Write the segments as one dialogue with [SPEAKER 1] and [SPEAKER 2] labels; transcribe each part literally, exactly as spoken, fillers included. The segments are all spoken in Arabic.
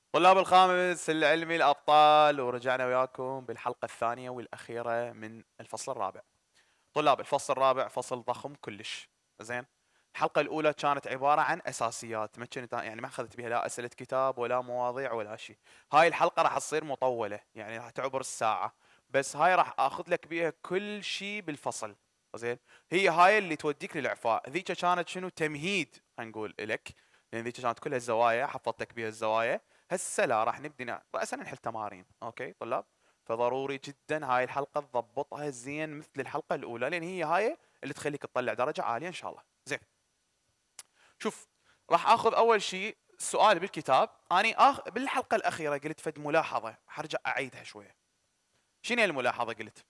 [SPEAKER 1] طلاب الخامس العلمي الأبطال، ورجعنا وياكم بالحلقة الثانية والأخيرة من الفصل الرابع. طلاب الفصل الرابع فصل ضخم كلش. زين، الحلقة الأولى كانت عبارة عن أساسيات، ما كنت يعني ما أخذت بها لا أسئلة كتاب ولا مواضيع ولا شيء. هاي الحلقة راح تصير مطولة، يعني راح تعبر الساعة، بس هاي راح آخذ لك بها كل شيء بالفصل. زين، هي هاي اللي توديك للإعفاء. ذيك كانت شنو؟ تمهيد خلينا نقول لك، لأن ذيك كانت كلها الزوايا، حفظتك بها الزوايا. هسه لا، راح نبدي رأسا نحل تمارين. أوكي طلاب، فضروري جدا هاي الحلقة تضبطها زين مثل الحلقة الأولى، لأن هي هاي اللي تخليك تطلع درجة عالية إن شاء الله. زين، شوف، راح آخذ أول شيء سؤال بالكتاب. أنا آخ... بالحلقة الأخيرة قلت فد ملاحظة، حرجع أعيدها شوية. شنو هي الملاحظة؟ قلت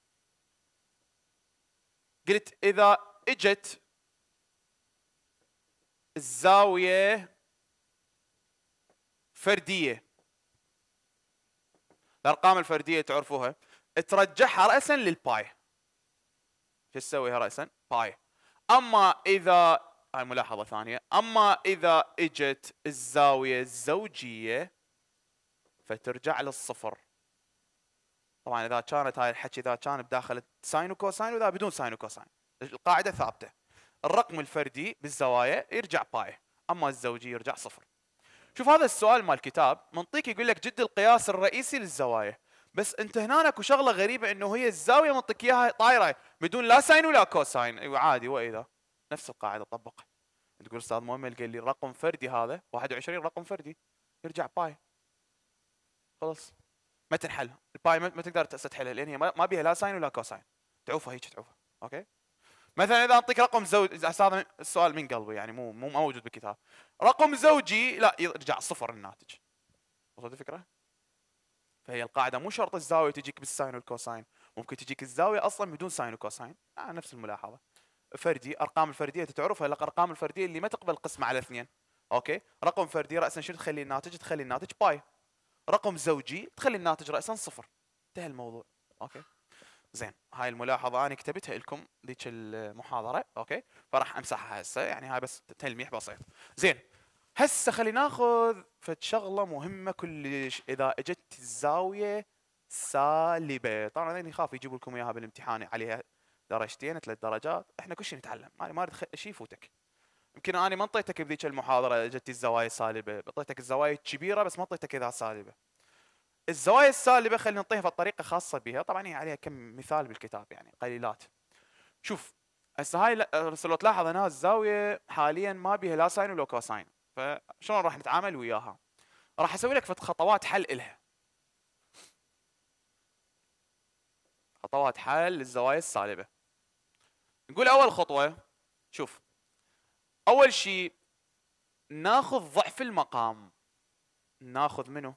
[SPEAKER 1] قلت إذا إجت الزاوية فردية، الأرقام الفردية تعرفوها، ترجعها رأسا للباي. شو تسويها رأسا؟ باي. أما إذا، هاي ملاحظة ثانية، أما إذا إجت الزاوية الزوجية فترجع للصفر. طبعا إذا كانت هاي الحكي إذا كان بداخل ساين وكوساين، وإذا بدون ساين وكوساين القاعدة ثابتة. الرقم الفردي بالزوايا يرجع باي، أما الزوجي يرجع صفر. شوف هذا السؤال مال الكتاب منطيك، يقول لك جد القياس الرئيسي للزوايا، بس انت هنا اكو شغله غريبه، انه هي الزاويه منطيك اياها طايره بدون لا ساين ولا كوساين. ايوه عادي، واذا نفس القاعده طبقها. تقول استاذ مؤمل قال لي رقم فردي، هذا واحد وعشرين رقم فردي يرجع باي. خلص، ما تنحل الباي، ما تقدر تحلها، لان هي ما بيها لا ساين ولا كوساين، تعوفها هيك تعوفها. اوكي، مثلا اذا اعطيك رقم زوج، هذا السؤال من قلبي يعني، مو مو موجود بالكتاب. رقم زوجي لا، يرجع صفر الناتج. وصلت الفكره؟ فهي القاعده مو شرط الزاويه تجيك بالساين والكوساين، ممكن تجيك الزاويه اصلا بدون ساين وكوساين. آه نفس الملاحظه. فردي، ارقام الفرديه تعرفها، الارقام الفرديه اللي ما تقبل قسمه على اثنين. اوكي، رقم فردي راسا شنو تخلي الناتج؟ تخلي الناتج باي. رقم زوجي تخلي الناتج راسا صفر. انتهى الموضوع. اوكي زين، هاي الملاحظه انا كتبتها لكم ذيك المحاضره. اوكي، فراح امسحها هسه، يعني هاي بس تلميح بسيط. زين، هسه خلينا ناخذ فد شغله مهمه كلش. اذا اجت الزاويه سالبه، طبعا هذين يخاف يجيبوا لكم اياها بالامتحان عليها درجتين ثلاث درجات، احنا كل شيء نتعلم، انا ما اريد شيء يفوتك. يمكن انا ما انطيتك بذيك المحاضره اجت الزوايا سالبه، اعطيتك الزوايا الكبيره بس ما اعطيتك اذا سالبه. الزوايا السالبه خلينا نعطيها بطريقه خاصه بها، طبعا هي عليها كم مثال بالكتاب يعني قليلات. شوف هسه هاي لو تلاحظ هنا الزاويه حاليا ما بيها لا ساين ولا كوساين، فشلون راح نتعامل وياها؟ راح اسوي لك فت خطوات حل الها. خطوات حل للزوايا السالبه. نقول اول خطوه، شوف، اول شيء ناخذ ضعف المقام. ناخذ منه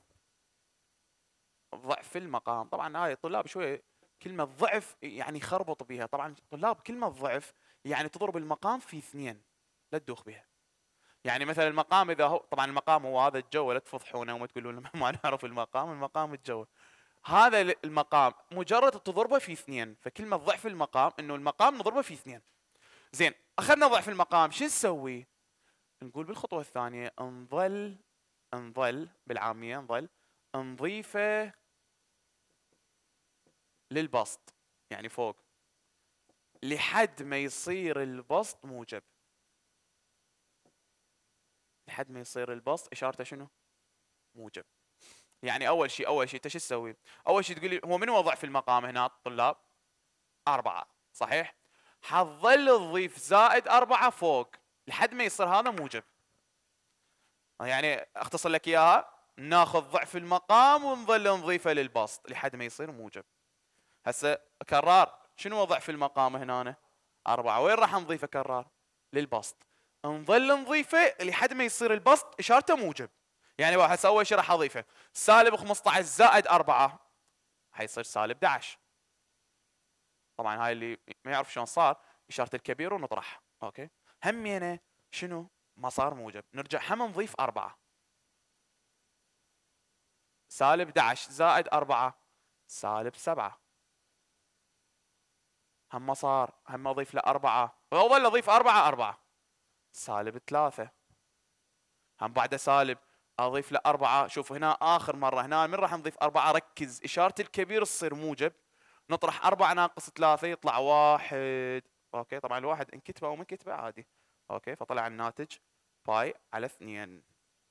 [SPEAKER 1] ضعف المقام. طبعا هاي الطلاب شويه كلمه ضعف يعني خربط بها. طبعا طلاب كلمه ضعف يعني تضرب المقام في اثنين، لا تدوخ بها. يعني مثلا المقام اذا هو، طبعا المقام هو هذا الجو، لا تفضحونا وما تقولون ما نعرف المقام. المقام الجو، هذا المقام مجرد تضربه في اثنين، فكلمه ضعف المقام انه المقام نضربه في اثنين. زين، اخذنا ضعف المقام، شو نسوي؟ نقول بالخطوه الثانيه نظل نظل بالعاميه نظل نضيفه للبسط، يعني فوق، لحد ما يصير البسط موجب. لحد ما يصير البسط اشارته شنو؟ موجب. يعني اول شيء اول شيء انت شو تسوي؟ اول شيء تقول لي هو من وضع في المقام هنا الطلاب؟ أربعة، صحيح؟ حتظل تضيف زائد أربعة فوق لحد ما يصير هذا موجب. يعني اختصر لك اياها، ناخذ ضعف المقام ونظل نضيفه للبسط لحد ما يصير موجب. هسه كرار، شنو ضعف المقام هنا؟ أربعة. وين راح نضيفه كرار؟ للبسط. نظل نضيفه لحد ما يصير البسط اشارته موجب. يعني هسه اول شيء راح اضيفه سالب خمسة عشر زائد أربعة، حيصير سالب احد عشر. طبعا هاي اللي ما يعرف شلون صار، اشاره الكبير ونطرح. اوكي، همينه شنو؟ ما صار موجب، نرجع هم نضيف أربعة. سالب احد عشر زائد أربعة سالب سبعة. هم ما صار، هم اضيف له أربعة، واظل اضيف أربعة أربعة سالب ثلاثة. هم بعده سالب، اضيف له أربعة. شوف هنا اخر مره، هنا من راح نضيف أربعة؟ ركز، اشاره الكبير تصير موجب، نطرح أربعة ناقص ثلاثة يطلع واحد. اوكي طبعا الواحد انكتبه او منكتبه عادي. اوكي فطلع الناتج باي على اثنين.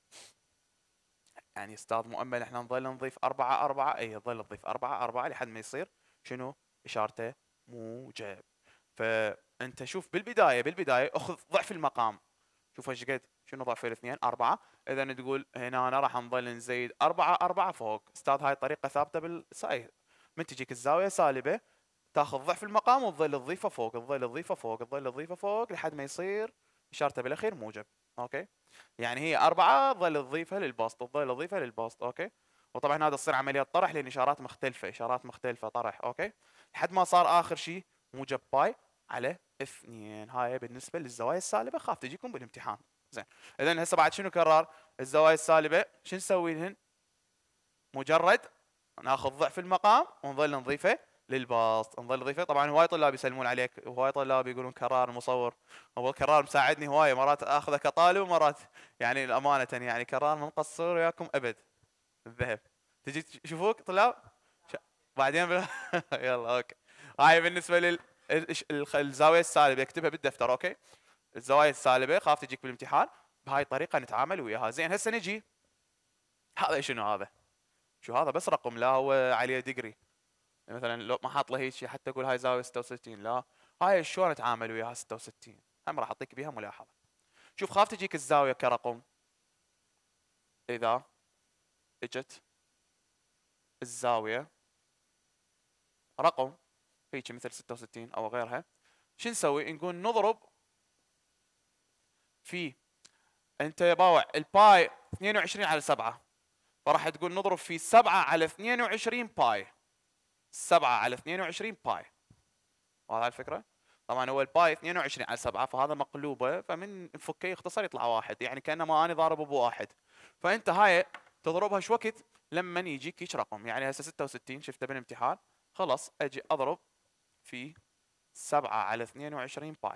[SPEAKER 1] يعني استاذ مؤمل احنا نظل نضيف أربعة أربعة، اي نظل نضيف أربعة أربعة لحد ما يصير شنو؟ اشارته موجب. فانت شوف بالبدايه بالبدايه اخذ ضعف المقام. شوف ايش قد، شنو ضعف الاثنين؟ أربعة. اذا تقول هنا أنا راح نظل نزيد أربعة أربعة فوق. استاذ هاي طريقه ثابته بالساي، من تجيك الزاويه سالبه تاخذ ضعف المقام وتظل تضيفه فوق، تظل تضيفه فوق، تظل تضيفه فوق لحد ما يصير اشارته بالاخير موجب. اوكي يعني هي أربعة تظل تضيفها للبسط، تظل تضيفها للبسط. اوكي وطبعا هذا تصير عمليه طرح لان اشارات مختلفه، اشارات مختلفه طرح. اوكي لحد ما صار اخر شيء موجب باي على اثنين. هاي بالنسبه للزوايا السالبه، خاف تجيكم بالامتحان. زين اذا هسه بعد شنو كرر؟ الزوايا السالبه شو نسوي لهن؟ مجرد ناخذ ضعف المقام ونظل نضيفه للبسط، نظل نضيفه. طبعا هواي طلاب يسلمون عليك، هواي طلاب يقولون كرار المصور، هو كرار مساعدني هواي، مرات اخذه كطالب ومرات يعني الامانه يعني كرار ما نقصر وياكم ابد الذهب. تجي تشوفوك طلاب بعدين بل... يلا اوكي. هاي بالنسبه لل الزاويه السالبه اكتبها بالدفتر. اوكي الزوايا السالبه خاف تجيك بالامتحان، بهاي الطريقه نتعامل وياها. زين هسه نجي، هذا شنو هذا؟ شو هذا؟ بس رقم، لا هو عليه ديجري. مثلا لو ما حاط له هيك شيء حتى اقول هاي زاويه ستة وستين، لا هاي شلون اتعامل وياها ستة وستين؟ هم راح اعطيك بيها ملاحظه. شوف خاف تجيك الزاويه كرقم، اذا اجت الزاويه رقم هيك مثل ستة وستين او غيرها، شو نسوي؟ نقول نضرب في، انت يا باوع الباي اثنين وعشرين على سبعة، فراح تقول نضرب في سبعة على اثنين وعشرين باي. سبعة على اثنين وعشرين باي، واضحة الفكرة؟ طبعا هو الباي اثنين وعشرين على سبعة، فهذا مقلوبه، فمن نفكه يختصر يطلع واحد، يعني كانما انا ضاربه بواحد. فانت هاي تضربها شو وقت؟ لما يجيك هيك رقم. يعني هسه ستة وستين شفته بالامتحان، خلاص اجي اضرب في سبعة على اثنين وعشرين باي،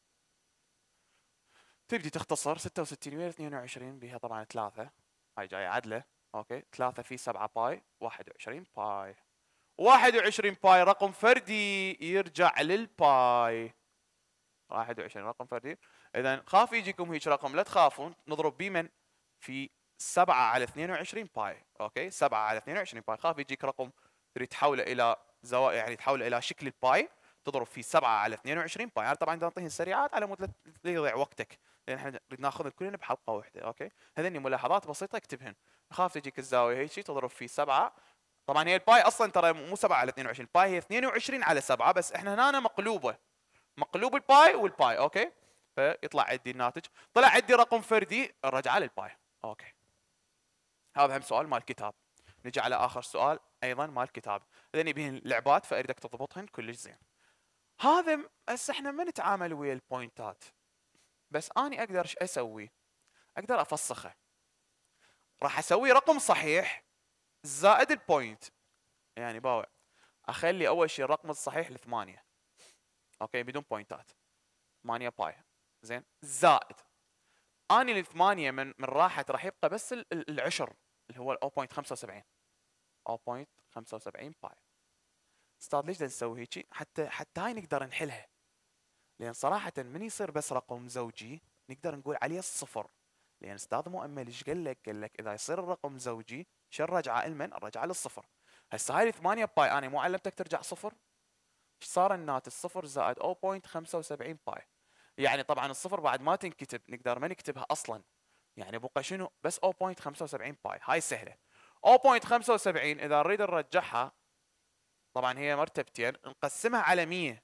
[SPEAKER 1] تبدي تختصر ستة وستين ويا اثنين وعشرين بها طبعا ثلاثة، هاي جايه عدله. اوكي ثلاثة في سبعة باي، واحد وعشرين باي. واحد وعشرين باي رقم فردي يرجع للباي. واحد وعشرين رقم فردي. اذا خاف يجيكم هيك رقم لا تخافون، نضرب بمن؟ في سبعة على اثنين وعشرين باي. اوكي سبعة على اثنين وعشرين باي. خاف يجيك رقم تريد تحوله الى زوايا، يعني تحوله الى شكل الباي، تضرب في سبعة على اثنين وعشرين باي. يعني طبعا بدي اعطيه السريعات على مود لا يضيع وقتك، لان احنا نريد ناخذ كلنا بحلقه واحده. اوكي هذني ملاحظات بسيطه اكتبهن. خاف تجيك الزاويه هيك تضرب في سبعة. طبعا هي الباي اصلا ترى مو سبعة على اثنين وعشرين، الباي هي اثنين وعشرين على سبعة، بس احنا هنا مقلوبه، مقلوب الباي والباي. اوكي فيطلع عندي الناتج، طلع عندي رقم فردي الرجعه للباي. اوكي هذا هم سؤال مال كتاب. نجي على اخر سؤال ايضا مال كتاب، اذا بهن لعبات فاريدك تضبطهن كلش زين. هذا هسه احنا ما نتعامل ويا البوينتات، بس اني اقدر ايش اسوي؟ اقدر افسخه. راح اسوي رقم صحيح زائد البوينت. يعني باوع اخلي اول شيء الرقم الصحيح لثمانية، اوكي بدون بوينتات، ثمانية باي. زين زائد اني الثمانية من من راحت راح يبقى بس العشر اللي هو صفر فاصلة خمسة وسبعين، صفر فاصلة خمسة وسبعين باي. استاذ ليش بدنا نسوي هيك؟ حتى حتى هاي نقدر نحلها، لان صراحة من يصير بس رقم زوجي نقدر نقول عليه الصفر، لان استاذ مؤمل ايش قال لك؟ قال لك اذا يصير الرقم زوجي شو الرجعة؟ المن الرجعة للصفر. هسه هاي ثمانية باي انا مو علمتك ترجع صفر؟ ايش صار الناتج؟ صفر زائد صفر فاصلة خمسة وسبعين باي. يعني طبعا الصفر بعد ما تنكتب نقدر ما نكتبها اصلا، يعني بقى شنو؟ بس صفر فاصلة خمسة وسبعين باي. هاي سهله. صفر فاصلة خمسة وسبعين اذا نريد نرجعها، طبعا هي مرتبتين، نقسمها على مية،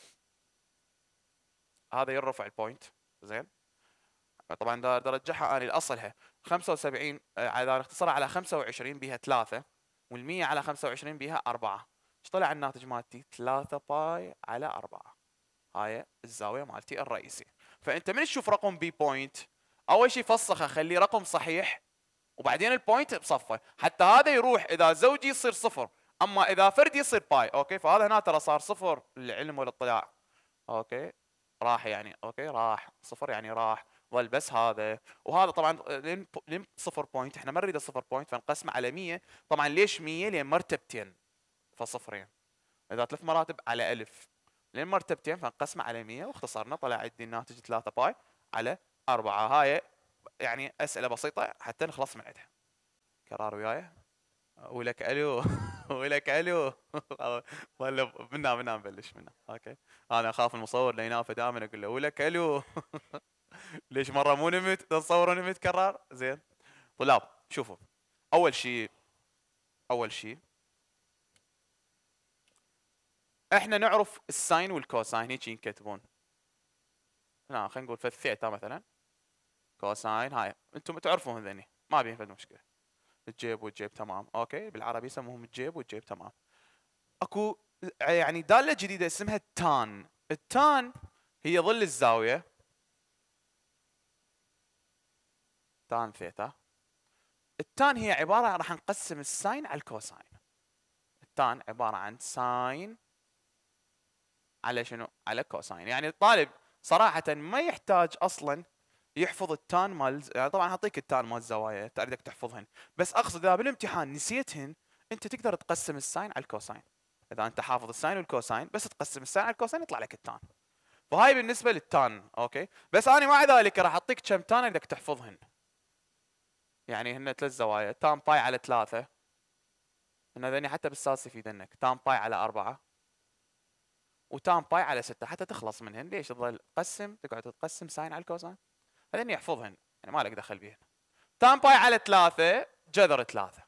[SPEAKER 1] هذا يرفع البوينت. زين طبعا اذا ارجعها انا لاصلها خمسة وسبعين، اذا نختصرها على خمسة وعشرين بها ثلاثة، والمية على خمسة وعشرين بها أربعة. ايش طلع الناتج مالتي؟ ثلاثة باي على أربعة. هاي الزاويه مالتي الرئيسيه. فانت من تشوف رقم بي بوينت اول شيء فسخه، خليه رقم صحيح، وبعدين البوينت بصفه، حتى هذا يروح اذا زوجي يصير صفر، اما اذا فردي يصير باي. اوكي فهذا هنا ترى صار صفر للعلم والاطلاع. اوكي راح يعني، اوكي راح صفر يعني راح، ظل بس هذا، وهذا طبعا لين لين صفر بوينت، احنا ما نريد صفر بوينت فنقسمه على مية. طبعا ليش مية؟ لان مرتبتين فصفرين، اذا ثلاث مراتب على ألف، لين مرتبتين فنقسمه على مية، واختصرنا طلع عندي الناتج ثلاثة باي على أربعة. هاي يعني اسئله بسيطه حتى نخلص من عندها. كرار وياي ولك الو ولك الو ولا منا منا نبلش منا. اوكي انا اخاف المصور لا ينام، فدائما اقول له ولك الو ليش مره مو نمت تصوروا نمت كرار. زين طلاب شوفوا، اول شيء اول شيء احنا نعرف الساين والكوساين هيك ينكتبون. لا خلينا نقول فالثيتا مثلا كوساين، هاي انتم تعرفون هذني ما بين فد مشكله. الجيب والجيب تمام، اوكي بالعربي يسموهم الجيب والجيب تمام. اكو يعني داله جديده اسمها التان. التان هي ظل الزاويه تان ثيتا. التان هي عباره، راح نقسم الساين على الكوساين. التان عباره عن ساين على شنو؟ على كوساين. يعني الطالب صراحه ما يحتاج اصلا يحفظ التان مال، يعني طبعا اعطيك التان مال الزوايا تريدك تحفظهن، بس اقصد اذا بالامتحان نسيتهن انت تقدر تقسم الساين على الكوساين. اذا انت حافظ الساين والكوساين بس تقسم الساين على الكوساين يطلع لك التان. فهاي بالنسبه للتان، اوكي. بس انا مع ذلك راح اعطيك كم تان بدك تحفظهن. يعني هن ثلاث زوايا، تان باي على ثلاثة، هن ذني حتى بالسادس يفيدنك، تان باي على أربعة، وتان باي على ستة، حتى تخلص منهن. ليش تظل تقسم تقعد تقسم ساين على الكوساين؟ هذين يحفظهن يعني ما لك دخل بيهن. تان باي على ثلاثة جذر ثلاثة.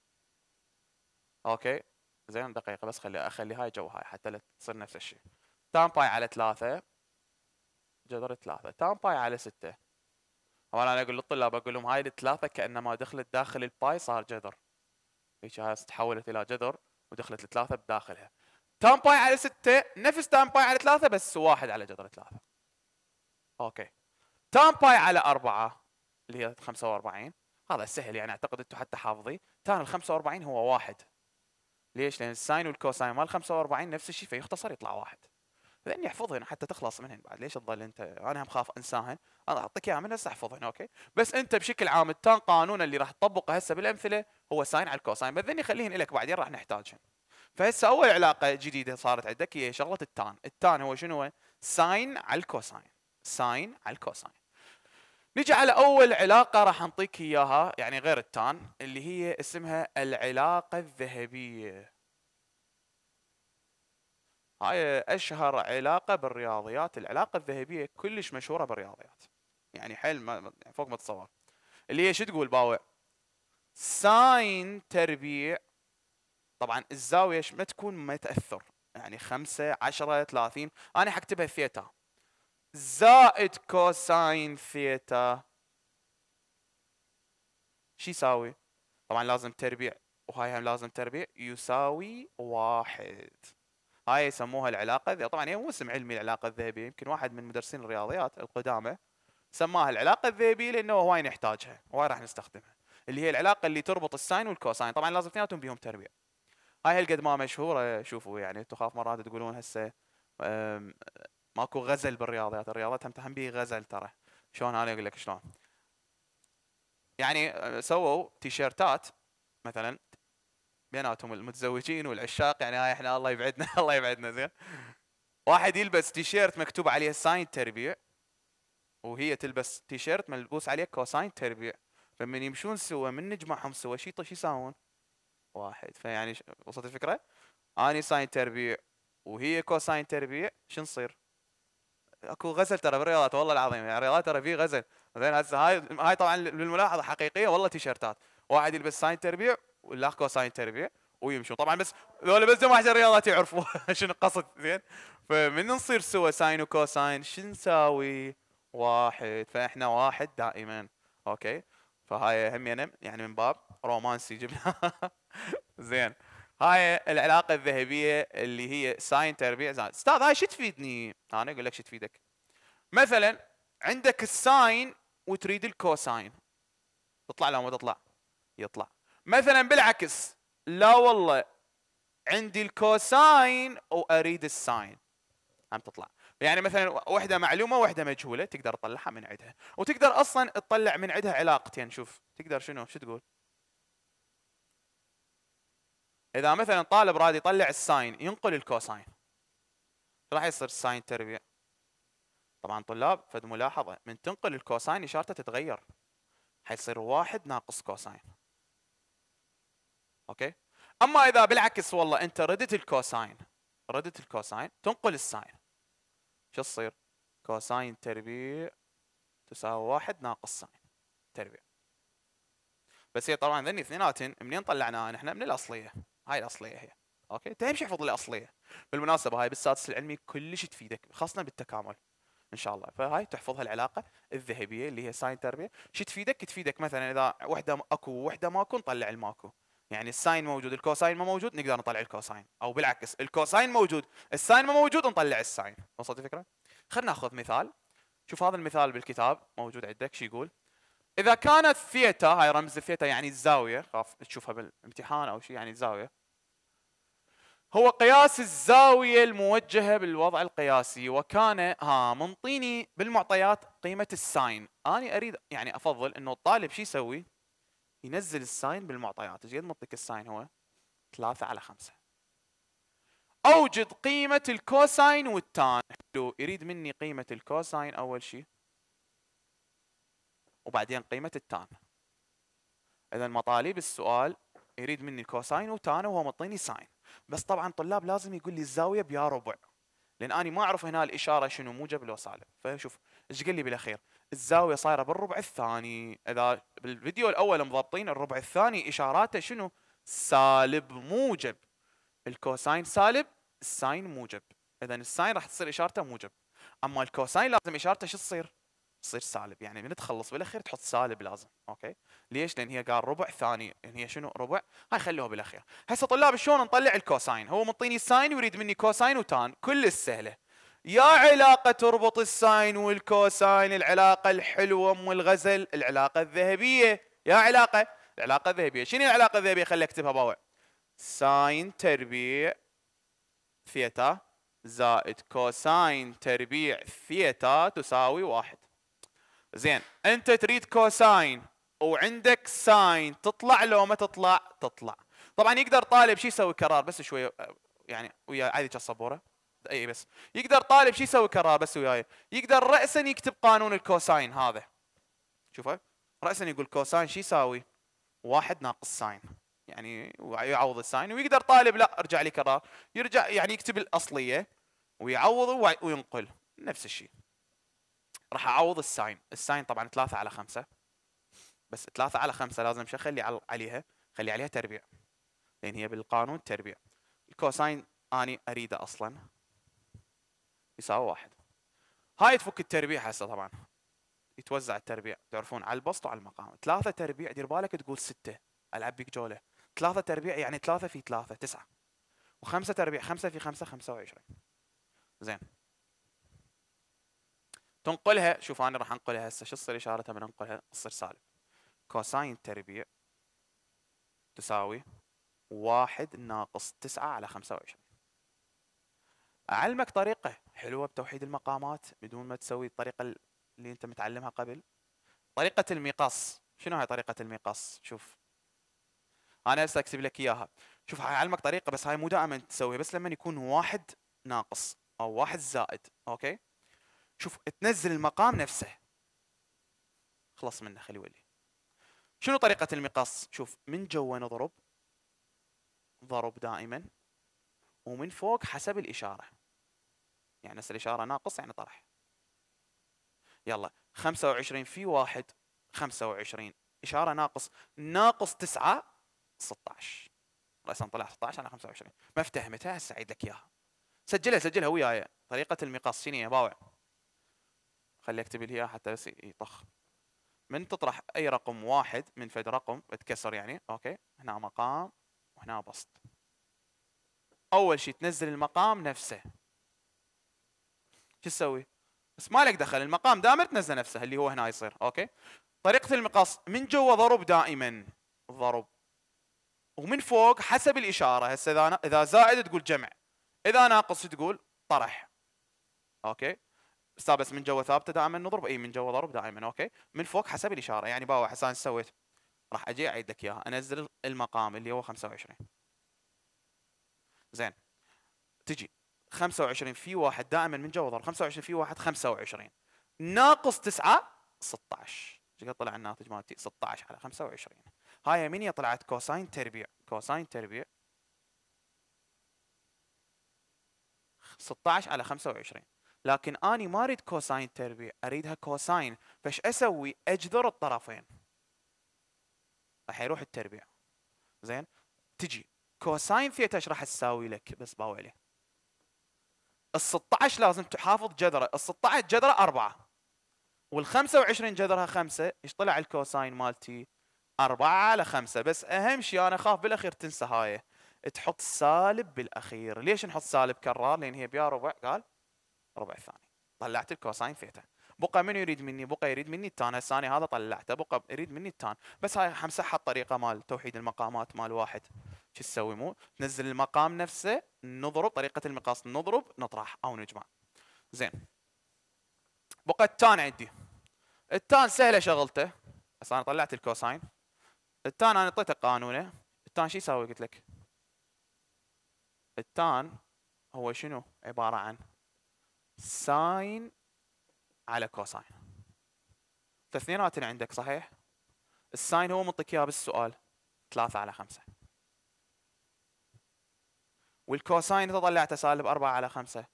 [SPEAKER 1] اوكي زين دقيقة بس خلي اخلي هاي جو هاي حتى لا تصير نفس الشيء. تان باي على ثلاثة جذر ثلاثة، تان باي على ستة. طبعا انا اقول للطلاب اقول لهم هاي الثلاثة كانما دخلت داخل الباي صار جذر. هيك هاي تحولت الى جذر ودخلت الثلاثة بداخلها. تان باي على ستة نفس تان باي على ثلاثة بس واحد على جذر ثلاثة. اوكي. تان باي على أربعة اللي هي خمسة وأربعين، هذا سهل يعني اعتقد انتم حتى حافظين. تان ال خمسة وأربعين هو واحد. ليش؟ لان الساين والكوساين مال خمسة وأربعين نفس الشيء فيختصر يطلع واحد. لان يحفظهن حتى تخلص منهن بعد. ليش تظل انت انا هم خاف انساهن، انا اعطيك اياها من هسه احفظهن. اوكي بس انت بشكل عام التان قانون اللي راح تطبقه هسه بالامثله هو ساين على الكوساين، بذني خليهن لك بعدين راح نحتاجهن. فهسه اول علاقه جديده صارت عندك هي شغله التان. التان هو شنو؟ هو ساين على الكوساين، ساين على الكوساين. نجي على اول علاقه راح نعطيك اياها يعني غير التان، اللي هي اسمها العلاقه الذهبيه. هاي اشهر علاقه بالرياضيات، العلاقه الذهبيه كلش مشهوره بالرياضيات يعني حيل ما فوق ما تتصور. اللي هي شو تقول باوع؟ ساين تربيع، طبعا الزاويه ما تكون ما تاثر، يعني خمسة عشرة ثلاثين، انا حكتبها ثيتا زائد كوساين ثيتا شو يساوي؟ طبعا لازم تربيع وهاي هم لازم تربيع، يساوي واحد. هاي يسموها العلاقة، طبعا هي مو اسم علمي العلاقة الذهبية، يمكن واحد من مدرسين الرياضيات القدامى سماها العلاقة الذهبية لأنه هواي نحتاجها وهاي راح نستخدمها، اللي هي العلاقة اللي تربط الساين والكوساين. طبعا لازم اثنيناتهم بيهم تربيع. هاي هالقد ما مشهورة. شوفوا يعني انتم خاف مرات تقولون هسه ماكو غزل بالرياضيات، الرياضيات هم بيه غزل ترى. شلون انا اقول لك شلون؟ يعني سووا تيشيرتات مثلا بيناتهم المتزوجين والعشاق، يعني هاي احنا الله يبعدنا الله يبعدنا. زين واحد يلبس تيشيرت مكتوب عليه ساين تربيع، وهي تلبس تيشيرت ملبوس عليه كوساين تربيع، فمن يمشون سوا من نجمعهم سوا شي شو يساوون؟ واحد. فيعني وصلت الفكره؟ اني ساين تربيع وهي كوساين تربيع شو نصير؟ اكو غزل ترى بالرياضات والله العظيم، يعني الرياضات ترى في غزل. زين هسه هاي هاي طبعا بالملاحظه حقيقيه والله تيشيرتات، واحد يلبس ساين تربيع والاخ كوساين تربيع ويمشوا. طبعا بس ذولا بس جماعه الرياضات يعرفوا شنو القصد. زين فمن نصير سوا ساين وكوساين شو نساوي؟ واحد. فاحنا واحد دائما. اوكي فهاي هم يعني من باب رومانسي جبنا زين هاي العلاقة الذهبية اللي هي ساين تربيع زائد. استاذ هاي شو تفيدني؟ انا اقول لك شو تفيدك. مثلا عندك الساين وتريد الكوساين، تطلع لو ما تطلع؟ يطلع. مثلا بالعكس، لا والله عندي الكوساين واريد الساين، هم تطلع. يعني مثلا وحده معلومه وحده مجهوله تقدر تطلعها من عندها، وتقدر اصلا تطلع من عندها علاقتين. شوف تقدر شنو شو تقول؟ اذا مثلا طالب راد يطلع الساين ينقل الكوساين، راح يصير ساين تربيع. طبعا طلاب فد ملاحظه، من تنقل الكوساين اشارته تتغير، حيصير واحد ناقص كوساين. اوكي. اما اذا بالعكس والله انت ردت الكوساين، ردت الكوساين تنقل الساين، شو تصير؟ كوساين تربيع تساوي واحد ناقص ساين تربيع. بس هي طبعا ذني اثنيناتن منين طلعناها نحن؟ من الاصليه. هاي الاصليه هي. اوكي. انت اهم شيء احفظ الاصليه. بالمناسبه هاي بالسادس العلمي كلش تفيدك، خاصه بالتكامل ان شاء الله. فهاي تحفظها العلاقه الذهبيه اللي هي ساين تربيع. شو تفيدك؟ تفيدك مثلا اذا وحده اكو وحده ماكو نطلع الماكو. يعني الساين موجود الكوساين ما موجود نقدر نطلع الكوساين، او بالعكس الكوساين موجود الساين ما موجود نطلع الساين. وصلت الفكره؟ خلينا ناخذ مثال. شوف هذا المثال بالكتاب موجود عندك. شو يقول؟ اذا كانت ثيتا، هاي رمز الثيتا يعني الزاويه، خاف تشوفها بالامتحان او شيء، يعني الزاويه هو قياس الزاويه الموجهه بالوضع القياسي، وكان ها منطيني بالمعطيات قيمه الساين. انا اريد يعني افضل انه الطالب شو يسوي؟ ينزل الساين بالمعطيات. ايش قد منطيك الساين؟ هو ثلاثة على خمسة. اوجد قيمه الكوساين والتان. حلو. يريد مني قيمه الكوساين اول شيء، وبعدين قيمه التان. اذا مطالب السؤال يريد مني كوساين وتان وهو مطيني ساين. بس طبعا طلاب لازم يقول لي الزاويه بيا ربع، لان اني ما اعرف هنا الاشاره شنو موجب لو سالب. فشوف ايش قال لي بالاخير؟ الزاويه صايره بالربع الثاني. اذا بالفيديو الاول مضبطين الربع الثاني اشاراته شنو؟ سالب موجب. الكوساين سالب، الساين موجب. اذا الساين راح تصير اشارته موجب، اما الكوساين لازم اشارته شو تصير؟ تصير سالب. يعني من تخلص بالاخير تحط سالب لازم. اوكي. ليش؟ لان هي قال ربع ثاني، يعني هي شنو ربع. هاي خلوها بالاخير. هسه طلاب شلون نطلع الكوساين؟ هو منطيني الساين ويريد مني كوساين وتان. كل السهله. يا علاقه تربط الساين والكوساين، العلاقه الحلوه ام الغزل، العلاقه الذهبيه. يا علاقه العلاقه الذهبيه. شنو العلاقه الذهبيه؟ خلي اكتبها باوع. ساين تربيع ثيتا زائد كوساين تربيع ثيتا تساوي واحد. زين، انت تريد كوساين وعندك ساين، تطلع لو ما تطلع؟ تطلع. طبعا يقدر طالب شو يسوي؟ كرار بس شويه يعني ويا عادي كالصبوره. اي بس يقدر طالب شو يسوي؟ كرار بس وياي. يقدر راسا يكتب قانون الكوساين هذا. شوفه راسا يقول كوساين شو يساوي؟ واحد ناقص ساين، يعني ويعوض الساين. ويقدر طالب لا ارجع لي كرار، يرجع يعني يكتب الاصليه ويعوض وينقل نفس الشيء. راح اعوض الساين. الساين طبعا ثلاثة على خمسة، بس ثلاثة على خمسة لازم شو اخلي عليها؟ خلي عليها تربيع، لان هي بالقانون تربيع. الكوساين اني اريده اصلا يساوي واحد. هاي تفك التربيع هسه. طبعا يتوزع التربيع تعرفون على البسط وعلى المقام. ثلاثة تربيع دير بالك تقول ستة، العب بيك جوله. ثلاثة تربيع يعني ثلاثة في ثلاثة تسعة، وخمسة تربيع خمسة في خمسة خمسة وعشرين. زين، تنقلها. شوف انا راح انقلها هسه. شو تصير اشارتها من انقلها؟ تصير سالب. كوساين تربيع تساوي واحد ناقص تسعة على خمسة وعشرين. أعلمك طريقة حلوة بتوحيد المقامات بدون ما تسوي الطريقة اللي أنت متعلمها قبل. طريقة المقص. شنو هاي طريقة المقص؟ شوف أنا هسه أكتب لك إياها. شوف هاي أعلمك طريقة، بس هاي مو دائما تسويها، بس لما يكون واحد ناقص أو واحد زائد. أوكي. شوف تنزل المقام نفسه، خلص منه خلي يولي. شنو طريقة المقص؟ شوف من جوا نضرب ضرب دائما، ومن فوق حسب الإشارة. يعني هسه الإشارة ناقص يعني طرح. يلا خمسة وعشرين في واحد خمسة وعشرين، إشارة ناقص. ناقص تسعة ستة عشر. رأسا طلع ستة عشر على خمسة وعشرين. ما افتهمتها هسه أعيد لك إياها. سجلها سجلها وياي. طريقة المقص شنو هي باوع؟ خلي أكتب لي إياها حتى بس يطخ. من تطرح أي رقم واحد من فد رقم بتكسر يعني. أوكي. هنا مقام وهنا بسط. أول شيء تنزل المقام نفسه. شو تسوي؟ بس ما لك دخل، المقام دائما تنزل نفسه اللي هو هنا يصير. اوكي. طريقة المقص من جوا ضرب دائما ضرب، ومن فوق حسب الإشارة. هسه اذا اذا زائد تقول جمع، اذا ناقص تقول طرح. اوكي استاذ بس من جوا ثابته دائما نضرب، اي من جوا ضرب دائما. اوكي من فوق حسب الاشاره، يعني باوع حسان ايش سويت؟ راح اجي اعيد لك اياها، انزل المقام اللي هو خمسة وعشرين. زين تجي خمسة وعشرين في واحد دائما من جوا ضرب، خمسة وعشرين في واحد خمسة وعشرين ناقص تسعة ستة عشر. ايش قد طلع الناتج مالتي؟ ستة عشر على خمسة وعشرين. هاي من هي طلعت كوساين تربيع، كوساين تربيع ستة عشر على خمسة وعشرين. لكن اني ما اريد كوساين تربيع، اريدها كوساين، فايش اسوي؟ اجذر الطرفين راح يروح التربيع. زين تجي كوساين ثيتا ايش راح تساوي لك؟ بس باوع عليه ال ستة عشر لازم تحافظ جذره، ال ستة عشر جذره أربعة وال خمسة وعشرين جذرها خمسة، ايش طلع الكوساين مالتي؟ أربعة على خمسة. بس اهم شيء انا اخاف بالاخير تنسى هاي، تحط سالب بالاخير. ليش نحط سالب كرار؟ لان هي بيا ربع، قال ربع ثاني. طلعت الكوساين ثيتا. بقى منو يريد مني؟ بقى يريد مني التان. هسه انا هذا طلعته، بقى يريد مني التان. بس هاي حمسحها الطريقه مال توحيد المقامات مال واحد. شو تسوي؟ مو تنزل المقام نفسه، نضرب طريقه المقاس، نضرب نطرح او نجمع. زين بقى التان عندي. التان سهله شغلته، بس انا طلعت الكوساين. التان انا اعطيته قانونه. التان شو يساوي؟ قلت لك التان هو شنو؟ عباره عن ساين على كوساين. الاثنينات عندك صحيح؟ الساين هو منطيك اياه بالسؤال ثلاثة على خمسة، والكوساين اذا طلعته سالب أربعة على خمسة.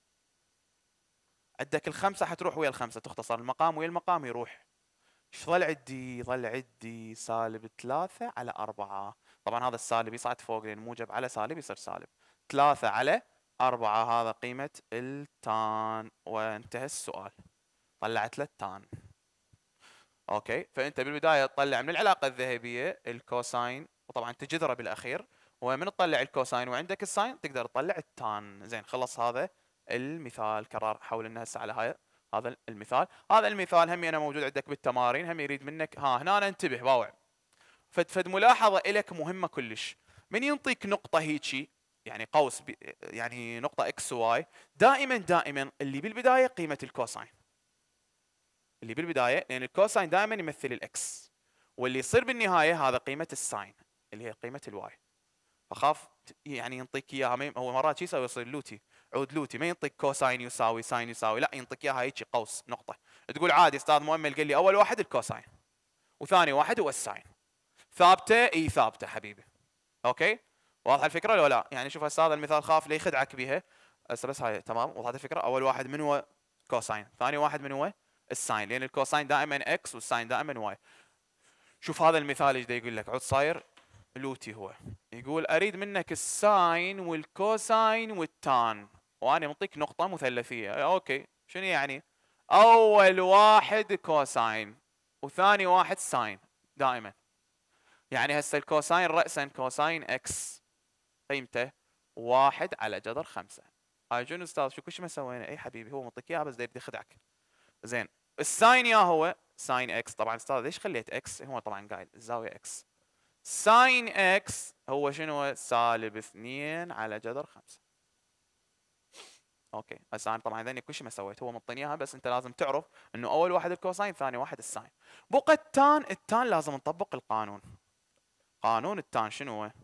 [SPEAKER 1] عندك الخمسة حتروح ويا الخمسة، تختصر المقام ويا المقام يروح. ايش ظل عندي؟ ظل عندي سالب ثلاثة على أربعة. طبعا هذا السالب يصعد فوق لان موجب على سالب يصير سالب. ثلاثة على أربعة هذا قيمة التان، وانتهى السؤال. طلعت له التان. اوكي فانت بالبدايه تطلع من العلاقه الذهبيه الكوساين، وطبعا تجذره بالاخير، ومن تطلع الكوساين وعندك الساين تقدر تطلع التان. زين خلص هذا المثال. كرر حول لنا هسه على هاي هذا المثال. هذا المثال هم انا موجود عندك بالتمارين، هم يريد منك ها هنا أنا انتبه باوع. فد فد ملاحظه الك مهمه كلش. من ينطيك نقطه هيجي يعني قوس يعني نقطه اكس واي، دائما دائما اللي بالبدايه قيمه الكوساين اللي بالبدايه، لان الكوساين دائما يمثل الاكس، واللي يصير بالنهايه هذا قيمه الساين اللي هي قيمه الواي. فخاف يعني ينطيك اياها، هو مرات شو يسوي؟ يصير لوتي، عود لوتي، ما ينطيك كوساين يساوي ساين يساوي، لا ينطيك اياها هيك قوس نقطه. تقول عادي استاذ مؤمل قال لي اول واحد الكوساين وثاني واحد هو الساين. ثابته؟ اي ثابته حبيبي. اوكي واضحه الفكره لو لا؟ يعني شوف هسه هذا المثال خاف لا يخدعك بها. هسه بس هاي تمام وضحت الفكره. اول واحد من هو؟ كوساين. ثاني واحد من هو؟ الساين، لان الكوساين دائما اكس والساين دائما واي. شوف هذا المثال ايش يقول لك، عود صاير لوتي. هو يقول اريد منك الساين والكوساين والتان، وانا منطيك نقطه مثلثيه. اوكي شنو يعني؟ اول واحد كوساين وثاني واحد ساين دائما. يعني هسه الكوساين راسا كوساين اكس قيمته واحد على جذر خمسة. هاي شنو استاذ شو كل ما سوينا؟ اي حبيبي هو منطيك اياها بس يريد يخدعك. زين الساين يا هو ساين اكس. طبعا استاذ ليش خليت اكس؟ هو طبعا قايل الزاويه اكس. ساين اكس هو شنو؟ سالب اثنين على جذر خمسة. اوكي هسه انا طبعا ذني كل شيء ما سويت، هو مطيني اياها بس انت لازم تعرف انه اول واحد الكوساين ثاني واحد الساين. بقى التان. التان لازم نطبق القانون. قانون التان شنو هو؟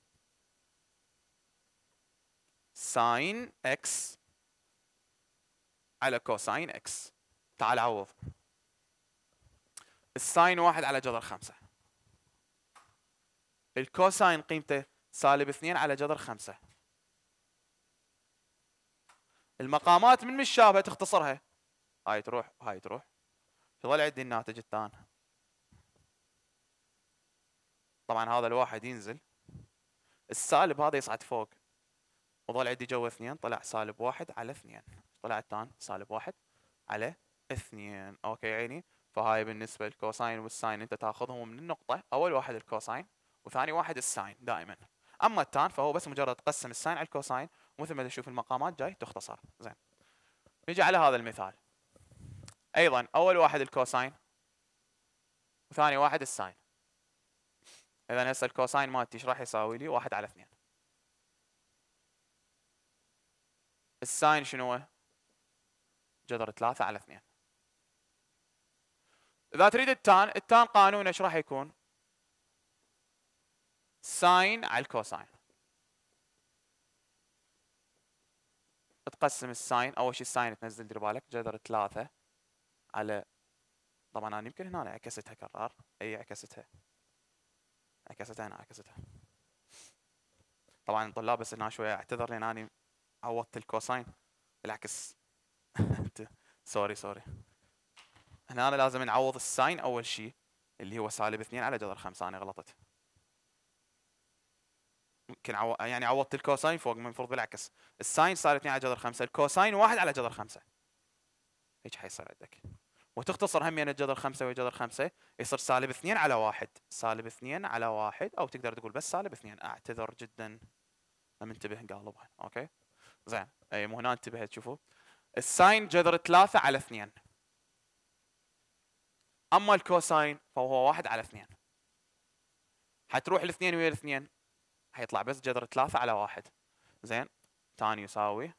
[SPEAKER 1] ساين اكس على كوساين اكس. تعال عوض. الساين واحد على جذر خمسة، الكوساين قيمته سالب اثنين على جذر خمسة. المقامات من مشابهة تختصرها، هاي تروح هاي تروح، يظل عندي الناتج الثاني. طبعا هذا الواحد ينزل، السالب هذا يصعد فوق، وظل عندي جوا اثنين، طلع سالب واحد على اثنين. طلع الثاني سالب واحد على اثنين. اوكي عيني. فهاي بالنسبة للكوساين والساين انت تاخذهم من النقطة، اول واحد الكوساين وثاني واحد الساين دائما. اما التان فهو بس مجرد تقسم الساين على الكوساين، ومثل ما تشوف المقامات جاي تختصر. زين نجي على هذا المثال. ايضا اول واحد الكوساين وثاني واحد الساين. اذا هسه الكوساين مالتي ايش راح يساوي لي؟ واحد على اثنين. الساين شنو هو؟ جذر ثلاثة على اثنين. إذا تريد التان، التان قانونه ايش راح يكون؟ ساين على الكوساين. تقسم الساين، أول شيء الساين تنزل دير بالك جذر ثلاثة على، طبعا أنا يمكن هنا عكستها كرار، أي عكستها عكستها هنا عكستها. طبعا الطلاب بس هنا شوية اعتذر لأن أنا عوضت الكوساين بالعكس. سوري سوري. هنا أنا لازم نعوض الساين أول شيء اللي هو سالب اثنين على جذر خمسة، أنا غلطت. يمكن عو... يعني عوضت الكوساين فوق، المفروض بالعكس، الساين سالب اثنين على جذر خمسة، الكوساين واحد على جذر خمسة. هيك حيصير عندك. وتختصر هم يعني الجذر خمسة وجذر خمسة يصير سالب اثنين على واحد، سالب اثنين على واحد، أو تقدر تقول بس سالب اثنين. أعتذر جدا لم انتبه قالبها. أوكي زين، أي مو هنا انتبه تشوفوا الساين جذر ثلاثة على اثنين، أما الكوساين فهو واحد على اثنين. حتروح الاثنين ويا الاثنين حيطلع بس جذر ثلاثة على واحد. زين، تاني يساوي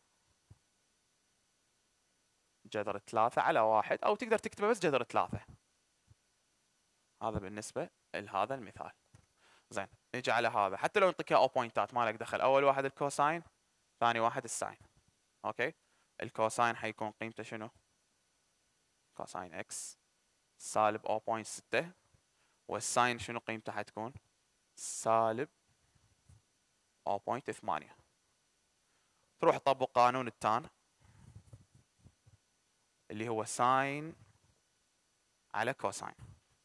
[SPEAKER 1] جذر ثلاثة على واحد، أو تقدر تكتبه بس جذر ثلاثة. هذا بالنسبة لهذا المثال. زين، نجي على هذا، حتى لو نعطيك او بوينتات ما لك دخل، أول واحد الكوساين، ثاني واحد الساين. أوكي، الكوساين حيكون قيمته شنو؟ كوساين اكس سالب صفر فاصلة ستة، والساين شنو قيمته حتكون؟ سالب صفر فاصلة ثمانية. تروح تطبق قانون التان اللي هو ساين على كوساين.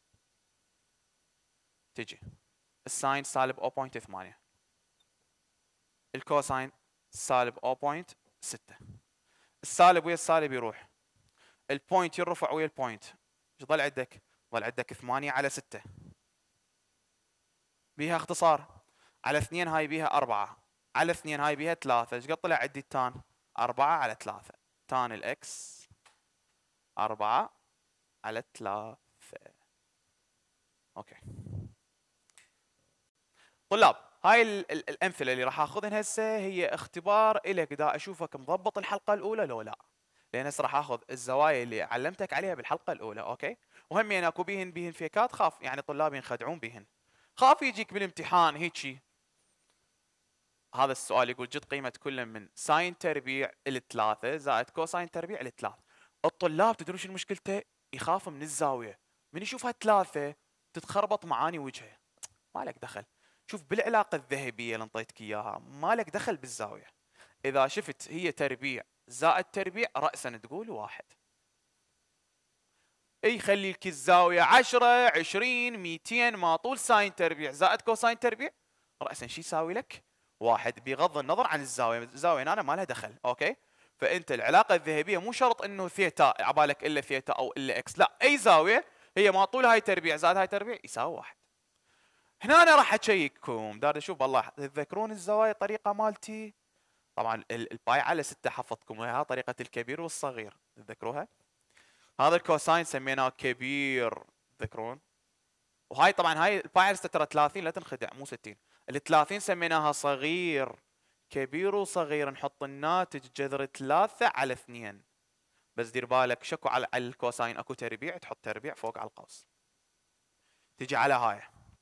[SPEAKER 1] تجي الساين سالب صفر فاصلة ثمانية، الكوساين سالب صفر فاصلة ستة. السالب ويا السالب يروح، البوينت يرفع ويا البوينت، ايش ظل عندك؟ ظل عندك ثمانية على ستة، بيها اختصار، على اثنين هاي بيها أربعة، على اثنين هاي بيها ثلاثة. ايش قد طلع عندي التان؟ أربعة على ثلاثة. تان الإكس أربعة على ثلاثة. أوكي طلاب، هاي ال ال الأمثلة اللي راح آخذهن هسه هي اختبار إلك إذا أشوفك مضبط الحلقة الأولى لو لا، لأن هسه راح آخذ الزوايا اللي علمتك عليها بالحلقة الأولى. أوكي، وهم يعني أكو بيهن بيهن فيكات، خاف يعني طلاب ينخدعون بيهن، خاف يجيك بالامتحان هيجي هذا السؤال يقول جد قيمة كل من ساين تربيع الثلاثة زائد كوساين تربيع الثلاثة. الطلاب تدرون شو مشكلته؟ يخاف من الزاوية، من يشوفها ثلاثة تتخربط معاني وجهه. ما لك دخل، شوف بالعلاقة الذهبية اللي انطيتك اياها ما لك دخل بالزاوية. اذا شفت هي تربيع زائد تربيع رأسا تقول واحد. اي خلي لك الزاوية عشرة عشرين مئتين، ما طول ساين تربيع زائد كوساين تربيع رأسا شو يساوي لك؟ واحد، بغض النظر عن الزاوية، الزاوية هنا ما لها دخل. اوكي، فانت العلاقة الذهبية مو شرط انه ثيتا عبالك الا ثيتا او الا اكس، لا، اي زاوية هي ما طول هاي تربيع زائد هاي تربيع يساوي واحد. هنا انا راح اشيككم، دار اشوف والله تذكرون الزوايا طريقة مالتي؟ طبعا الباي على ستة حفظتكم اياها، طريقة الكبير والصغير تذكروها. هذا الكوساين سميناه كبير تذكرون، وهاي طبعا هاي الباي على ستة ترى ثلاثين، لا تنخدع مو ستين، ال ثلاثين سميناها صغير. كبير وصغير نحط الناتج جذر ثلاثة على اثنين، بس دير بالك شكو على الكوساين اكو تربيع، تحط تربيع فوق على القوس. تجي على هاي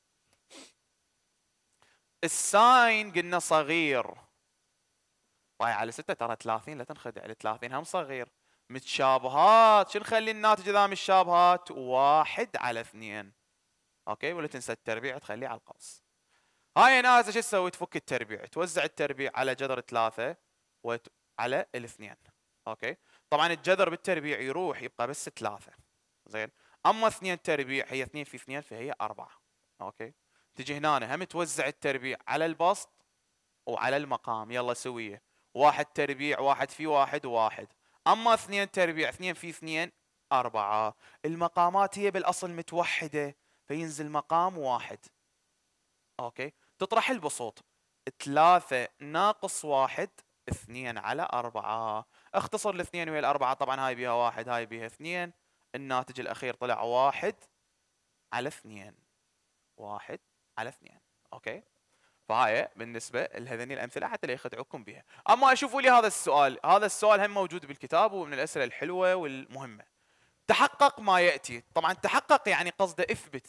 [SPEAKER 1] الساين قلنا صغير، باي على ستة ترى ثلاثين لا تنخدع، ال ثلاثين هم صغير. متشابهات شو نخلي الناتج اذا متشابهات؟ واحد على اثنين. اوكي، ولا تنسى التربيع تخليه على القوس. هاي ناس شو تسوي؟ تفك التربيع، توزع التربيع على جذر ثلاثة وعلى الاثنين. اوكي، طبعا الجذر بالتربيع يروح يبقى بس ثلاثة. زين، اما اثنين تربيع هي اثنين في اثنين فهي أربعة. اوكي، تجي هنا هم توزع التربيع على البسط وعلى المقام، يلا سويه، واحد تربيع واحد في واحد وواحد، اما اثنين تربيع اثنين في اثنين أربعة. المقامات هي بالاصل متوحدة فينزل مقام واحد. اوكي، تطرح البسوط، ثلاثة ناقص واحد اثنين على أربعة. اختصر الاثنين ويا الأربعة، طبعا هاي بيها واحد هاي بيها اثنين، الناتج الأخير طلع واحد على اثنين. واحد على اثنين. اوكي، فهاي بالنسبه لهذني الامثله حتى لا يخدعوكم بها. اما اشوفوا لي هذا السؤال، هذا السؤال هم موجود بالكتاب ومن الاسئله الحلوه والمهمه. تحقق ما ياتي، طبعا تحقق يعني قصده اثبت.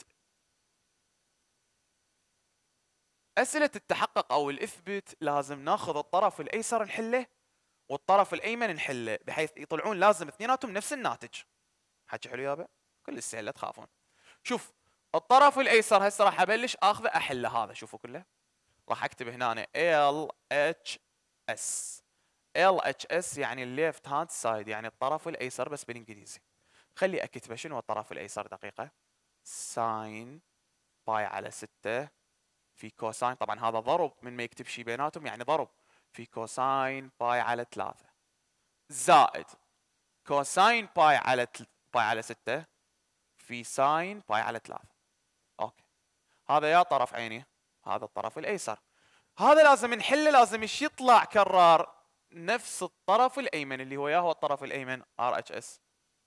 [SPEAKER 1] اسئله التحقق او الاثبت لازم ناخذ الطرف الايسر نحله والطرف الايمن نحله بحيث يطلعون لازم اثنيناتهم نفس الناتج. حكي حلو يابا؟ كل السهل لا تخافون. شوف الطرف الايسر هسه راح ابلش اخذه احله. هذا شوفوا كله راح اكتب هنا ال اتش اس. ال اتش اس يعني الليفت هاند سايد، يعني الطرف الايسر بس بالانجليزي. خلي اكتبه. شنو الطرف الايسر؟ دقيقه. ساين باي على ستة في كوساين، طبعا هذا ضرب من ما يكتب شيء بيناتهم يعني ضرب في كوساين باي على ثلاثة زائد كوساين باي على تل... باي على ستة في ساين باي على ثلاثة. اوكي هذا يا طرف عيني، هذا الطرف الايسر. هذا لازم نحله، لازم ايش يطلع كرار نفس الطرف الايمن اللي هو يا هو الطرف الايمن ار اتش اس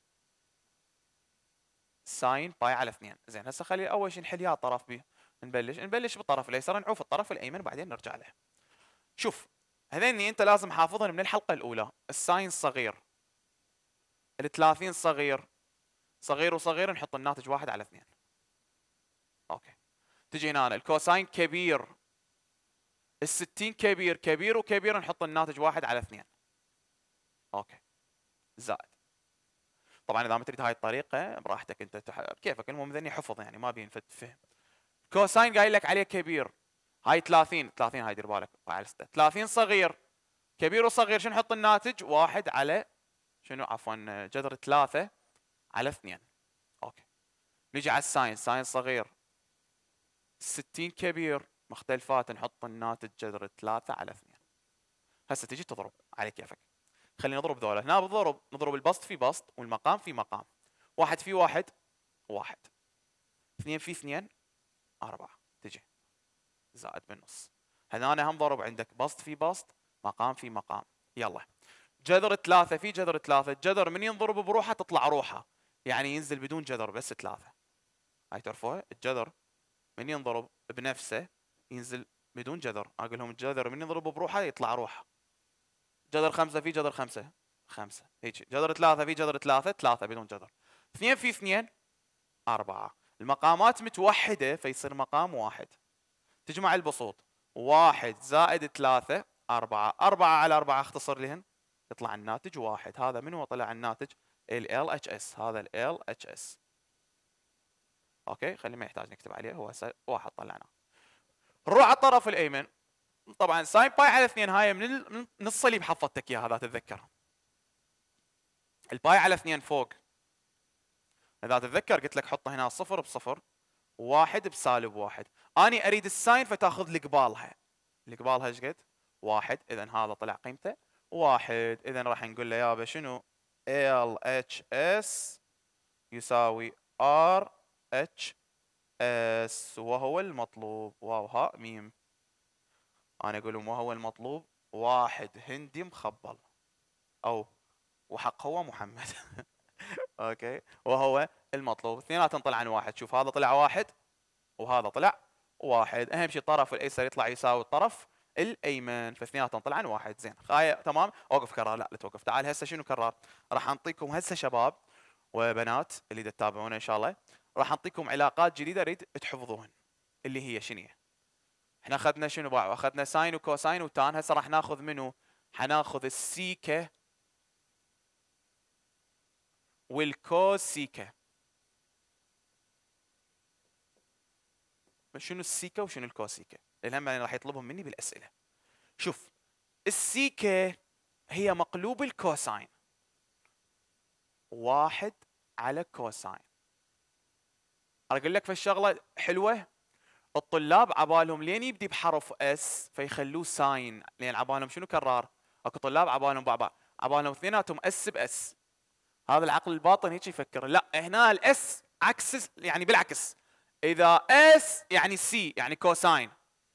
[SPEAKER 1] ساين باي على اثنين. زين هسه خلي اول شيء نحل يا طرف بي. نبلش نبلش بالطرف الايسر نعوف الطرف الايمن بعدين نرجع له. شوف هذني انت لازم حافظهم من الحلقه الاولى. الساين صغير، الثلاثين صغير، صغير وصغير نحط الناتج واحد على اثنين. اوكي تجي هنا الكوساين كبير، الستين كبير، كبير وكبير نحط الناتج واحد على اثنين. اوكي زائد. طبعا اذا ما تريد هاي الطريقه براحتك انت تح... كيفك، المهم ذني حفظ يعني ما بين فهم. كوساين قايل لك عليه كبير، هاي ثلاثين، ثلاثين هاي دير بالك على ستة. ثلاثين صغير، كبير وصغير شنو نحط الناتج؟ واحد على شنو عفوا جذر ثلاثة على اثنين. اوكي نجي على الساين، ساين صغير، ستين كبير، مختلفات نحط الناتج جذر ثلاثة على اثنين. هسه تجي تضرب على كيفك. خلينا نضرب ذولا. هنا بالضرب نضرب البسط في بسط والمقام في مقام. واحد في واحد واحد، اثنين في اثنين أربعة، تجي زائد بالنص. هنا هم ضرب عندك بسط في بسط مقام في مقام. يلا جذر ثلاثة في جذر ثلاثة، الجذر من ينضرب بروحه تطلع روحه، يعني ينزل بدون جذر بس ثلاثة. هاي تعرفوها؟ الجذر من ينضرب بنفسه ينزل بدون جذر. اقول لهم الجذر من ينضرب بروحه يطلع روحه. جذر خمسة في جذر خمسة خمسة، هيك. جذر ثلاثة في جذر ثلاثة ثلاثة بدون جذر. اثنين في اثنين أربعة. المقامات متوحدة فيصير مقام واحد. تجمع البسوط، واحد زائد ثلاثة أربعة، أربعة على أربعة اختصر لهن يطلع الناتج واحد. هذا من هو طلع الناتج؟ ال ال اتش اس. هذا ال ال اتش اس. اوكي خلي ما يحتاج نكتب عليه، هو واحد طلعناه. نروح على الطرف الايمن. طبعا ساين باي على اثنين هاي من من الصليب حفظتك اياها اذا تتذكر. الباي على اثنين فوق، اذا تتذكر قلت لك حط هنا صفر بصفر واحد بسالب واحد. اني اريد الساين فتاخذ لقبالها. لقبالها ايش قد؟ واحد. اذا هذا طلع قيمته واحد. اذا راح نقول له يابا شنو؟ ال اتش اس يساوي ار اتش اس وهو المطلوب واو هاء ميم. انا اقول لهم وهو المطلوب واحد هندي مخبل او وحق هو محمد. اوكي وهو المطلوب. اثنيناتهم طلعن واحد. شوف هذا طلع واحد وهذا طلع واحد. اهم شيء الطرف الايسر يطلع يساوي الطرف الايمن، فاثنيناتهم طلعن واحد. زين خاية تمام. اوقف كرار. لا لا توقف. تعال هسه شنو كرار؟ راح انطيكم هسه شباب وبنات اللي تتابعونا ان شاء الله، راح انطيكم علاقات جديده اريد تحفظوهن. اللي هي شنو؟ احنا اخذنا شنو باعوا؟ اخذنا ساين وكوساين وتان. هسه راح ناخذ منو؟ حناخذ السيكه والكوسيكه. شنو السيكه وشنو الكوسيكه؟ لان هم راح يطلبهم مني بالاسئله. شوف السيكه هي مقلوب الكوساين، واحد على كوساين. اقول لك في الشغله حلوه، الطلاب عبالهم لين يبدي بحرف اس فيخلوه ساين، لان عبالهم شنو كرار؟ اكو طلاب عبالهم بابا عبالهم اثنيناتهم اس باس. هذا العقل الباطن هيك يفكر. لا هنا الاس عكس، يعني بالعكس. اذا اس يعني سي يعني كوساين،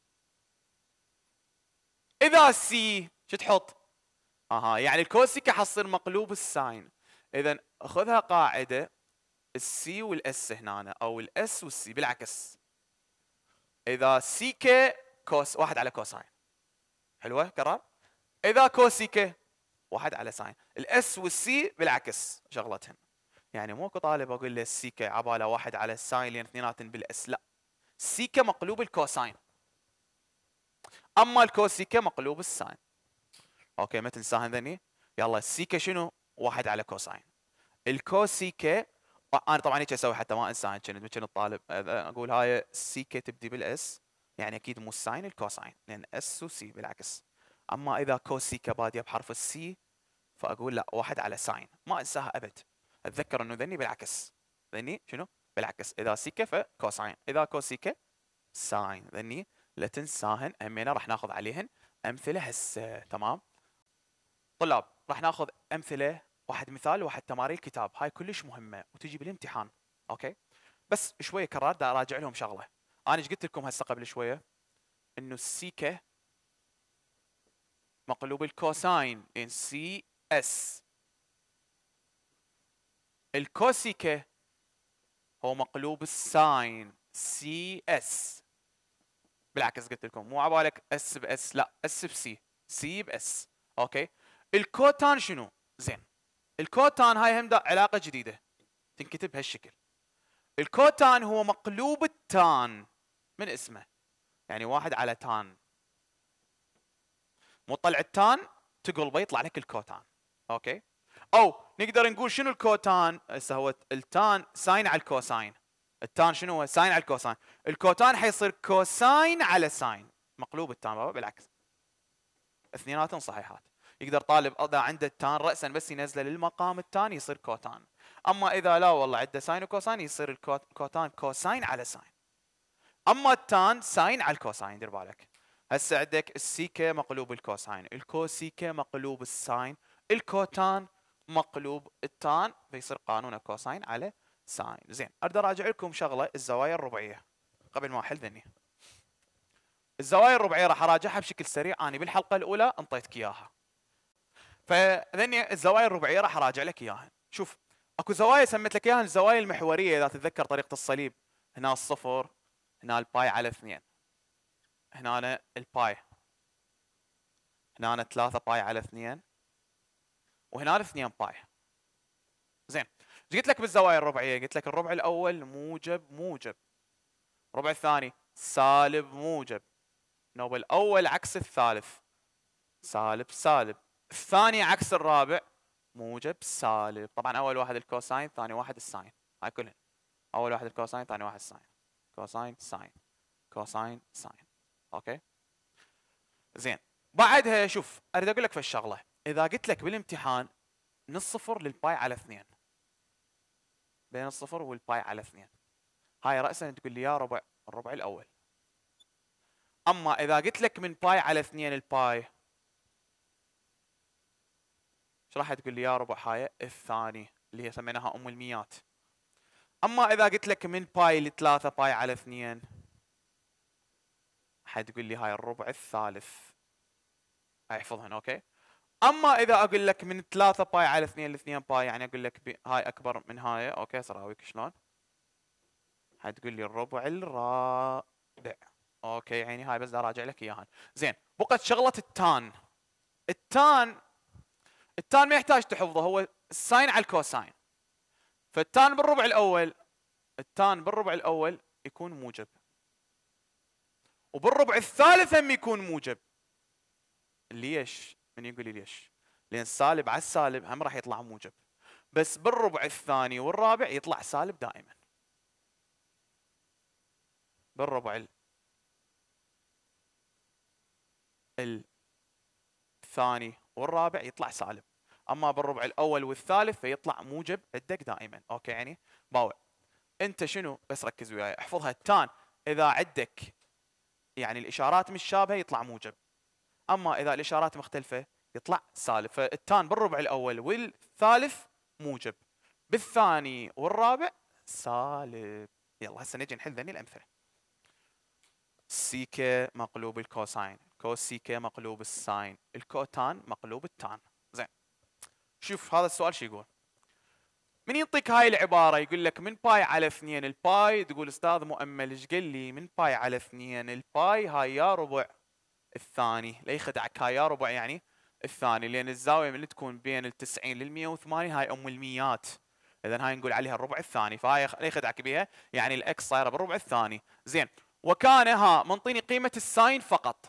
[SPEAKER 1] اذا سي شو تحط؟ اها يعني الكوسيكا حتصير مقلوب الساين. اذا خذها قاعده السي والاس هنا او الاس والسي بالعكس. اذا سيكا كوس واحد على كوساين. حلوه كرر. اذا كوسيكا واحد على ساين. الاس والسي بالعكس شغلتهن. يعني مو اكو طالب اقول له السيكا عباله واحد على الساين لان اثنيناتن بالاس، لا. السيكا مقلوب الكوساين. اما الكوسيكا مقلوب الساين. اوكي ما تنساهن ذني. يلا السيكا شنو؟ واحد على كوساين. الكوسيكا انا طبعا هيك اسوي حتى ما انساهن، كنت كنت الطالب اقول هاي السيكا تبدي بالاس، يعني اكيد مو الساين الكوساين لان اس وسي بالعكس. اما اذا كوسيكا باديه بحرف السي فاقول لا واحد على ساين، ما انساها ابد. اتذكر انه ذني بالعكس. ذني شنو؟ بالعكس. اذا سيكا فكوساين، اذا كوسيكا ساين. ذني لا تنساهن، همينه راح ناخذ عليهن امثله هسه. تمام طلاب، راح ناخذ امثله، واحد مثال وواحد تمارين الكتاب، هاي كلش مهمه وتجي بالامتحان. اوكي بس شويه كرار دا اراجع لهم شغله. انا ايش قلت لكم هسه قبل شويه؟ انه السيكا مقلوب الكوساين ان سي اس. الكوسيكا هو مقلوب الساين سي اس. بالعكس قلت لكم، مو عبالك اس باس، لا اس بسي، سي باس. اوكي الكوتان شنو؟ زين الكوتان هاي هم علاقه جديده تنكتب بهالشكل. الكوتان هو مقلوب التان من اسمه، يعني واحد على تان. مو طلع التان تقلبه يطلع لك الكوتان. اوكي او نقدر نقول شنو الكوتان؟ هسه هو التان ساين على الكوساين. التان شنو هو؟ ساين على الكوساين. الكوتان حيصير كوساين على ساين، مقلوب التان بابا بالعكس. اثنيناتهم صحيحات. يقدر طالب اذا عنده التان راسا بس ينزله للمقام الثاني يصير كوتان. اما اذا لا والله عنده ساين وكوساين يصير الكوتان كوساين على ساين. اما التان ساين على الكوساين، دير بالك. هسه عندك السيكا مقلوب الكوساين، الكوسيكا مقلوب الساين، الكوتان مقلوب التان، فيصير قانون كوساين على ساين. زين اريد اراجع لكم شغله، الزوايا الربعيه قبل ما احل ذني. الزوايا الربعيه راح اراجعها بشكل سريع، انا بالحلقه الاولى انطيتك اياها. فذني الزوايا الربعيه راح اراجع لك اياها. شوف اكو زوايا سميت لك اياها الزوايا المحوريه، اذا تتذكر طريقه الصليب. هنا الصفر، هنا الباي على اثنين، هنا الباي، هنا ثلاثة باي على اثنين، وهنا اثنين باي. زين ايش قلت لك بالزوايا الربعيه؟ قلت لك الربع الاول موجب موجب، الربع الثاني سالب موجب، نوب الاول عكس الثالث سالب سالب، الثاني عكس الرابع موجب سالب. طبعا اول واحد الكوساين، ثاني واحد الساين، هاي كلهن. اول واحد الكوساين، ثاني واحد الساين، كوساين ساين، كوساين ساين. اوكي زين بعدها شوف اريد اقول لك في الشغله، اذا قلت لك بالامتحان من الصفر للباي على اثنين، بين الصفر والباي على اثنين، هاي راسا تقول لي يا ربع الربع الاول. اما اذا قلت لك من باي على اثنين الباي، ايش راح تقول لي يا ربع؟ هاي الثاني اللي هي سميناها ام الميات. اما اذا قلت لك من باي لثلاثة باي على اثنين، حتقول لي هاي الربع الثالث. هاي احفظهن اوكي. اما اذا اقول لك من ثلاثة باي على اثنين لاثنين باي، يعني اقول لك هاي اكبر من هاي، اوكي سراويك شلون؟ حتقول لي الربع الرابع. اوكي يعني هاي بس اراجع لك اياها. زين بقت شغله التان. التان التان ما يحتاج تحفظه، هو الساين على الكوساين. فالتان بالربع الاول، التان بالربع الاول يكون موجب، وبالربع الثالث هم يكون موجب. ليش؟ من يقول لي ليش؟ لان السالب على السالب هم راح يطلع موجب، بس بالربع الثاني والرابع يطلع سالب دائما. بالربع الثاني والرابع يطلع سالب، اما بالربع الاول والثالث فيطلع موجب عندك دائما. اوكي يعني باوع انت شنو بس ركز وياي احفظها. التان اذا عندك يعني الاشارات مش شابهه يطلع موجب، اما اذا الاشارات مختلفه يطلع سالب. فالتان بالربع الاول والثالث موجب، بالثاني والرابع سالب. يلا هسه نجي نحل ذني الامثله. سيكا مقلوب الكوساين، كوسيكا مقلوب الساين، الكوتان مقلوب التان. زين شوف هذا السؤال شو يقول؟ من يعطيك هاي العباره يقول لك من باي على اثنين الباي، تقول استاذ مؤمل ايش قال لي من باي على اثنين الباي هاي يا ربع الثاني، لا يخدعك هاي يا ربع يعني الثاني، لان الزاويه من اللي تكون بين ال تسعين لل مية وثمانين هاي ام الميات، اذا هاي نقول عليها الربع الثاني، فهاي لا يخدعك بها، يعني الاكس صايره بالربع الثاني. زين، وكان ها منطيني قيمه الساين فقط،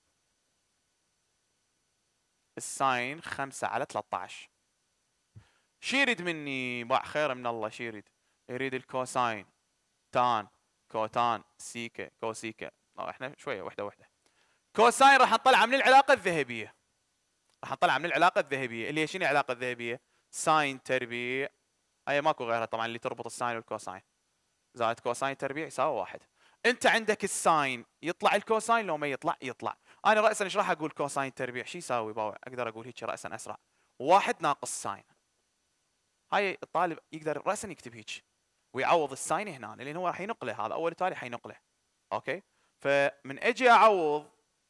[SPEAKER 1] الساين خمسة على ثلاثة عشر. شي يريد مني باع خير من الله؟ شي يريد؟ يريد الكوساين، تان، كوتان، سيكا، كوسيكا. احنا شويه وحده وحده. كوساين راح نطلع من العلاقه الذهبيه، راح نطلع من العلاقه الذهبيه اللي هي شنو العلاقه الذهبيه؟ ساين تربيع، هي ماكو غيرها طبعا اللي تربط الساين والكوساين، زائد كوساين تربيع يساوي واحد. انت عندك الساين يطلع الكوساين لو ما يطلع يطلع. انا راسا ايش راح اقول؟ كوساين تربيع شو يساوي باوع؟ اقدر اقول هيك راسا اسرع، واحد ناقص ساين. هاي الطالب يقدر راسا يكتب هيك ويعوض الساين هنا، لان هو راح ينقله، هذا اول تالي حينقله. اوكي، فمن اجي اعوض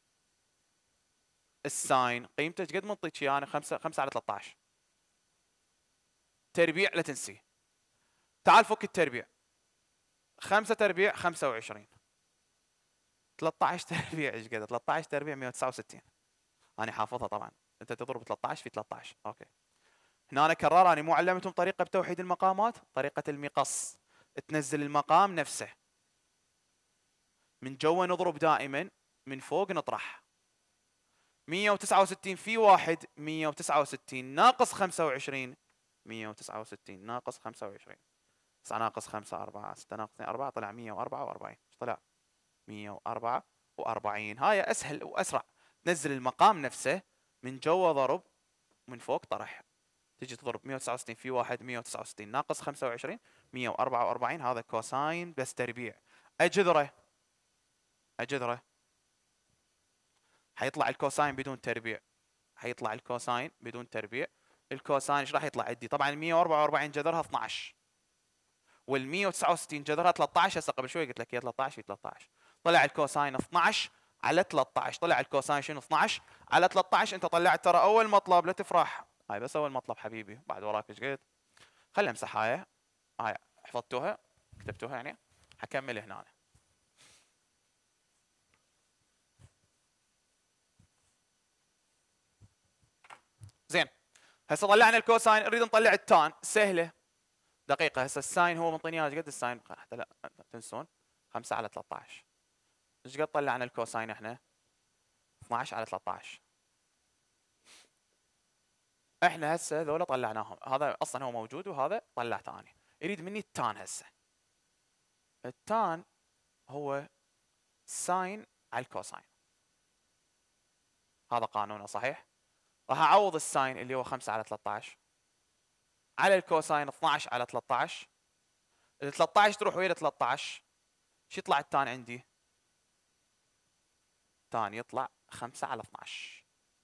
[SPEAKER 1] الساين قيمته ايش قد منطيك انا؟ خمسة خمسة على ثلاثة عشر تربيع، لا تنسي. تعال فك التربيع، خمسة تربيع خمسة وعشرين، ثلاثة عشر تربيع ايش قد؟ ثلاثة عشر تربيع مية وتسعة وستين، انا حافظها طبعا، انت تضرب ثلاثة عشر في ثلاثة عشر. اوكي، هنا أنا كرر، انا مو علمتهم طريقه بتوحيد المقامات، طريقه المقص، تنزل المقام نفسه من جوا نضرب دائما، من فوق نطرح. مية وتسعة وستين في واحد، مية وتسعة وستين ناقص خمسة وعشرين، مية وتسعة وستين ناقص خمسة وعشرين، تسعة ناقص خمسة أربعة، ستة ناقص اثنين أربعة، طلع مية وأربعة وأربعين. ايش طلع؟ مية وأربعة وأربعين. هاي اسهل واسرع، تنزل المقام نفسه من جوا ضرب، من فوق طرح. تجي تضرب مية وتسعة وستين في واحد، مية وتسعة وستين ناقص خمسة وعشرين، مية وأربعة وأربعين. هذا كوساين بس تربيع. اجذره، اجذره حيطلع الكوساين بدون تربيع، حيطلع الكوساين بدون تربيع. الكوساين ايش راح يطلع عندي؟ طبعا ال مية وأربعة وأربعين جذرها اثنعش، وال مية وتسعة وستين جذرها ثلاثة عشر. هسه قبل شوي قلت لك هي ثلاثة عشر في ثلاثة عشر، طلع الكوساين اثنعش على ثلاثة عشر. طلع الكوساين شنو؟ اثنعش على ثلاثة عشر. انت طلعت ترى اول مطلب، لا تفرح، هاي بس اول مطلب حبيبي، بعد وراك ايش قلت؟ خلي امسح هاي، هاي حفظتوها كتبتوها يعني، حكمل هنا. زين، هسه طلعنا الكوساين، نريد نطلع التان، سهله دقيقه. هسه الساين هو منطيني ايش قد الساين؟ حتى لا تنسون، خمسة على ثلاثة عشر. ايش قد طلعنا الكوساين احنا؟ اثنعش على ثلاثة عشر. احنا هسه هذول طلعناهم، هذا اصلا هو موجود وهذا طلعته انا. يريد مني التان. هسه التان هو ساين على الكوساين، هذا قانونه صحيح. راح اعوض الساين اللي هو خمسة على ثلاثة عشر على الكوساين اثنعش على ثلاثة عشر. ال ثلاثة عشر تروح ويا ال ثلاثة عشر، شو يطلع التان عندي؟ تان يطلع خمسة على اثنعش.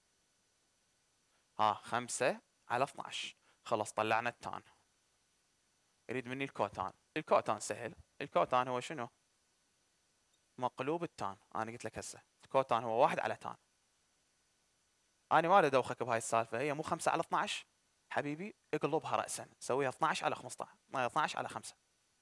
[SPEAKER 1] ها خمسة على اثنعش. خلص طلعنا التان. يريد مني الكوتان. الكوتان سهل، الكوتان هو شنو؟ مقلوب التان. انا قلت لك هسه الكوتان هو واحد على تان. انا ما ادوخك بهاي السالفه، هي مو خمسة على اثنعش حبيبي، اقلبها راسا، سويها اثنعش على خمسة عشر، اثنعش على خمسة.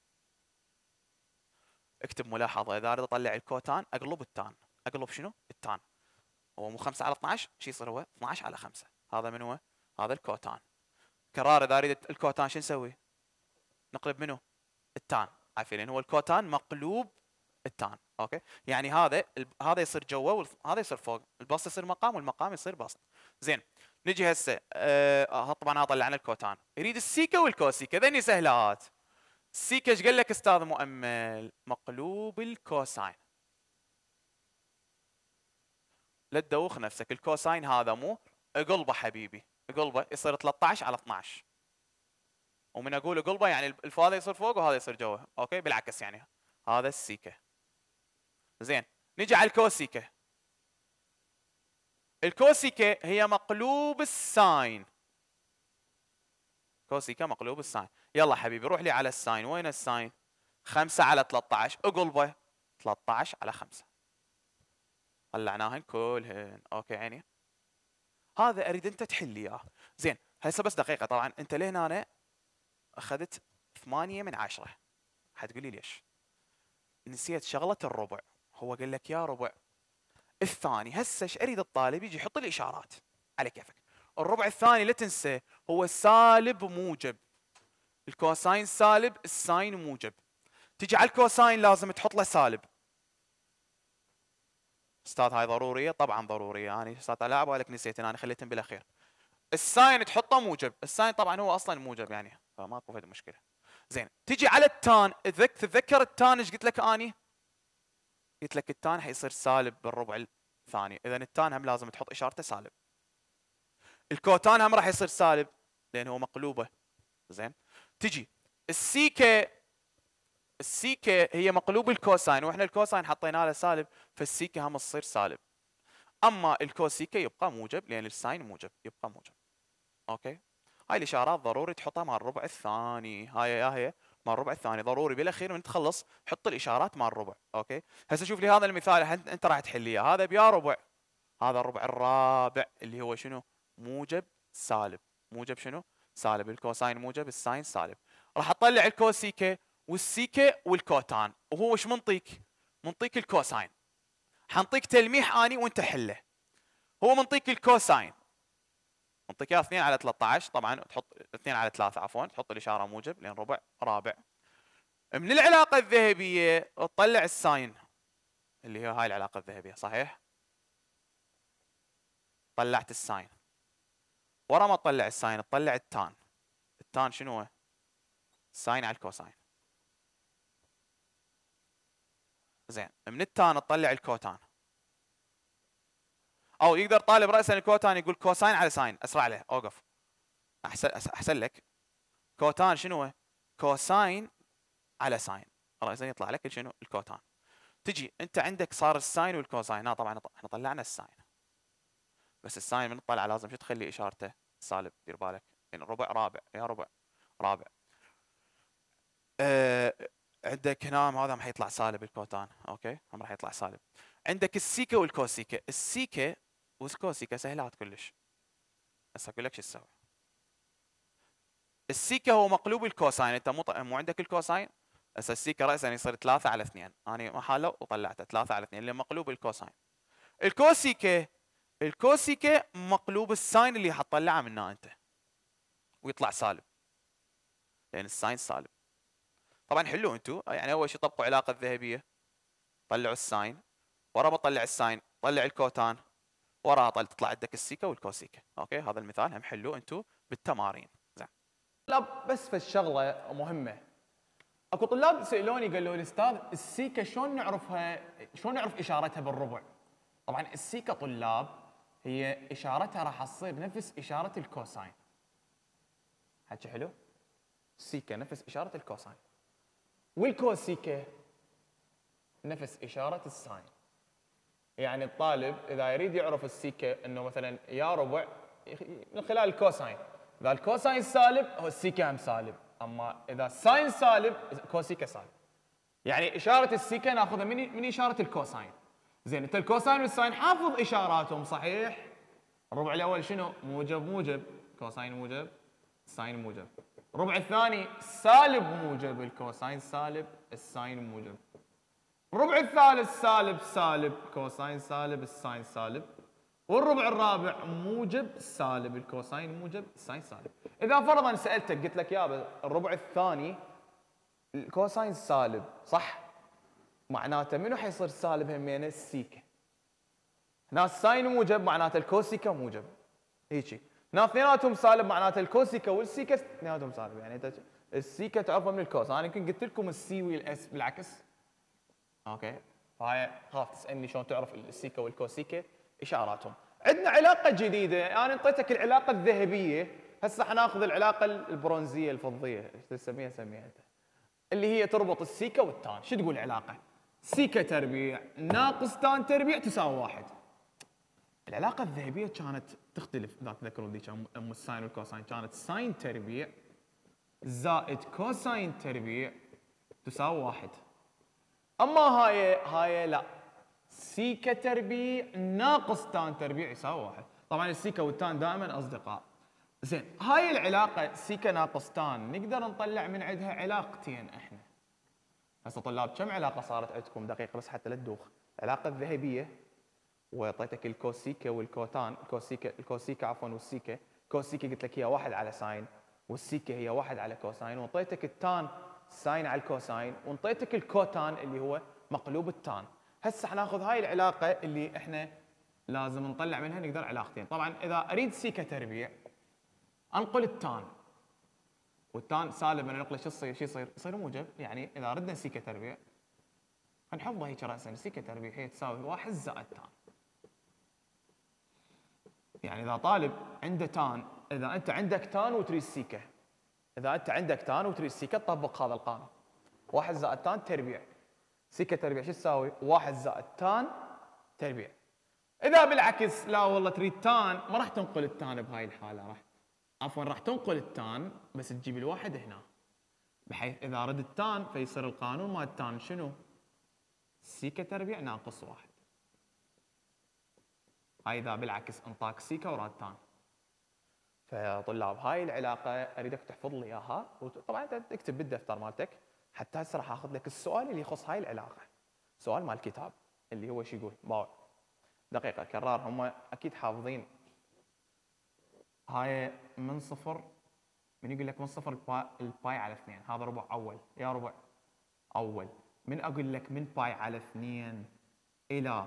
[SPEAKER 1] اكتب ملاحظه، اذا اريد اطلع الكوتان اقلب التان. اقلب شنو؟ التان. هو مو خمسة على اثنعش، شو يصير؟ هو اثنعش على خمسة. هذا من هو؟ هذا الكوتان. كرار، اذا اريد الكوتان شو نسوي؟ نقلب منه؟ التان. عارفين لان هو الكوتان مقلوب التان. اوكي، يعني هذا هذا يصير جوا وهذا يصير فوق، البسط يصير مقام والمقام يصير بسط. زين، نجي هسه آه طبعا هذا طلعنا الكوتان. يريد السيكا والكوسيكا، ذني سهلات. السيكا ايش قال لك استاذ مؤمل؟ مقلوب الكوساين. لا تدوخ نفسك، الكوساين هذا مو، اقلبه حبيبي، اقلبه يصير ثلاثة عشر على اثنعش. ومن اقول اقلبه يعني الفاضي يصير فوق وهذا يصير جوا. اوكي، بالعكس يعني. هذا السيكا. زين، نجي على الكوسيكا. الكوسيكا هي مقلوب الساين. كوسيكا مقلوب الساين. يلا حبيبي روح لي على الساين، وين الساين؟ خمسة على ثلاثة عشر، اقلبه ثلاثة عشر على خمسة. طلعناهن كلهن. اوكي عيني، هذا اريد انت تحل لي اياه. زين، هسه بس دقيقه، طبعا انت لهنا أنا اخذت ثمانية من عشرة. حتقولي ليش؟ نسيت شغلة الربع. هو قال لك يا ربع الثاني، هسه ايش اريد الطالب يجي يحط الاشارات على كيفك. الربع الثاني لا تنسى هو سالب موجب، الكوساين سالب، الساين موجب. تجي على الكوساين لازم تحط له سالب. استاذ هاي ضروريه؟ طبعا ضروريه. انا استاذ لا بالك نسيت، انا خليتهم بالاخير. الساين تحطه موجب، الساين طبعا هو اصلا موجب يعني فماكو فد مشكله. زين تجي على التان، تتذكر التان ايش قلت لك اني؟ قلت لك التان حيصير سالب بالربع الثاني، اذا التان هم لازم تحط اشارته سالب. الكوتان هم راح يصير سالب لان هو مقلوبه. زين تجي السيكه، السيكه هي مقلوب الكوساين، واحنا الكوساين حطينا له سالب، فالسيكه هم تصير سالب. اما الكوسيكه يبقى موجب لان الساين موجب، يبقى موجب. اوكي، هاي الاشارات ضروري تحطها مع الربع الثاني. هاي يا هي مع الربع الثاني ضروري، بالاخير من تخلص حط الاشارات مع الربع. اوكي، هسه شوف لي هذا المثال انت راح تحل اياه. هذا بيا ربع، هذا الربع الرابع اللي هو شنو؟ موجب سالب. موجب شنو؟ سالب. الكوساين موجب، الساين سالب. راح اطلع الكوسيكه والسيكه والكوتان، وهو ايش منطيك؟ منطيك الكوساين. حنطيك تلميح اني وانت حله. هو منطيك الكوساين، منطيك اياه اثنين على ثلاثة عشر، طبعا تحط اثنين على ثلاثة عفوا، تحط الاشاره موجب لان ربع رابع. من العلاقه الذهبيه تطلع الساين اللي هي هاي العلاقه الذهبيه، صحيح؟ طلعت الساين. ورا ما تطلع الساين تطلع التان. التان شنو هو؟ الساين على الكوساين. زين من التان تطلع الكوتان. او يقدر طالب راسا الكوتان يقول كوساين على ساين، اسرع له، اوقف احسن احسن لك. كوتان شنو هو؟ كوساين على ساين، راسا يطلع لك شنو؟ الكوتان. تجي انت عندك صار الساين والكوساين، ها طبعا احنا طلعنا الساين، بس الساين من طلع لازم شو تخلي اشارته؟ سالب، دير بالك يعني ربع رابع، يا ربع رابع. أه عندك هنا هذا راح يطلع سالب الكوتان. اوكي هم راح يطلع سالب. عندك السيكا والكوسيكا، السيكا والكوسيكا سهلات كلش. بس اقول لك شو تسوي. السيكا هو مقلوب الكوساين، انت مو مو عندك الكوساين؟ هسه السيكا راسا يصير ثلاثة على اثنين، انا محاله وطلعته ثلاثة على اثنين اللي مقلوب الكوساين. الكوسيكا، الكوسيكا مقلوب الساين اللي حتطلعه منه انت ويطلع سالب لان الساين سالب. طبعا حلوه انتم، يعني اول شيء طبقوا علاقه الذهبيه، طلعوا الساين، ورا ما تطلع الساين طلع الكوتان، وراها تطلع عندك السيكا والكوسيكا. اوكي هذا المثال هم حلوه انتم بالتمارين. زين
[SPEAKER 2] لا بس في الشغله مهمه، اكو طلاب سالوني قالوا لي استاذ السيكا شلون نعرفها، شلون نعرف اشارتها بالربع؟ طبعا السيكا طلاب هي اشارتها راح تصير نفس اشاره الكوساين. حكي حلو؟ السيكا نفس اشاره الكوساين، والكوسيكا نفس اشاره الساين. يعني الطالب اذا يريد يعرف السيكا انه مثلا يا ربع من خلال الكوساين، اذا الكوساين سالب هو السيكا هم سالب، اما اذا الساين سالب كوسيكا سالب. يعني اشاره السيكا ناخذها من من اشاره الكوساين. زين انت الكوساين والساين حافظ اشاراتهم صحيح؟ الربع الاول شنو؟ موجب موجب، كوساين موجب، ساين موجب. الربع الثاني سالب موجب، الكوساين سالب، الساين موجب. الربع الثالث سالب سالب، كوساين سالب، الساين سالب. والربع الرابع موجب سالب، الكوساين موجب، الساين سالب. اذا فرضا سالتك قلت لك يابا الربع الثاني الكوساين سالب صح؟ معناته منو حيصير سالب همينه؟ السيكا. هنا الساين موجب معناته الكوسيكا موجب. هيجي هنا اثنيناتهم سالب معناته الكوسيكا والسيكا اثنيناتهم سالب. يعني انت السيكا تعرفها من الكوس، انا يمكن قلت لكم السي والاس بالعكس. اوكي فهاي خاف تسالني شلون تعرف السيكا والكوسيكا اشاراتهم. عندنا علاقه جديده، انا انطيتك العلاقه الذهبيه، هسه حناخذ العلاقه البرونزيه الفضيه، ايش تسميها سميها انت، اللي هي تربط السيكا والتان. شو تقول العلاقه؟ سيكا تربيع ناقص تان تربيع تساوي واحد. العلاقه الذهبيه كانت تختلف اذا تذكرون ذيك ام الساين والكوساين، كانت ساين تربيع زائد كوساين تربيع تساوي واحد. اما هاي هاي لا، سيكا تربيع ناقص تان تربيع يساوي واحد. طبعا السيكا والتان دائما اصدقاء، زين هاي العلاقه سيكا ناقص تان نقدر نطلع من عندها علاقتين احنا. هسه طلاب كم علاقه صارت عندكم؟ دقيقه بس حتى لا تدوخ. العلاقه الذهبيه واعطيتك الكوسيكا والكوتان، الكوسيكا الكوسيكا عفوا والسيكا. كوسيكا قلت لك هي واحد على ساين، والسيكا هي واحد على كوساين، وانطيتك التان ساين على الكوساين، وانطيتك الكوتان اللي هو مقلوب التان. هسه حناخذ هاي العلاقه اللي احنا لازم نطلع منها نقدر علاقتين. طبعا اذا اريد سيكا تربيع انقل التان، والتان سالب من نقله شو يصير؟ شو يصير؟ يصير موجب. يعني اذا ردنا سيكا تربيع نحفظها هيك راسا، سيكا تربيع هي تساوي واحد زائد تان. يعني اذا طالب عنده تان، اذا انت عندك تان وتريد سيكا، اذا انت عندك تان وتريد سيكا تطبق هذا القانون. واحد زائد تان تربيع. سيكا تربيع شو تساوي؟ واحد زائد تان تربيع. اذا بالعكس لا والله تريد تان، ما راح تنقل التان بهاي الحاله، راح عفوا راح تنقل التان بس تجيب الواحد هنا، بحيث اذا ردت تان فيصير القانون مال التان شنو؟ سيكا تربيع ناقص واحد. هاي اذا بالعكس انطاك سيكا وراد تان. فطلاب هاي العلاقه اريدك تحفظ لي اياها، وطبعا انت تكتب بالدفتر مالتك. حتى هسه راح اخذ لك السؤال اللي يخص هاي العلاقه، سؤال مال الكتاب اللي هو شو يقول؟ باوع دقيقه كرار، هم اكيد حافظين. هاي من صفر، من يقول لك من صفر الباي, الباي على اثنين، هذا ربع اول يا ربع اول. من اقول لك من باي على اثنين الى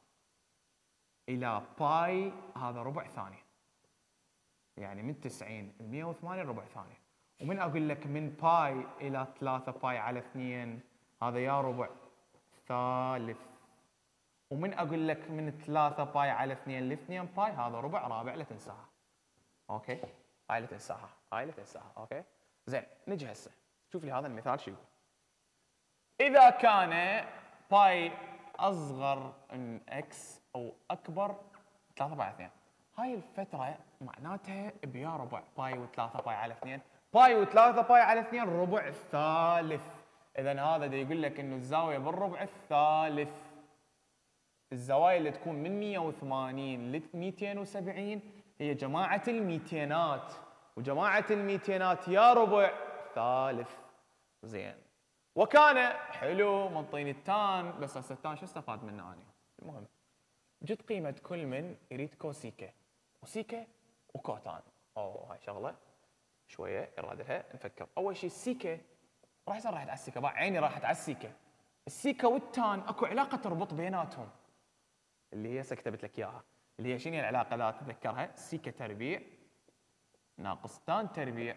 [SPEAKER 2] الى باي، هذا ربع ثاني. يعني من تسعين ل مئة وثمانية ربع ثاني. ومن اقول لك من باي الى ثلاثة باي على اثنين، هذا يا ربع ثالث. ومن اقول لك من ثلاثة باي على اثنين ل اثنين باي، هذا ربع رابع، لا تنساها. اوكي؟ هاي لا تنساها، هاي لا تنساها، اوكي؟ زين نجي هسه، شوف لي هذا المثال شو يقول. اذا كان باي اصغر من اكس او اكبر ثلاثة باي على اثنين، هاي الفترة معناتها بيا ربع باي وثلاثة باي على اثنين، باي وثلاثة باي على اثنين ربع ثالث. اذا هذا دا يقول لك انه الزاوية بالربع الثالث. الزوايا اللي تكون من مئة وثمانين ل مئتين وسبعين هي جماعة الميتينات، وجماعة الميتينات يا ربع ثالث. زين. وكان حلو منطيني التان، بس هسه التان شو استفاد منه انا؟ المهم جد قيمة كل من يريد كوسيكا وسيكا وكوتان. اوه هاي شغلة شوية يرادلها نفكر. اول شيء السيكا راح يصير راحت على السيكا، بقى عيني راحت على السيكا. السيكا والتان اكو علاقة تربط بيناتهم، اللي هي هسه كتبت لك اياها، اللي هي شنو العلاقة لا تتذكرها؟ سيكا تربيع ناقص تان تربيع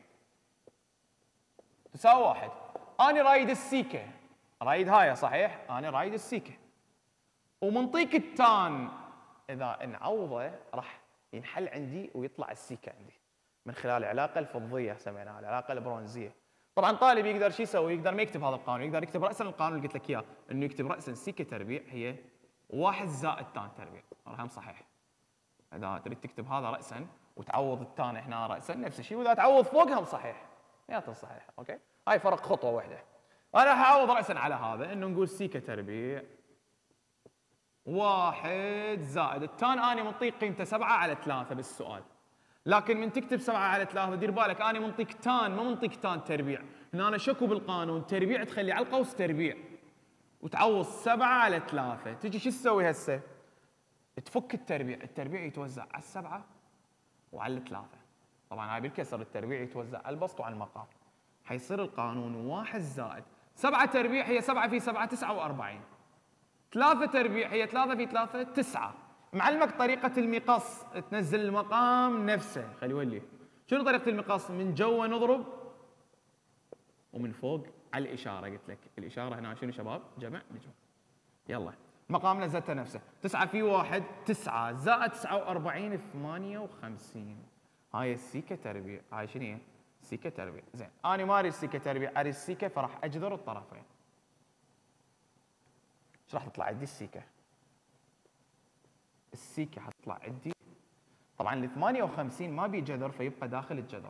[SPEAKER 2] تساوي واحد. انا رايد السيكا، رايد هاي صحيح؟ انا رايد السيكا. ومنطيك التان اذا نعوضه راح ينحل عندي ويطلع السيكا عندي من خلال العلاقه الفضيه سميناها العلاقه البرونزيه. طبعا طالب يقدر شو يسوي؟ يقدر ما يكتب هذا القانون، يقدر يكتب راسا القانون اللي قلت لك اياه، انه يكتب راسا سيكا تربيع هي واحد زائد تان تربيع، هم صحيح. اذا تريد تكتب هذا راسا وتعوض التان هنا راسا نفس الشيء، واذا تعوض فوقها صحيح، اثنيناتهم صحيح. اوكي؟ هاي فرق خطوه واحده. انا راح اعوض راسا على هذا، انه نقول سيكا تربيع واحد زائد التان. انا منطيك قيمته سبعة على ثلاثة بالسؤال، لكن من تكتب سبعة على ثلاثة دير بالك انا منطيك تان، ما منطيك تان تربيع. هنا أنا شكو بالقانون، تربيع تخلي على القوس تربيع وتعوض سبعة على ثلاثة. تجي شو تسوي هسه؟ تفك التربيع، التربيع يتوزع على السبعة وعلى الثلاثة. طبعا هاي بالكسر، التربيع يتوزع على البسط وعلى المقام. حيصير القانون واحد زائد سبعة تربيع هي سبعة في سبعة تسعة وأربعين. ثلاثة تربيع هي ثلاثة في ثلاثة تسعة. معلمك طريقة المقص، تنزل المقام نفسه. خلي يولي شنو طريقة المقص؟ من جوا نضرب ومن فوق على الإشارة. قلت لك الإشارة هنا شنو شباب؟ جمع مجموع. يلا مقام نزلته نفسه. تسعة في واحد تسعة زائد تسعة وأربعين ثمانية وخمسين. هاي السيكا تربيع. هاي شنو هي؟ سيكا تربيع. زين أنا ما أريد سيكا تربيع، أريد سيكا، فراح أجذر الطرفين. ايش راح تطلع عندي؟ السيكا. السيكا حتطلع عندي طبعا ال ثمانية وخمسين ما بي جذر فيبقى داخل الجذر،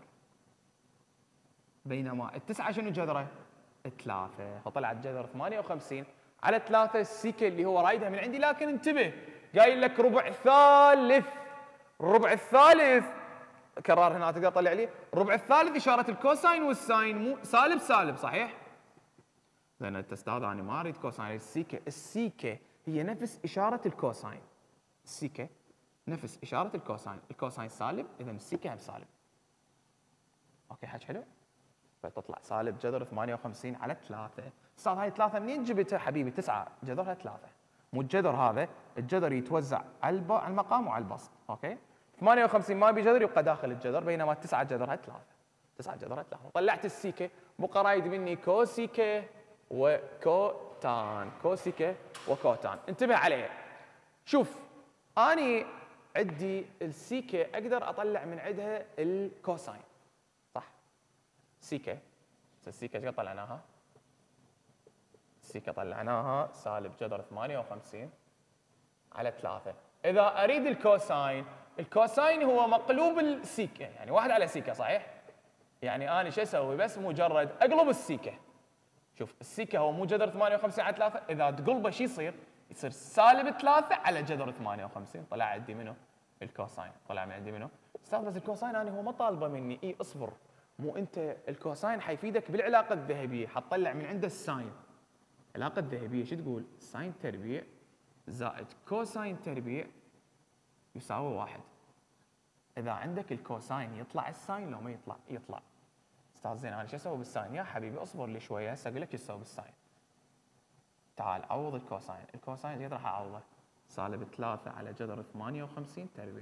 [SPEAKER 2] بينما التسعة شنو جذره؟ ثلاثة، فطلعت جذر ثمانية وخمسين على ثلاثة السيكا اللي هو رايدها من عندي. لكن انتبه قايل لك ربع ثالث، الربع الثالث كرار هنا تقدر تطلع لي الربع الثالث اشاره الكوساين والساين مو سالب سالب صحيح؟ زين انت استاذ انا ما اريد كوساين السيكه، السيكه هي نفس اشاره الكوساين. السيكه نفس اشاره الكوساين، الكوساين سالب اذا السيكه هم سالب. اوكي حكي حلو؟ فتطلع سالب جذر ثمانية وخمسين على ثلاثة. استاذ هاي ثلاثة منين جبتها حبيبي؟ تسعة جذرها ثلاثة. مو الجذر هذا، الجذر يتوزع على على المقام وعلى البسط، اوكي؟ ثمانية وخمسين ما بجذر يبقى داخل الجذر، بينما تسعة جذرها ثلاثة. تسعة جذرها ثلاثة. طلعت السيكه، بقى رايد مني كوسيكه وكوتان، كوسيكه وكوتان، انتبه عليها. شوف اني عندي السيكه اقدر اطلع من عندها الكوساين. صح؟ سيكه السيكه ايش طلعناها؟ السيكه طلعناها سالب جذر ثمانية وخمسين على ثلاثة. اذا اريد الكوساين، الكوساين هو مقلوب السيكه، يعني واحد على سيكه صحيح؟ يعني انا شو اسوي؟ بس مجرد اقلب السيكه. شوف السيكه هو مو جذر ثمانية وخمسين على ثلاثة، اذا تقلبه شو يصير؟ يصير سالب ثلاثة على جذر ثمانية وخمسين. طلع عندي منو؟ الكوساين. طلع من عندي منو؟ استاذ بس الكوساين انا هو ما طالبه مني. اي اصبر، مو انت الكوساين حيفيدك بالعلاقه الذهبيه، حتطلع من عنده الساين. العلاقه الذهبيه شو تقول؟ ساين تربيع زائد كوساين تربيع يساوي واحد. اذا عندك الكوساين يطلع الساين لو ما يطلع؟ يطلع. استاذ زين انا شو اسوي بالساين؟ يا حبيبي اصبر لي شويه هسه اقول لك شو اسوي بالساين. تعال عوض الكوساين، الكوساين ايش راح اعوضه؟ سالب ثلاثة على جذر ثمانية وخمسين تربيع.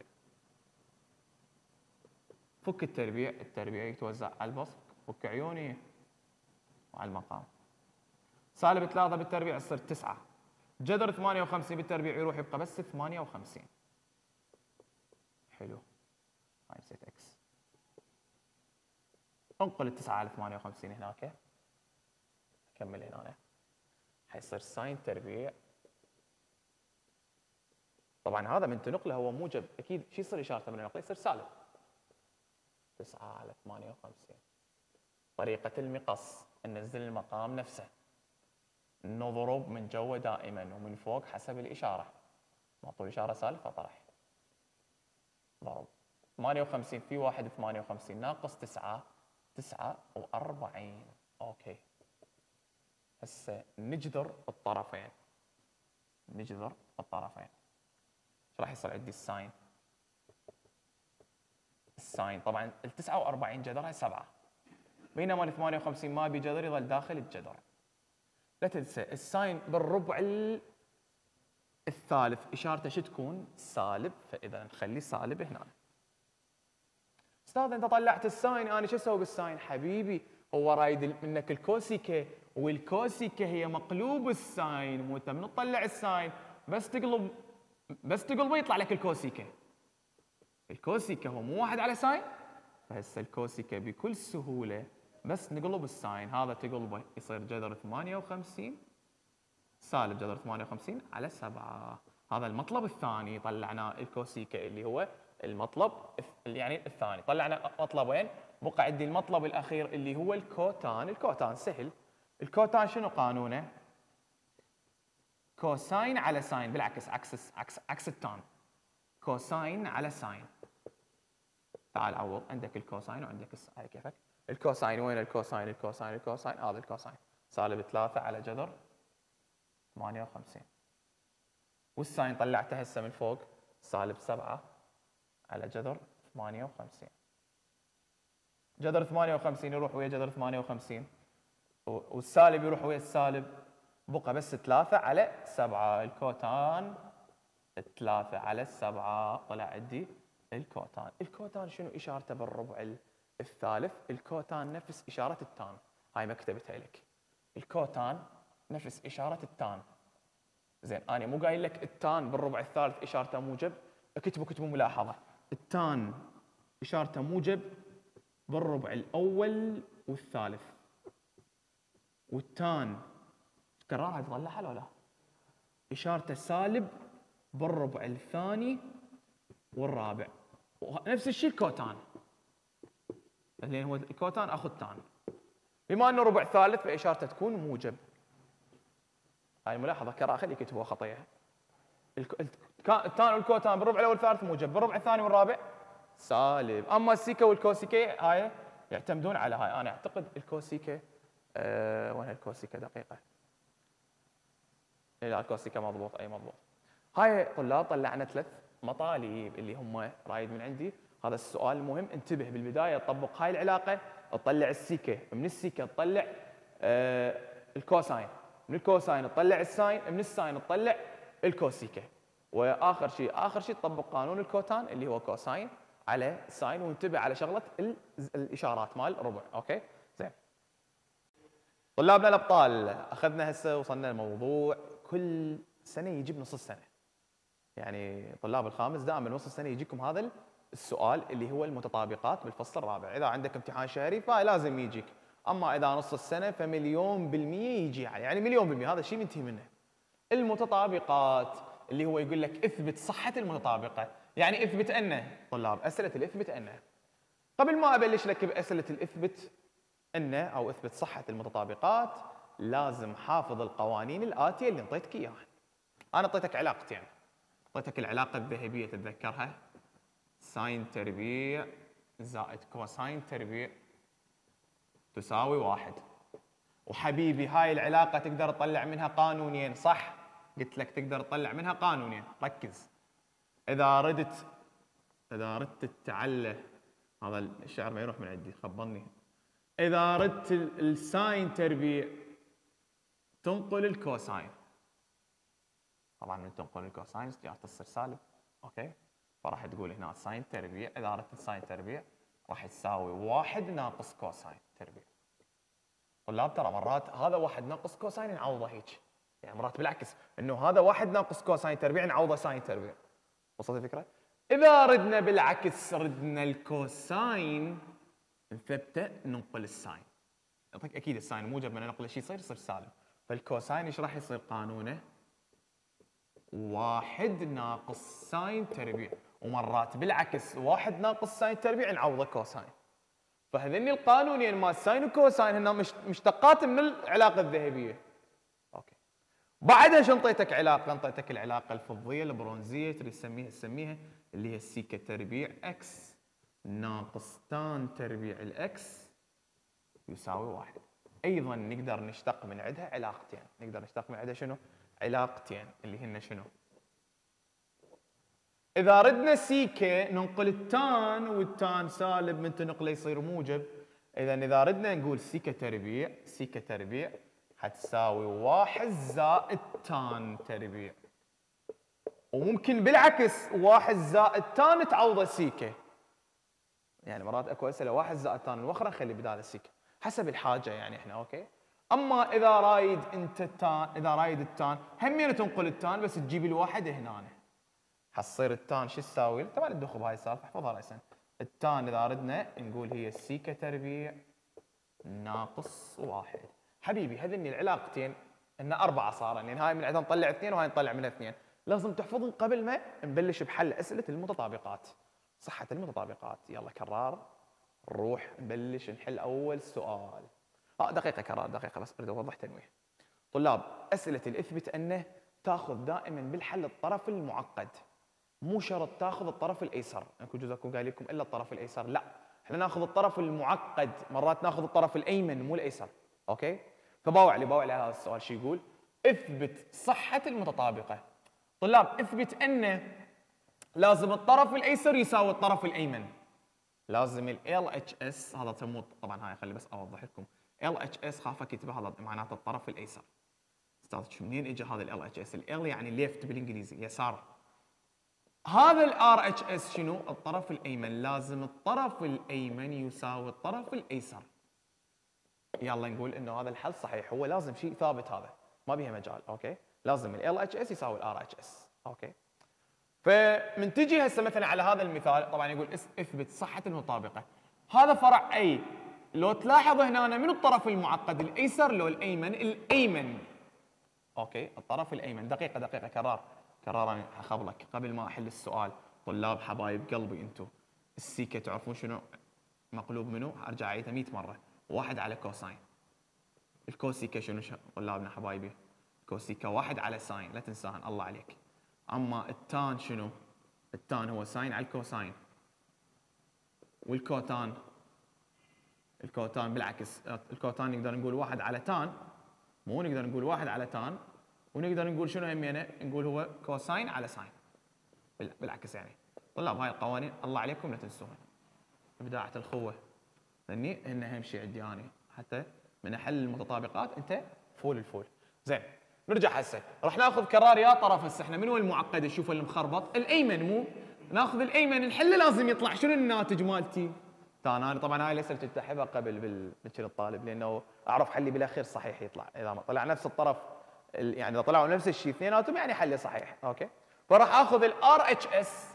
[SPEAKER 2] فك التربيع، التربيع يتوزع على البسط، فك عيوني وعلى المقام. سالب ثلاثة بالتربيع تصير تسعة. جذر ثمانية وخمسين بالتربيع يروح يبقى بس ثمانية وخمسين. حلو. هاي نسيت اكس. انقل التسعة على ثمانية وخمسين هناك. كمل هنا. حيصير ساين تربيع. طبعا هذا من تنقله هو موجب، اكيد شو يصير اشارته من النقله؟ يصير سالب. تسعة على ثمانية وخمسين. طريقة المقص ننزل المقام نفسه. نضرب من جوا دائما ومن فوق حسب الاشاره. معطوا اشاره سالب فطرح. ضرب. ثمانية وخمسين في واحد ثمانية وخمسين ناقص تسعة، تسعة وأربعين. اوكي. هسه نجذر الطرفين. نجذر الطرفين. ايش راح يصير عندي الساين؟ الساين طبعا ال تسعة وأربعين جذرها سبعة. بينما ال ثمانية وخمسين ما بجذر يظل داخل الجذر. لا تنسى الساين بالربع الثالث اشارته شو تكون؟ سالب، فاذا نخلي سالب هنا. استاذ انت طلعت الساين، انا شو اسوي بالساين؟ حبيبي هو رايد منك الكوسيكه، والكوسيكه هي مقلوب الساين، مو انت من تطلع الساين بس تقلب بس تقلبه يطلع لك الكوسيكه. الكوسيكه هو مو واحد على ساين، فهسه الكوسيكه بكل سهوله بس نقلب الساين، هذا تقلبه يصير جذر ثمانية وخمسين سالب جذر ثمانية وخمسين على سبعة. هذا المطلب الثاني طلعناه الكوسيكه اللي هو المطلب يعني الثاني. طلعنا مطلبين، بقى عندي المطلب الاخير اللي هو الكوتان. الكوتان سهل. الكوتان شنو قانونه؟ كوساين على ساين، بالعكس عكس عكس عكس التان. كوساين على ساين. تعال عوض، عندك الكوساين وعندك الساين. هاي كيفك؟ الكوساين وين الكوساين؟ الكوساين الكوساين هذا الكوساين سالب ثلاثة على جذر ثمانية وخمسين. والساين طلعته هسه من فوق سالب سبعة على جذر ثمانية وخمسين. جذر ثمانية وخمسين يروح ويا جذر ثمانية وخمسين، والسالب يروح ويا السالب، بقى بس ثلاثة على سبعة. الكوتان ثلاثة على سبعة طلع عندي الكوتان. الكوتان شنو اشارته بالربع الثالث؟ الكوتان نفس اشاره التان. هاي ما كتبتها لك. الكوتان نفس اشاره التان. زين انا مو قايل لك التان بالربع الثالث اشارته موجب؟ اكتبوا كتبوا ملاحظه. التان اشارته موجب بالربع الاول والثالث، والتان تكررها تطلعها ولا لا؟ اشارته سالب بالربع الثاني والرابع. نفس الشيء الكوتان، لان هو الكوتان اخذ تان. بما انه ربع ثالث فاشارته تكون موجب. هاي الملاحظه كراهه خلي يكتبوها خطيه. التان والكوتان بالربع الاول والثالث موجب، بالربع الثاني والرابع سالب. اما السيكا والكوسيكا هاي يعتمدون على هاي. انا اعتقد الكوسيكا أه وين الكوسيكا دقيقه. لا الكوسيكا مضبوط. اي مضبوط. هاي طلاب طلعنا ثلاث مطالب اللي هم رايد من عندي. هذا السؤال المهم، انتبه بالبدايه تطبق هاي العلاقه، تطلع السيكا، من السيكا تطلع أه الكوساين، من الكوساين تطلع الساين، من الساين تطلع الكوسيكا، واخر شيء اخر شيء تطبق قانون الكوتان اللي هو كوساين على ساين، وانتبه على شغله الاشارات مال ربع. اوكي زين. طلابنا الابطال، اخذنا هسه وصلنا لموضوع كل سنه يجي بنص السنه. يعني طلاب الخامس دائما نص السنه يجيكم هذا السؤال اللي هو المتطابقات بالفصل الرابع. اذا عندك امتحان شهري فلازم يجيك، اما اذا نص السنه فمليون بالميه يجي، يعني مليون بالميه هذا الشيء منتهي منه. المتطابقات اللي هو يقول لك اثبت صحه المتطابقه، يعني اثبت ان طلاب اسئله الاثبت ان. قبل ما ابلش لك باسئله الاثبت ان او اثبت صحه المتطابقات، لازم حافظ القوانين الاتيه اللي انطيتك اياها. انا اعطيتك علاقتين، يعني. اعطيتك العلاقه الذهبيه تتذكرها، ساين تربيع زائد كوساين تربيع تساوي واحد. وحبيبي هاي العلاقه تقدر تطلع منها قانونين، صح؟ قلت لك تقدر تطلع منها قانونين، ركز. اذا ردت اذا ردت تتعلى، هذا الشعر ما يروح من عندي خبرني. اذا ردت الساين تربيع تنقل الكوساين، طبعا من تنقل الكوساين تصير سالب. اوكي، فراح تقول هنا ساين تربيع، اذا ردت الساين تربيع راح تساوي واحد ناقص كوساين تربيع. طلاب ترى مرات هذا واحد ناقص كوساين نعوضه هيك، يعني مرات بالعكس انه هذا واحد ناقص كوساين تربيع نعوضه ساين تربيع. وصلت الفكره؟ اذا ردنا بالعكس، ردنا الكوساين نثبته ننقل الساين. يعطيك اكيد الساين موجب من نقله شيء يصير يصير سالب، فالكوساين ايش راح يصير قانونه؟ واحد ناقص ساين تربيع، ومرات بالعكس واحد ناقص ساين تربيع نعوضه كوساين. فهذني القانونين مال ساين وكوساين هن مشتقات من العلاقه الذهبيه. اوكي. بعدها شو انطيتك علاقه؟ انطيتك العلاقه الفضيه البرونزيه تريد تسميها تسميها اللي هي السيكا تربيع اكس ناقص تان تربيع الاكس يساوي واحد. ايضا نقدر نشتق من عندها علاقتين، نقدر نشتق من عندها شنو؟ علاقتين اللي هن شنو؟ اذا ردنا سيكا ننقل التان، والتان سالب من تنقله يصير موجب. اذا اذا ردنا نقول سيكا تربيع، سيكا تربيع حتساوي واحد زائد تان تربيع. وممكن بالعكس واحد زائد تان تعوضه سيكا. يعني مرات اكو اسئله واحد زائد تان الاخرى نخلي بدال السيكا حسب الحاجه يعني احنا. اوكي. اما اذا رايد انت التان، اذا رايد التان همين تنقل التان بس تجيب الواحد هنا، حتصير التان شو تساوي؟ طبعا تدخل بهاي السالفه احفظها راسا. التان اذا ردنا نقول هي السيكا تربيع ناقص واحد. حبيبي هذني العلاقتين ان اربعه صار، يعني هاي من عندها نطلع اثنين وهاي نطلع منها اثنين. لازم تحفظهم قبل ما نبلش بحل اسئله المتطابقات، صحه المتطابقات. يلا كرار نروح نبلش نحل اول سؤال. اه دقيقه كرار دقيقه بس اريد اوضح تنويه. طلاب اسئله الاثبت انه تاخذ دائما بالحل الطرف المعقد، مو شرط تاخذ الطرف الايسر. اكو جزء اكو قايل لكم الا الطرف الايسر، لا احنا ناخذ الطرف المعقد، مرات ناخذ الطرف الايمن مو الايسر. اوكي. فباوع لي باوع لي على هذا السؤال شو يقول؟ اثبت صحه المتطابقه. طلاب اثبت ان لازم الطرف الايسر يساوي الطرف الايمن. لازم ال اتش اس، هذا تسموه طبعا هاي خلي بس اوضح لكم، ال اتش اس خاف اكتبها هذا معناته الطرف الايسر. استاذ شو منين اجى هذا ال اتش اس؟ ال يعني ليفت بالانجليزي يسار. هذا الار اتش اس شنو؟ الطرف الايمن. لازم الطرف الايمن يساوي الطرف الايسر. يلا نقول انه هذا الحل صحيح، هو لازم شيء ثابت هذا ما بيها مجال. اوكي. لازم ال اتش اس يساوي الار اتش اس. اوكي. فمن تجي هسه مثلا على هذا المثال طبعا يقول اثبت صحه المطابقه. هذا فرع اي، لو تلاحظ هنا من الطرف المعقد الايسر لو الايمن؟ الايمن. اوكي. الطرف الايمن. دقيقه دقيقه كرار كرار انا اخبرك قبل ما احل السؤال. طلاب حبايب قلبي انتم، السيكا تعرفون شنو مقلوب منه؟ ارجع اعيدها مئة مره. واحد على كوساين. الكوسيكا شنو طلابنا حبايبي؟ كوسيكا واحد على ساين، لا تنساهن الله عليك. اما التان شنو؟ التان هو ساين على الكوساين. والكوتان. الكوتان بالعكس، الكوتان نقدر نقول واحد على تان، مو نقدر نقول واحد على تان، ونقدر نقول شنو همينه؟ نقول هو كوساين على ساين. بالعكس يعني. طلاب هاي القوانين الله عليكم لا تنسوها. ابداعة الخوة. لاني هن اهم شيء عندي انا، حتى من احل المتطابقات انت فول الفول. زين، نرجع هسه، راح ناخذ كرار يا طرف. هسه احنا من هو المعقد؟ شوف المخربط، الايمن، مو ناخذ الايمن نحله لازم يطلع شنو الناتج مالتي؟ تان انا طبعا هاي الاسئله كنت احبها قبل بالمثل الطالب، لانه اعرف حلي بالاخير صحيح يطلع، اذا ما طلع نفس الطرف يعني اذا طلعوا نفس الشيء اثنيناتهم يعني حلي صحيح، اوكي؟ فراح اخذ الار اتش اس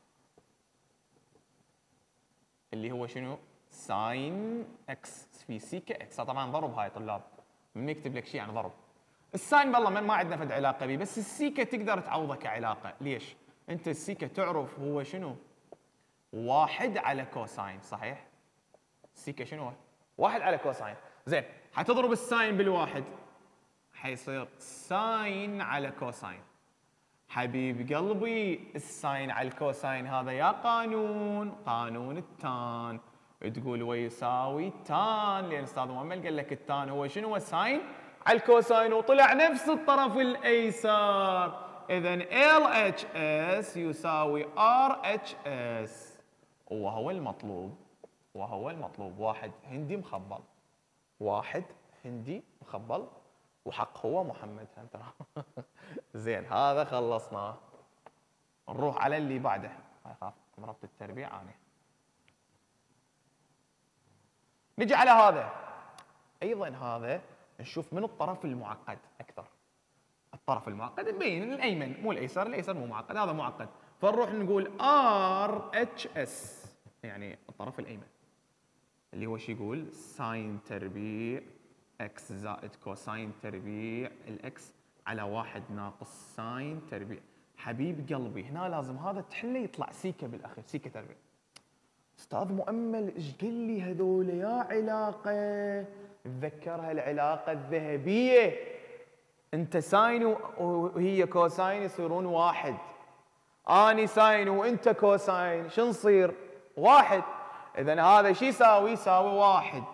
[SPEAKER 2] اللي هو شنو؟ ساين اكس في سيكا اكس. طبعا ضرب هاي طلاب، من يكتب لك شيء يعني ضرب. الساين والله ما عندنا فد علاقه به، بس السيكا تقدر تعوضه كعلاقه. ليش؟ انت السيكا تعرف هو شنو؟ واحد على كوساين، صحيح؟ السيكا شنو؟ واحد على كوساين. زين، حتضرب الساين بالواحد حيصير ساين على كوساين. حبيب قلبي الساين على الكوساين هذا يا قانون، قانون التان، تقول ويساوي تان، لان استاذ مؤمل قال لك التان هو شنو؟ هو ساين على الكوساين، وطلع نفس الطرف الايسر. اذا ال اتش اس يساوي ار اتش اس، وهو المطلوب، وهو المطلوب واحد هندي مخبل، واحد هندي مخبل، وحق هو محمد هم ترى. زين، هذا خلصناه. نروح على اللي بعده. هاي خاف مربط التربيع انا. نجي على هذا ايضا، هذا نشوف من الطرف المعقد اكثر. الطرف المعقد مبين الايمن مو الايسر، الايسر مو معقد، هذا معقد. فنروح نقول ار اتش اس يعني الطرف الايمن، اللي هو شو يقول؟ ساين تربيع اكس زائد كوساين تربيع الاكس على واحد ناقص ساين تربيع. حبيب قلبي هنا لازم هذا تحله يطلع سيكا بالاخير، سيكا تربيع. استاذ مؤمل ايش قال لي هذول يا علاقه؟ تذكرها العلاقه الذهبيه، انت ساين وهي كوساين يصيرون واحد، اني ساين وانت كوساين شو نصير؟ واحد. اذا هذا شو يساوي؟ يساوي واحد.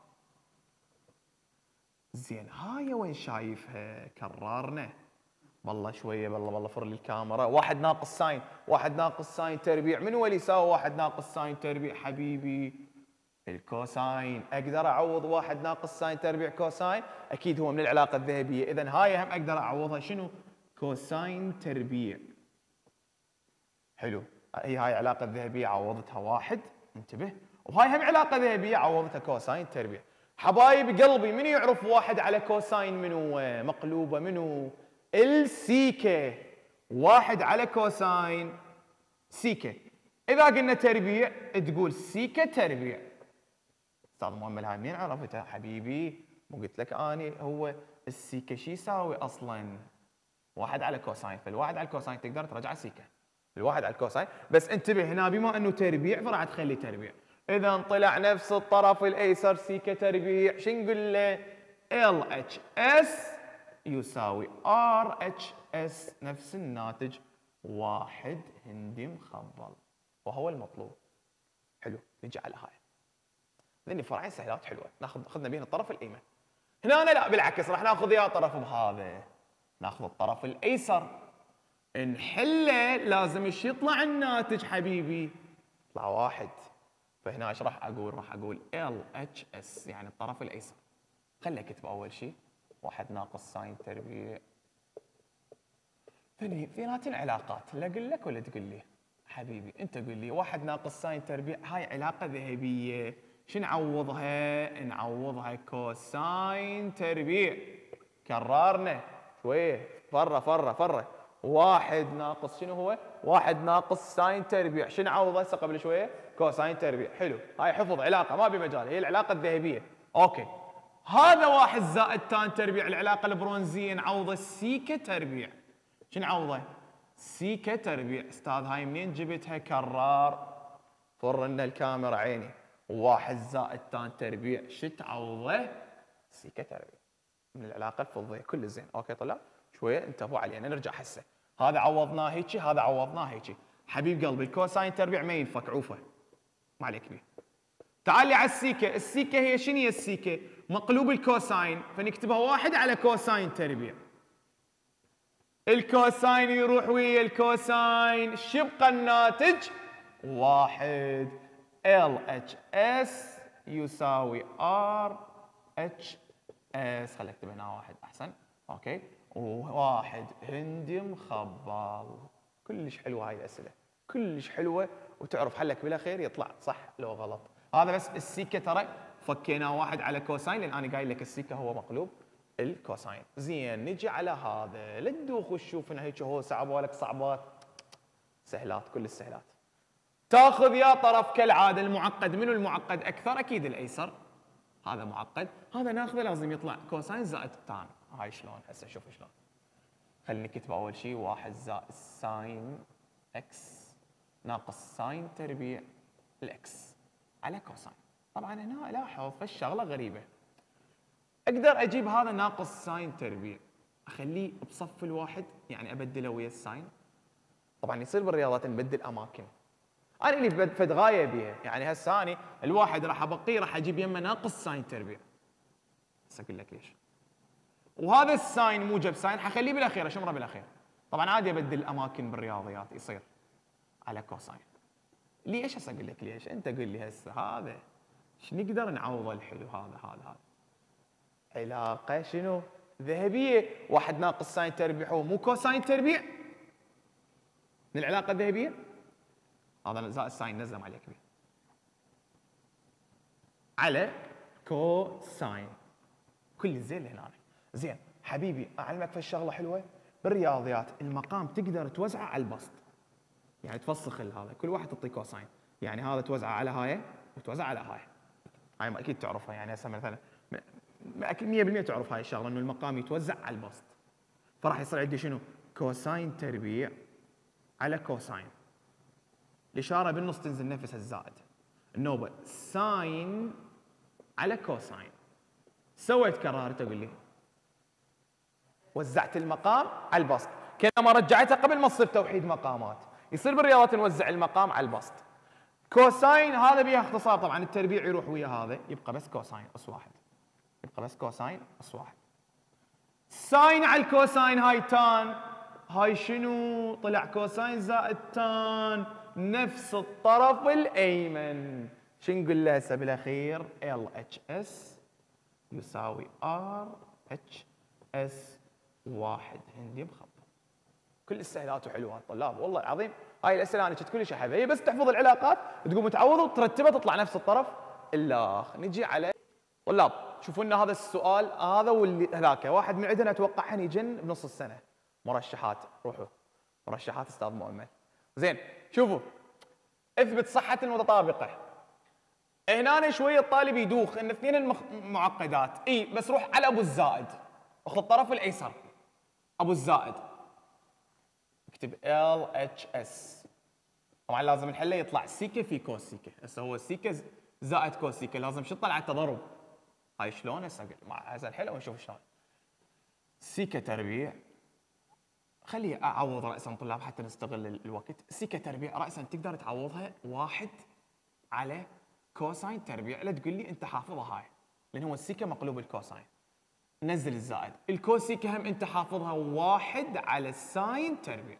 [SPEAKER 2] زين، هاي وين شايفها؟ كررنا والله شويه، والله والله فر لي الكاميرا. واحد ناقص ساين، واحد ناقص ساين تربيع، من هو اللي يساوي واحد ناقص ساين تربيع حبيبي؟ الكوساين. اقدر اعوض واحد ناقص ساين تربيع كوساين؟ اكيد هو من العلاقه الذهبيه. اذا هاي هم اقدر اعوضها شنو؟ كوساين تربيع. حلو، هي هاي العلاقه الذهبيه عوضتها واحد، انتبه، وهاي هم علاقه ذهبيه عوضتها كوساين تربيع. حبايب قلبي من يعرف واحد على كوساين منو مقلوبه؟ منو؟ السيكا. واحد على كوساين سيكا. اذا قلنا تربيع تقول سيكا تربيع. استاذ مؤمل هاي منين عرفتها حبيبي؟ مو قلت لك اني هو السيكا شو يساوي اصلا؟ واحد على كوساين، فالواحد على الكوساين تقدر ترجع سيكا، الواحد على الكوساين. بس انتبه هنا بما انه تربيع فراح تخلي تربيع. اذا طلع نفس الطرف الايسر سيكا تربيع، شو نقول له؟ ال اتش اس يساوي ار اتش اس، نفس الناتج، واحد هندي مخبل، وهو المطلوب. حلو، نجي على هاي. لاني فرعين سهلات حلوه، ناخذ اخذنا بين الطرف الايمن. هنا أنا لا، بالعكس راح ناخذ يا طرف بهذا، ناخذ الطرف الايسر. نحله لازم ايش يطلع الناتج حبيبي؟ يطلع واحد. فهنا ايش راح اقول؟ راح اقول ال اتش اس يعني الطرف الايسر. خليني اكتب اول شيء واحد ناقص ساين تربيع. ثاني اثنيناتن علاقات، لا اقول لك ولا تقول لي حبيبي؟ انت قول لي واحد ناقص ساين تربيع، هاي علاقه ذهبيه، شو نعوضها؟ نعوضها كوساين تربيع. كررنا شويه، فره فره فره. واحد ناقص شنو هو؟ واحد ناقص ساين تربيع، شنو نعوضه هسه قبل شويه؟ كوساين تربيع. حلو، هاي حفظ علاقه ما بمجال، هي العلاقه الذهبيه. اوكي، هذا واحد زائد تان تربيع، العلاقه البرونزيه، نعوضه سيكا تربيع. شنو نعوضه؟ سيكا تربيع. استاذ هاي منين جبتها؟ كرار، فر لنا الكاميرا عيني. واحد زائد تان تربيع شو تعوضه؟ سيكا تربيع، من العلاقه الفضيه. كل زين. اوكي طلع شويه انتبهوا علينا. نرجع هسه، هذا عوضناه هيك، هذا عوضناه هيك. حبيب قلبي الكوساين تربيع ما ينفك، عوفه ما عليك بيه. تعال لي على السيكه، السيكه هي شنو هي السيكه؟ مقلوب الكوساين، فنكتبها واحد على كوساين تربيع. الكوساين يروح ويا الكوساين، شو يبقى الناتج؟ واحد. ال اتش اس يساوي ار اتش اس. خليني اكتب هنا واحد احسن. اوكي. وواحد هندي مخبل. كلش حلوه هاي الاسئله، كلش حلوه، وتعرف حلك بلا خير يطلع صح لو غلط. هذا بس السيكه ترى فكيناه واحد على كوساين، لان انا قايل لك السيكه هو مقلوب الكوساين. زين نجي على هذا، لا تدوخ وتشوف انه هيك هو صعب ولك صعبات، سهلات كل السهلات. تاخذ يا طرف كالعاده المعقد. منو المعقد اكثر؟ اكيد الايسر. هذا معقد، هذا ناخذه لازم يطلع كوساين زائد تان. هاي شلون هسه؟ شوف شلون. خليني نكتب اول شيء واحد زائد ساين اكس ناقص ساين تربيع الاكس على كوساين. طبعا هنا لاحظ فالشغله غريبه، اقدر اجيب هذا ناقص ساين تربيع اخليه بصف الواحد، يعني ابدله ويا الساين. طبعا يصير بالرياضات نبدل اماكن، انا اللي فد غايه بيها، يعني هسه اني الواحد راح ابقيه راح اجيب يمه ناقص ساين تربيع. هسه اقول لك ليش. وهذا الساين موجب ساين حخليه بالاخير، اشمره بالاخير. طبعا عادي ابدل الاماكن بالرياضيات يصير على كوساين. ليش؟ هسه اقول لك ليش. انت قول لي هسه هذا ايش نقدر نعوض الحلو هذا هذا هذا علاقه شنو؟ ذهبيه. واحد ناقص ساين تربيع هو مو كوساين تربيع؟ من العلاقه الذهبيه هذا زائد ساين نزله ما عليك بيه على كوساين. كل زين هنا. زين حبيبي اعلمك في الشغله حلوه بالرياضيات، المقام تقدر توزعه على البسط، يعني تفسخ هذا كل واحد تعطيه كوساين، يعني هذا توزعه على هاي وتوزع على هاي. هاي اكيد تعرفها، يعني هسه مثلا اكيد مية بالمية تعرف هاي الشغله انه المقام يتوزع على البسط، فراح يصير عندي شنو؟ كوساين تربيع على كوساين. الاشاره بالنص تنزل نفس الزائد، النوبه ساين على كوساين. سويت كررت اقول لي وزعت المقام على البسط، كانما رجعتها قبل ما تصير توحيد مقامات. يصير بالرياضات نوزع المقام على البسط. كوساين هذا بيها اختصار، طبعا التربيع يروح ويا هذا يبقى بس كوساين اس واحد، يبقى بس كوساين اس واحد. ساين على الكوساين هاي تان، هاي شنو؟ طلع كوساين زائد تان، نفس الطرف الايمن. شو نقول له هسه بالاخير؟ ال اتش اس يساوي ار اتش اس واحد هندي مخبط. كل السهلات وحلوها الطلاب والله العظيم. هاي الاسئله انا كنت كلش احبها، هي بس تحفظ العلاقات تقوم تعوض وترتبها تطلع نفس الطرف الاخ. نجي على طلاب، شوفوا لنا هذا السؤال هذا واللي هذاك، واحد من عندنا اتوقع يجن بنص السنه. مرشحات، روحوا مرشحات استاذ مؤمن. زين شوفوا، اثبت صحه المتطابقه. هنا شويه الطالب يدوخ ان اثنين المعقدات، اي بس روح على ابو الزائد، اخذ الطرف الايسر ابو الزائد، اكتب ال اتش اس. طبعا لازم نحله يطلع سيكه في كوس سيكه. هسه هو سيكه زائد كوس سيكه، لازم شو طلع التضارب. هاي شلون هسه هسه نحله ونشوف شلون. سيكه تربيع، خليه اعوض راسا طلاب حتى نستغل الوقت. سيكه تربيع راسا تقدر تعوضها واحد على كوساين تربيع. لا تقول لي انت حافظها هاي، لان هو السيكه مقلوب الكوساين. نزل الزائد. الكوسيكه هم انت حافظها واحد على الساين تربيع.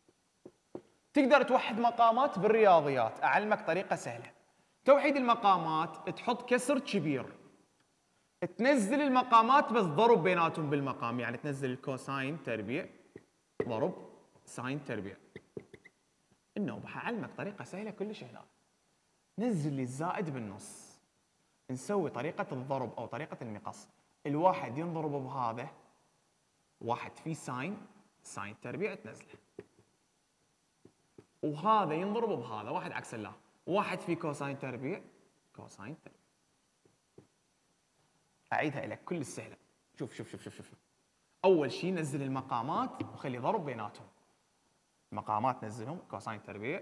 [SPEAKER 2] تقدر توحد مقامات بالرياضيات، اعلمك طريقه سهله. توحيد المقامات تحط كسر كبير، تنزل المقامات بس ضرب بيناتهم بالمقام، يعني تنزل الكوساين تربيع ضرب ساين تربيع. النوبه حاعلمك طريقه سهله كلش هنا. نزل لي الزائد بالنص، نسوي طريقه الضرب او طريقه المقص. الواحد ينضرب بهذا، واحد في ساين ساين تربيع تنزله، وهذا ينضرب بهذا، واحد عكس الله، واحد في كوساين تربيع كوساين تربيع. اعيدها لك كل السهله. شوف شوف شوف شوف شوف اول شيء نزل المقامات وخلي ضرب بيناتهم. المقامات نزلهم كوساين تربيع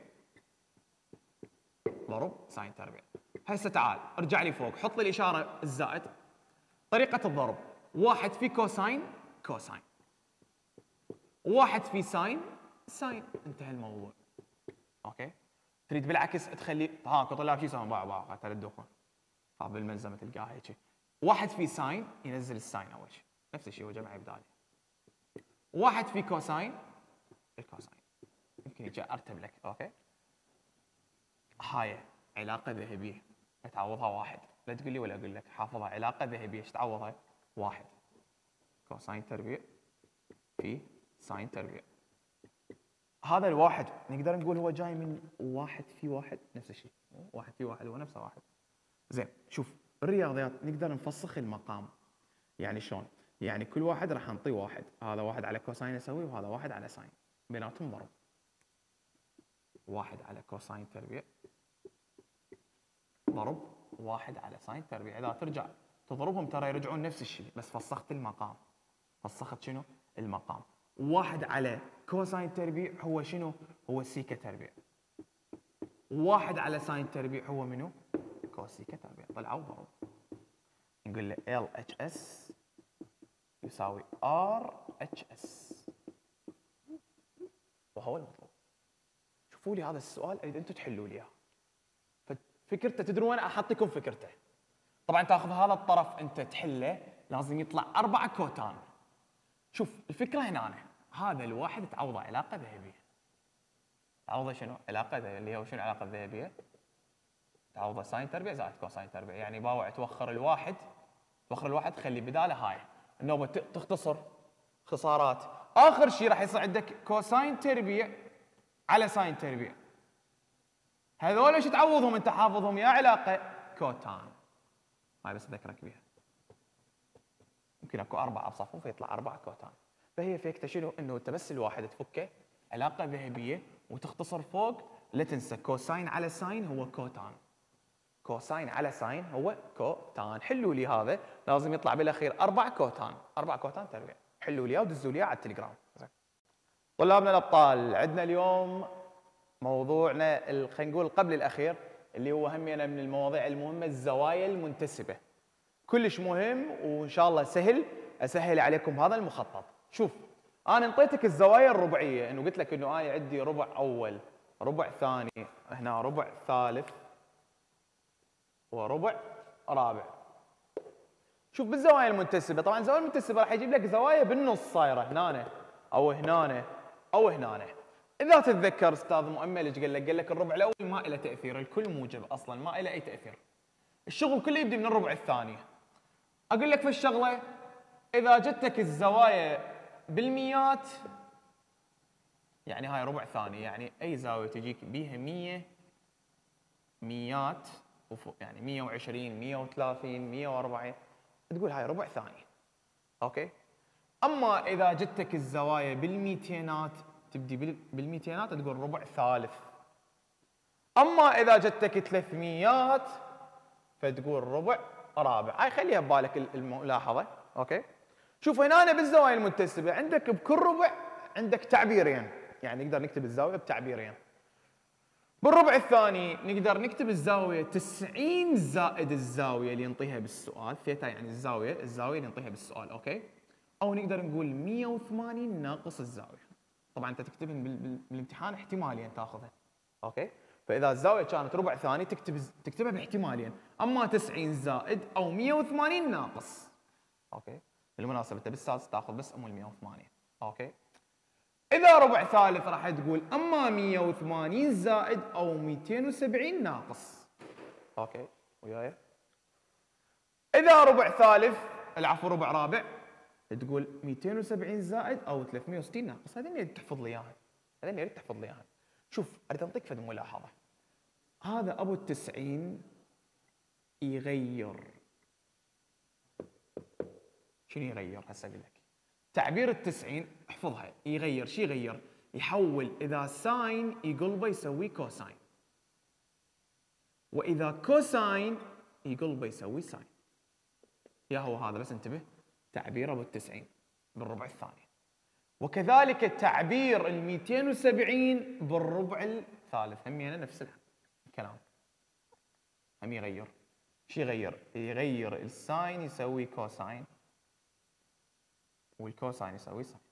[SPEAKER 2] ضرب ساين تربيع. هسه تعال ارجع لي فوق، حط لي الاشاره الزائد. طريقه الضرب، واحد في كوساين كوساين، واحد في ساين ساين، انتهى الموضوع. اوكي؟ تريد بالعكس تخلي ها طلاب شو يسوون باع باع حتى لا تدوخون. بالملزمه تلقاها هيك. واحد في ساين ينزل الساين اول شيء، نفس الشيء هو جمع ابدالي. واحد في كوساين الكوساين. يمكن يجي ارتب لك. اوكي هاي علاقه ذهبيه تعوضها واحد. لا تقول لي ولا اقول لك، حافظها علاقه ذهبيه. ايش تعوضها؟ واحد كوساين تربيع في ساين تربيع. هذا الواحد نقدر نقول هو جاي من واحد في واحد، نفس الشيء. واحد في واحد هو نفسه واحد. زين شوف بالرياضيات نقدر نفسخ المقام. يعني شلون؟ يعني كل واحد راح نعطيه واحد، هذا واحد على كوساين اسوي وهذا واحد على ساين، بيناتهم ضرب. واحد على كوساين تربيع ضرب واحد على ساين تربيع. اذا ترجع تضربهم ترى يرجعون نفس الشيء، بس فسخت المقام. فسخت شنو؟ المقام. واحد على كوساين تربيع هو شنو؟ هو سيكا تربيع. واحد على ساين تربيع هو منو؟ كوسيكا تربيع. طلعوا ضرب. نقول له ال اتش اس يساوي ار اتش اس، وهو المطلوب. شوفوا لي هذا السؤال اريد انتم تحلوا لي اياه. فكرته تدرون وين احطكم فكرته. طبعا تاخذ هذا الطرف انت تحله، لازم يطلع أربعة كوتان. شوف الفكره هنا أنا. هذا الواحد تعوضه علاقه ذهبيه. تعوضه شنو؟ علاقه ذهبيه اللي هو شنو العلاقه الذهبيه؟ تعوضه ساين تربيع زائد كوساين تربيع. يعني باوع توخر الواحد، توخر الواحد خلي بداله هاي النوبه تختصر اختصارات. اخر شيء راح يصير عندك كوساين تربيع على ساين تربيع. هذول ايش تعوضهم انت حافظهم يا علاقه؟ كوتان. هاي بس اذكرك بيها. يمكن اكو اربعه بصفهم فيطلع اربعه كوتان. فهي فيكته شنو؟ انه انت بس الواحد تفكه علاقه ذهبيه وتختصر فوق. لا تنسى كوساين على ساين هو كوتان. كوساين على ساين هو كوتان. حلوا لي هذا، لازم يطلع بالاخير اربع كوتان، اربع كوتان تربيع. حلوا لي ودزوا لي على التليجرام. طلابنا الابطال، عندنا اليوم موضوعنا خلينا نقول قبل الاخير اللي هو همينا من المواضيع المهمه، الزوايا المنتسبه. كلش مهم وان شاء الله سهل اسهل عليكم هذا المخطط. شوف انا انطيتك الزوايا الربعيه، انه قلت لك انه انا عندي ربع اول، ربع ثاني، هنا ربع ثالث، وربع رابع. شوف بالزوايا المنتسبه، طبعا الزوايا المنتسبه راح يجيب لك زوايا بالنص صايره هنا او هنا او هنا. اذا تتذكر استاذ مؤمل ايش قال لك؟ قال لك الربع الاول ما له تاثير، الكل موجب اصلا ما له اي تاثير. الشغل كله يبدي من الربع الثاني. اقول لك في الشغله اذا جتك الزوايا بالميات، يعني هاي ربع ثاني، يعني اي زاويه تجيك بيها مية ميات وفوق، يعني مية وعشرين مية وثلاثين مية وأربعين، تقول هاي ربع ثاني. اوكي. اما اذا جتك الزوايا بالميتينات، تبدي بالميتينات تقول ربع ثالث. اما اذا جتك ثلاثميات فتقول ربع رابع. هاي خليها ببالك الملاحظه. اوكي. شوف هنا بالزوايا المنتسبه عندك بكل ربع عندك تعبيرين، يعني نقدر نكتب الزاويه بتعبيرين. بالربع الثاني نقدر نكتب الزاويه تسعين زائد الزاويه اللي ينطيها بالسؤال، ثيتا يعني الزاويه، الزاويه اللي ينطيها بالسؤال. اوكي. او نقدر نقول مية وثمانين ناقص الزاويه. طبعا انت تكتبهم بالامتحان احتماليا تاخذها. اوكي. فاذا الزاويه كانت ربع ثاني تكتب تكتبها باحتمالين، اما تسعين زائد او مية وثمانين ناقص. اوكي. بالمناسبه انت بالسادس تاخذ بس ام ال مية وثمانين. اوكي. اذا ربع ثالث راح تقول اما مية وثمانين زائد او مئتين وسبعين ناقص. اوكي وياي. اذا ربع ثالث العفو ربع رابع تقول مئتين وسبعين زائد او ثلاثمية وستين ناقص. هذا اللي تحفظ لي اياها، هذا اللي اريد تحفظ لي اياها. شوف اريد انطيك فد ملاحظه. هذا ابو التسعين يغير. شنو يغير؟ هسه اقول لك. تعبير التسعين احفظها، يغير. شو يغير؟ يحول اذا ساين يقلبه يسوي كوساين، واذا كوساين يقلبه يسوي ساين. يا هو هذا بس انتبه، تعبير ابو التسعين بالربع الثاني. وكذلك تعبير ال مئتين وسبعين بالربع الثالث، هم يعني نفس الكلام. هم يغير. شو يغير؟ يغير الساين يسوي كوساين، والكوساين يسوي ساين.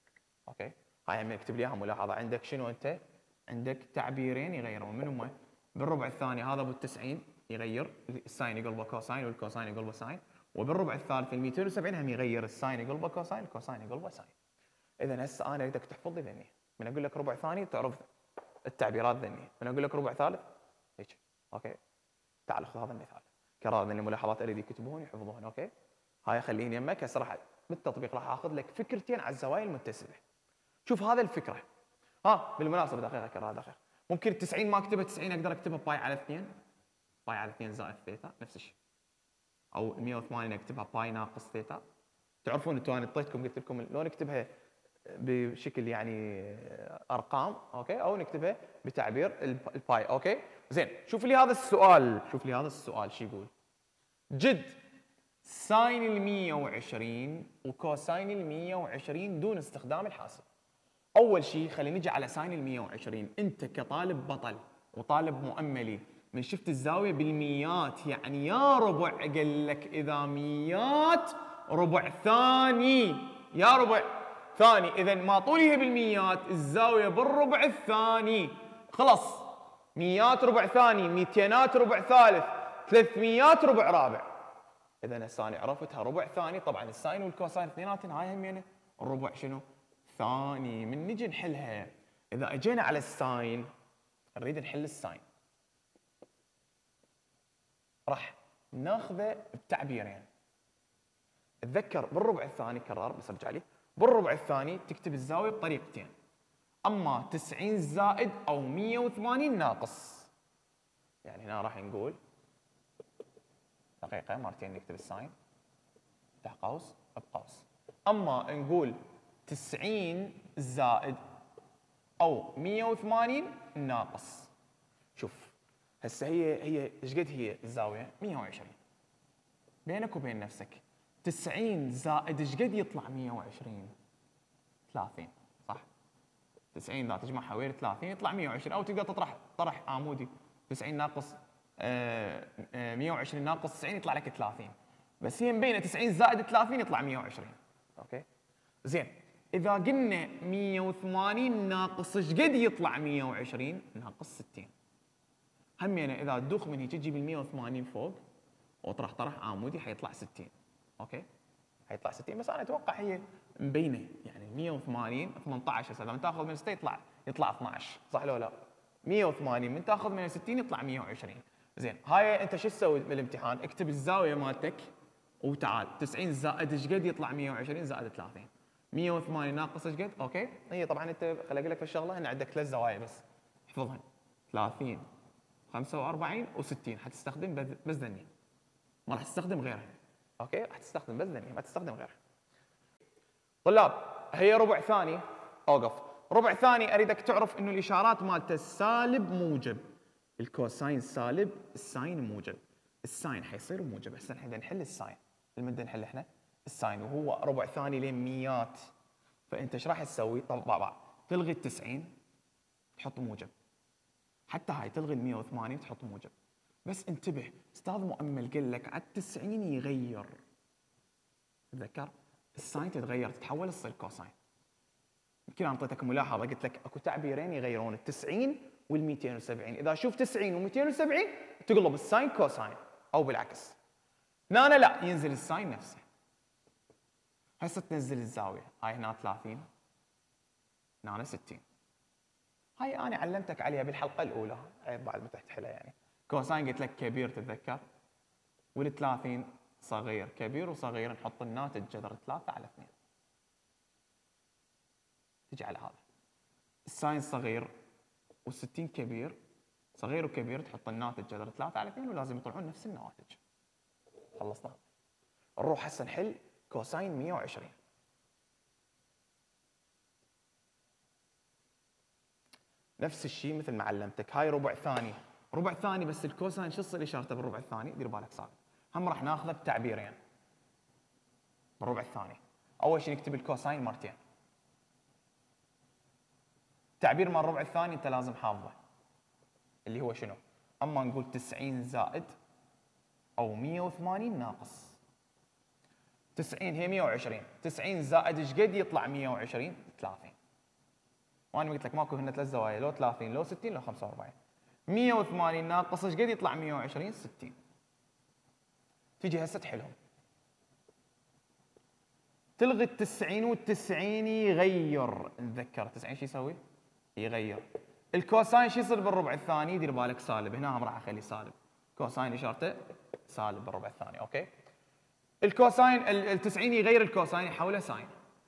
[SPEAKER 2] اوكي. هاي هم اكتب لي اياها ملاحظه. عندك شنو انت؟ عندك تعبيرين يغيرون، من هم؟ بالربع الثاني هذا ابو تسعين يغير الساين يقلبه كوساين والكوساين يقلبه ساين، وبالربع الثالث ال مئتين وسبعين هم يغير الساين يقلبه كوساين الكوساين يقلبه ساين. اذا هسه انا اريدك تحفظ لي ذني، من اقول لك ربع ثاني تعرف التعبيرات ذني، من اقول لك ربع ثالث هيك. اوكي تعال خذ هذا المثال كرار ذني ملاحظات اريد يكتبون يحفظون. اوكي هاي خليني يمك. هسه راح بالتطبيق راح اخذ لك فكرتين على الزوايا المتسبه. شوف هذا الفكره. ها بالمناسبه دقيقه كرار دقيقه، ممكن تسعين ما اكتبها تسعين اقدر اكتبها باي على اثنين، باي على اثنين زائد ثيتا نفس الشيء، او مئة وثمانين اكتبها باي ناقص ثيتا. تعرفون انتم انا اعطيتكم قلت لكم لو نكتبها بشكل يعني ارقام اوكي، او نكتبها بتعبير الباي. اوكي زين شوف لي هذا السؤال، شوف لي هذا السؤال شو يقول. جد ساين ال مئة وعشرين وكوساين ال مئة وعشرين دون استخدام الحاسب. اول شيء خلينا نجي على ساين ال مئة وعشرين. انت كطالب بطل وطالب مؤملي من شفت الزاويه بالميات، يعني يا ربع قال لك اذا ميات ربع ثاني، يا ربع ثاني، اذا ما طولي هي بالميات الزاويه بالربع الثاني. خلاص ميات ربع ثاني، مئتينات ربع ثالث، ثلاثميات ربع رابع. اذا هسه انا عرفتها ربع ثاني. طبعا الساين والكوساين اثنيناتهم هاي همينه الربع شنو؟ ثاني. من نجي نحلها اذا اجينا على الساين نريد نحل الساين راح ناخذه بتعبيرين. اتذكر بالربع الثاني كرار بس ارجع لي، بالربع الثاني تكتب الزاويه بطريقتين، اما تسعين زائد او مئة وثمانين ناقص. يعني هنا راح نقول دقيقه مرتين نكتب الساين تحت قوس بقوس، اما نقول تسعين زائد او مئة وثمانين ناقص. شوف هسه هي هي ايش قد هي الزاويه؟ مئة وعشرين. بينك وبين نفسك تسعين زائد ايش قد يطلع مئة وعشرين؟ ثلاثين صح؟ تسعين اذا تجمع حوالي ثلاثين يطلع مئة وعشرين، او تقدر تطرح طرح عمودي تسعين ناقص آه آه مئة وعشرين ناقص تسعين يطلع لك ثلاثين، بس هي مبينه تسعين زائد ثلاثين يطلع مئة وعشرين. اوكي زين اذا قلنا مئة وثمانين ناقص ايش قد يطلع مئة وعشرين؟ ناقص ستين. همينه اذا تدوخ من هيك تجيب ال مئة وثمانين فوق واطرح طرح عمودي حيطلع ستين. اوكي حيطلع ستين، بس انا اتوقع هي مبينه يعني مئة وثمانين ثمانية عشر. هسه لما تاخذ من ستة يطلع يطلع اثنعش صح لو لا؟ مئة وثمانين من تاخذ من ستين يطلع مئة وعشرين. زين هاي انت شو تسوي بالامتحان؟ اكتب الزاويه مالتك وتعال تسعين زائد ايش قد يطلع مئة وعشرين زائد ثلاثين. مئة وثمانين ناقص ايش قد؟ اوكي هي طبعا انت خليني اقول لك في الشغله هنا عندك ثلاث زوايا بس احفظهن ثلاثين خمسة وأربعين وستين. حتستخدم بس ذني ما راح تستخدم غيرها. اوكي راح تستخدم بس ذني ما تستخدم غيرها. طلاب هي ربع ثاني اوقف. ربع ثاني اريدك تعرف انه الاشارات مالته السالب موجب، الكوساين سالب الساين موجب. الساين حيصير موجب. هسه احنا نحل الساين المده نحل احنا الساين وهو ربع ثاني لين ميات. فانت ايش راح تسوي؟ طبعا تلغي ال تسعين تحط موجب، حتى هاي تلغي ال مئة وثمانين تحط موجب. بس انتبه استاذ مؤمل قال لك على التسعين يغير، تذكر الساين تتغير تتحول تصير كوساين. يمكن انا اعطيتك ملاحظه قلت لك اكو تعبيرين يغيرون التسعين وال مئتين وسبعين. اذا شوف تسعين و مئتين وسبعين تقلب الساين كوساين او بالعكس. هنا لا ينزل الساين نفسه. هسه تنزل الزاويه هاي هنا ثلاثين هنا ستين. هاي انا علمتك عليها بالحلقه الاولى عيب بعد ما تحتحلها يعني. كوساين قلت لك كبير تتذكر، وال30 صغير، كبير وصغير نحط الناتج جذر ثلاثة على اثنين. تجي على هذا الساين صغير وال60 كبير، صغير وكبير تحط الناتج جذر ثلاثة على اثنين ولازم يطلعون نفس النواتج. خلصنا. نروح هسه نحل كوساين مئة وعشرين. نفس الشيء مثل ما علمتك هاي ربع ثاني، ربع ثاني بس الكوساين شو تصير اشارته بالربع الثاني؟ دير بالك صعب. هم راح ناخذه بتعبيرين بالربع الثاني. اول شيء نكتب الكوساين مرتين. تعبير مال الربع الثاني انت لازم حافظه اللي هو شنو؟ اما نقول تسعين زائد او مئة وثمانين ناقص تسعين هي مئة وعشرين، تسعين زائد ايش قد يطلع مئة وعشرين؟ ثلاثين. وانا قلت لك ماكو هنا ثلاث زوايا، لو ثلاثين لو ستين لو خمسة وأربعين. مية وثمانين ناقص ايش قد يطلع مية وعشرين؟ ستين. تجي هسه تحلهم. تلغي التسعين والتسعين يغير، نتذكر التسعين شو يسوي؟ يغير. الكوساين شو يصير بالربع الثاني؟ دير بالك سالب، هنا هم راح اخلي سالب. كوساين اشارته سالب بالربع الثاني، اوكي؟ الكوساين ال تسعين يغير الكوساين يحوله ساين.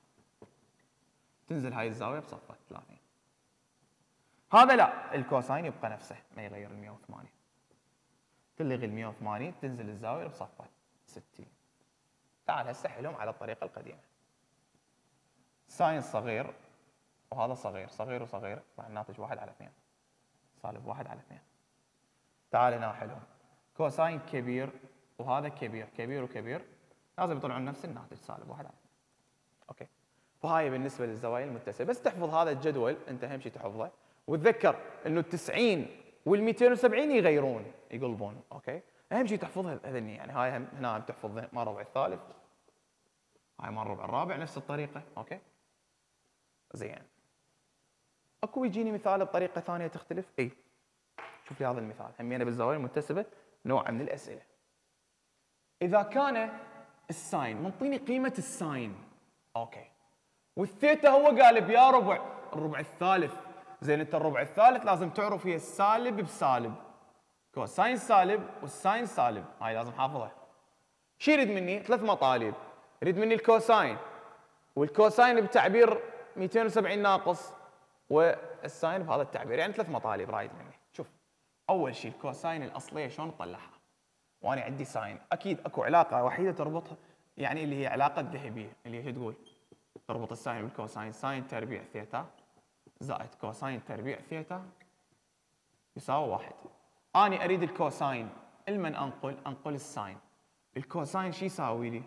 [SPEAKER 2] تنزل هاي الزاويه بصفه ثلاثين. هذا لا، الكوساين يبقى نفسه ما يغير ال مية وثمانين. تلغي ال مية وثمانين تنزل الزاويه بصفه ستين. تعال هسه حلهم على الطريقه القديمه. ساين صغير وهذا صغير، صغير وصغير، راح الناتج واحد على اثنين. سالب واحد على اثنين. تعال هنا حلهم. كوساين كبير وهذا كبير، كبير وكبير، لازم يطلعون نفس الناتج سالب واحد على اثنين. اوكي. فهاي بالنسبه للزوايا المتسعه، بس تحفظ هذا الجدول، انت اهم شيء تحفظه، وتذكر انه ال تسعين وال مئتين وسبعين يغيرون، يقلبون، اوكي؟ اهم شيء تحفظها هذني، يعني هاي هم هنا تحفظ مال الربع الثالث، هاي مال الربع الرابع نفس الطريقه، اوكي؟ زين. اكو يجيني مثال بطريقه ثانيه تختلف؟ اي. شوف لي هذا المثال، همينه بالزوايا المنتسبه نوع من الاسئله. اذا كان الساين منطيني قيمه الساين، اوكي، والثيتا هو قالب يا ربع الربع الثالث، زين انت الربع الثالث لازم تعرف هي السالب بسالب، كوساين سالب والساين سالب، هاي لازم حافظها. شو يريد مني؟ ثلاث مطالب، يريد مني الكوساين، والكوساين بتعبير مئتين وسبعين ناقص، والساين بهذا التعبير، يعني ثلاث مطالب رايد مني. شوف، اول شيء الكوساين الاصليه شلون نطلعها؟ وانا عندي ساين، اكيد اكو علاقه وحيده تربطها، يعني اللي هي علاقه ذهبيه، اللي هي تقول تربط الساين بالكوساين، ساين تربيع ثيتا زائد كوساين تربيع ثيتا يساوي واحد. أنا أريد الكوساين، المن أنقل؟ أنقل الساين. الكوساين شو يساوي لي؟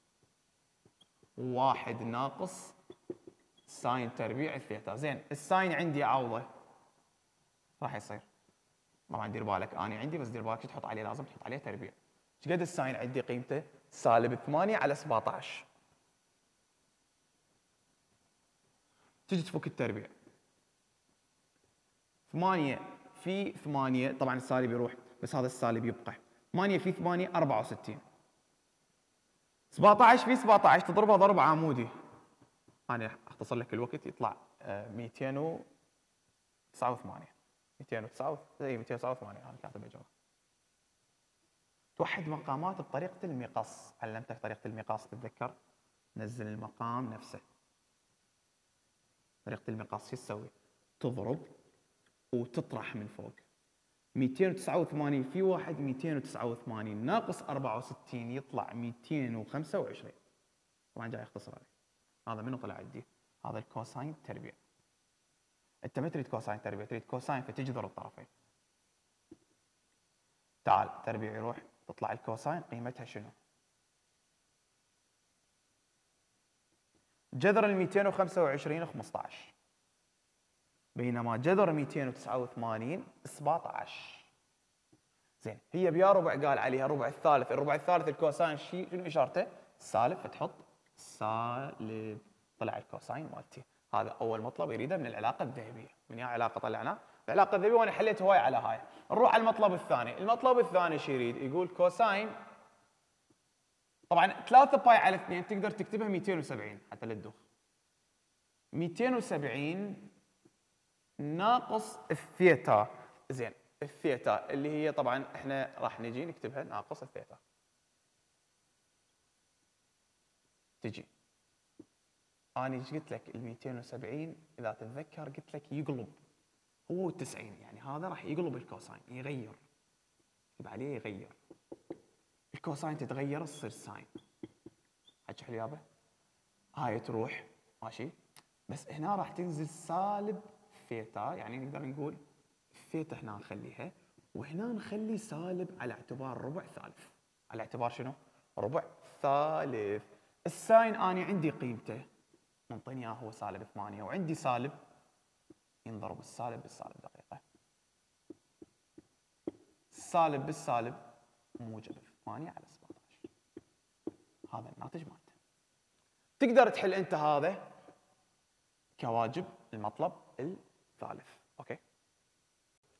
[SPEAKER 2] واحد ناقص ساين تربيع ثيتا، زين الساين عندي عوضه راح يصير، طبعا دير بالك أنا عندي، بس دير بالك شو تحط عليه؟ لازم تحط عليه تربيع. ايش قد الساين عندي قيمته؟ سالب ثمانية على سبعطعش. تجي تفك التربيع، ثمانية في ثمانية، طبعا السالب يروح بس هذا السالب يبقى، ثمانية في ثمانية أربعة وستين، سبعطعش في سبعطعش تضربها ضرب عمودي، أنا أختصر لك الوقت يطلع مئتين وتسعة وثمانين، مئتين وتسعة زي مئتين وتسعة وثمانين، أنا كاتب جوا. توحد مقامات بطريقة المقص، علمتك طريقة المقص تتذكر؟ نزل المقام نفسه. طريقة المقص شو تسوي؟ تضرب وتطرح من فوق. مئتين وتسعة وثمانين في واحد مئتين وتسعة وثمانين ناقص أربعة وستين يطلع مئتين وخمسة وعشرين. طبعا جاي اختصر عليه. هذا منو طلع عندي؟ هذا الكوساين تربيع. انت ما تريد كوساين تربيع، تريد كوساين فتجذر الطرفين. تعال تربيع يروح، تطلع الكوساين قيمتها شنو؟ جذر ال مئتين وخمسة وعشرين خمسطعش، بينما جذر مئتين وتسعة وثمانين سبعطعش. زين هي بيا ربع قال عليها الربع الثالث، الربع الثالث الكوساين شي شنو اشارته؟ سالب، فتحط سالب، طلع الكوساين مالتي. هذا اول مطلب يريده من العلاقه الذهبيه. من يا علاقه طلعناه؟ العلاقه الذهبيه، وانا حليت هواي على هاي. نروح على المطلب الثاني، المطلب الثاني شو يريد؟ يقول كوساين، طبعا ثلاثة باي على اثنين تقدر تكتبها مئتين وسبعين حتى لا تدوخ. مئتين وسبعين ناقص الثيتا، زين الثيتا اللي هي طبعا احنا راح نجي نكتبها ناقص الثيتا. تجي انا ايش قلت لك؟ ال مئتين وسبعين اذا تتذكر قلت لك يقلب، هو تسعين، يعني هذا راح يقلب الكوساين، يغير، اكتب عليه يغير. الكوساين تتغير تصير ساين. حكي حلو يابا؟ هاي تروح ماشي، بس هنا راح تنزل سالب ثيتا، يعني نقدر نقول ثيتا هنا نخليها، وهنا نخلي سالب على اعتبار ربع ثالث. على اعتبار شنو؟ ربع ثالث. الساين اني عندي قيمته منطيني اياه هو سالب ثمانية، وعندي سالب ينضرب السالب بالسالب دقيقة. السالب بالسالب موجب ثمانية على سبعطعش. هذا الناتج مالته. تقدر تحل انت هذا كواجب المطلب الثالث، اوكي؟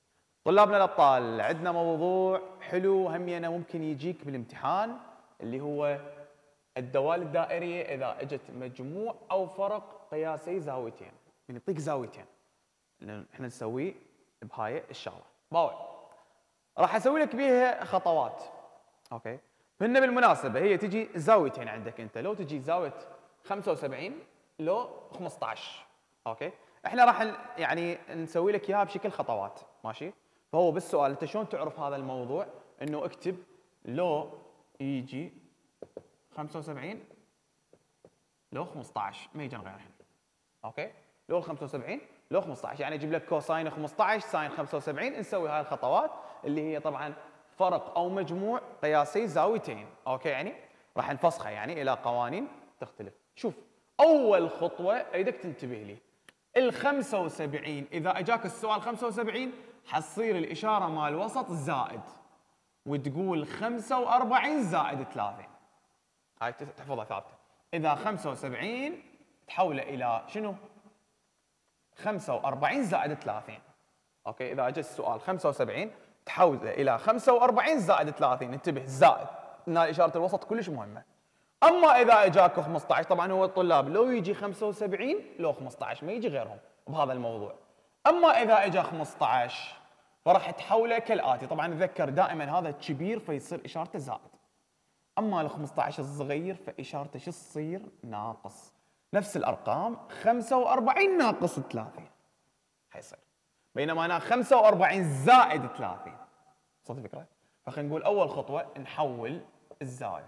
[SPEAKER 2] طلابنا الابطال، عندنا موضوع حلو همينه ممكن يجيك بالامتحان، اللي هو الدوال الدائريه اذا اجت مجموع او فرق قياسي زاويتين، يعني يعطيك زاويتين احنا نسويه بهاي الشغله. باوع راح اسوي لك بيها خطوات. اوكي، هن بالمناسبه هي تجي زاويتين عندك انت، لو تجي زاويه خمسة وسبعين لو خمسة عشر. اوكي، احنا راح يعني نسوي لك اياها بشكل خطوات، ماشي؟ فهو بالسؤال انت شلون تعرف هذا الموضوع؟ انه اكتب لو يجي خمسة وسبعين لو خمسة عشر، ما يجي غيرها. اوكي، لو خمسة وسبعين لو خمسة عشر، يعني اجيب لك كوساين خمسة عشر ساين خمسة وسبعين، نسوي هاي الخطوات اللي هي طبعا فرق او مجموع قياسي زاويتين. اوكي، يعني راح نفسخها يعني الى قوانين تختلف. شوف، اول خطوه اريدك تنتبه لي، ال خمسة وسبعين اذا اجاك السؤال خمسة وسبعين حتصير الاشاره مال الوسط زائد، وتقول خمسة وأربعين زائد ثلاثين. هاي تحفظها ثابته. اذا خمسة وسبعين تحوله الى شنو؟ خمسة وأربعين زائد ثلاثين. اوكي، اذا اجى السؤال خمسة وسبعين تحوله الى خمسة وأربعين زائد ثلاثين، انتبه زائد، ان اشاره الوسط كلش مهمه. اما اذا اجاك خمسة عشر، طبعا هو الطلاب لو يجي خمسة وسبعين لو خمسة عشر، ما يجي غيرهم بهذا الموضوع. اما اذا اجى خمسة عشر فراح تحوله كالاتي، طبعا تذكر دائما هذا كبير فيصير اشارته زائد، اما ال خمسة عشر الصغير فاشارته شو تصير؟ ناقص. نفس الارقام خمسة وأربعين ناقص ثلاثين حيصير، بينما انا خمسة وأربعين زائد ثلاثين. وصلت الفكره؟ فخلينا نقول اول خطوه نحول الزاويه.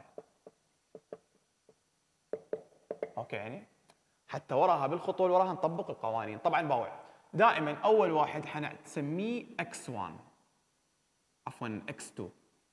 [SPEAKER 2] اوكي، يعني حتى وراها بالخطوه اللي وراها نطبق القوانين. طبعا باوع دائما اول واحد حنسميه اكس واحد، عفوا اكس اثنين،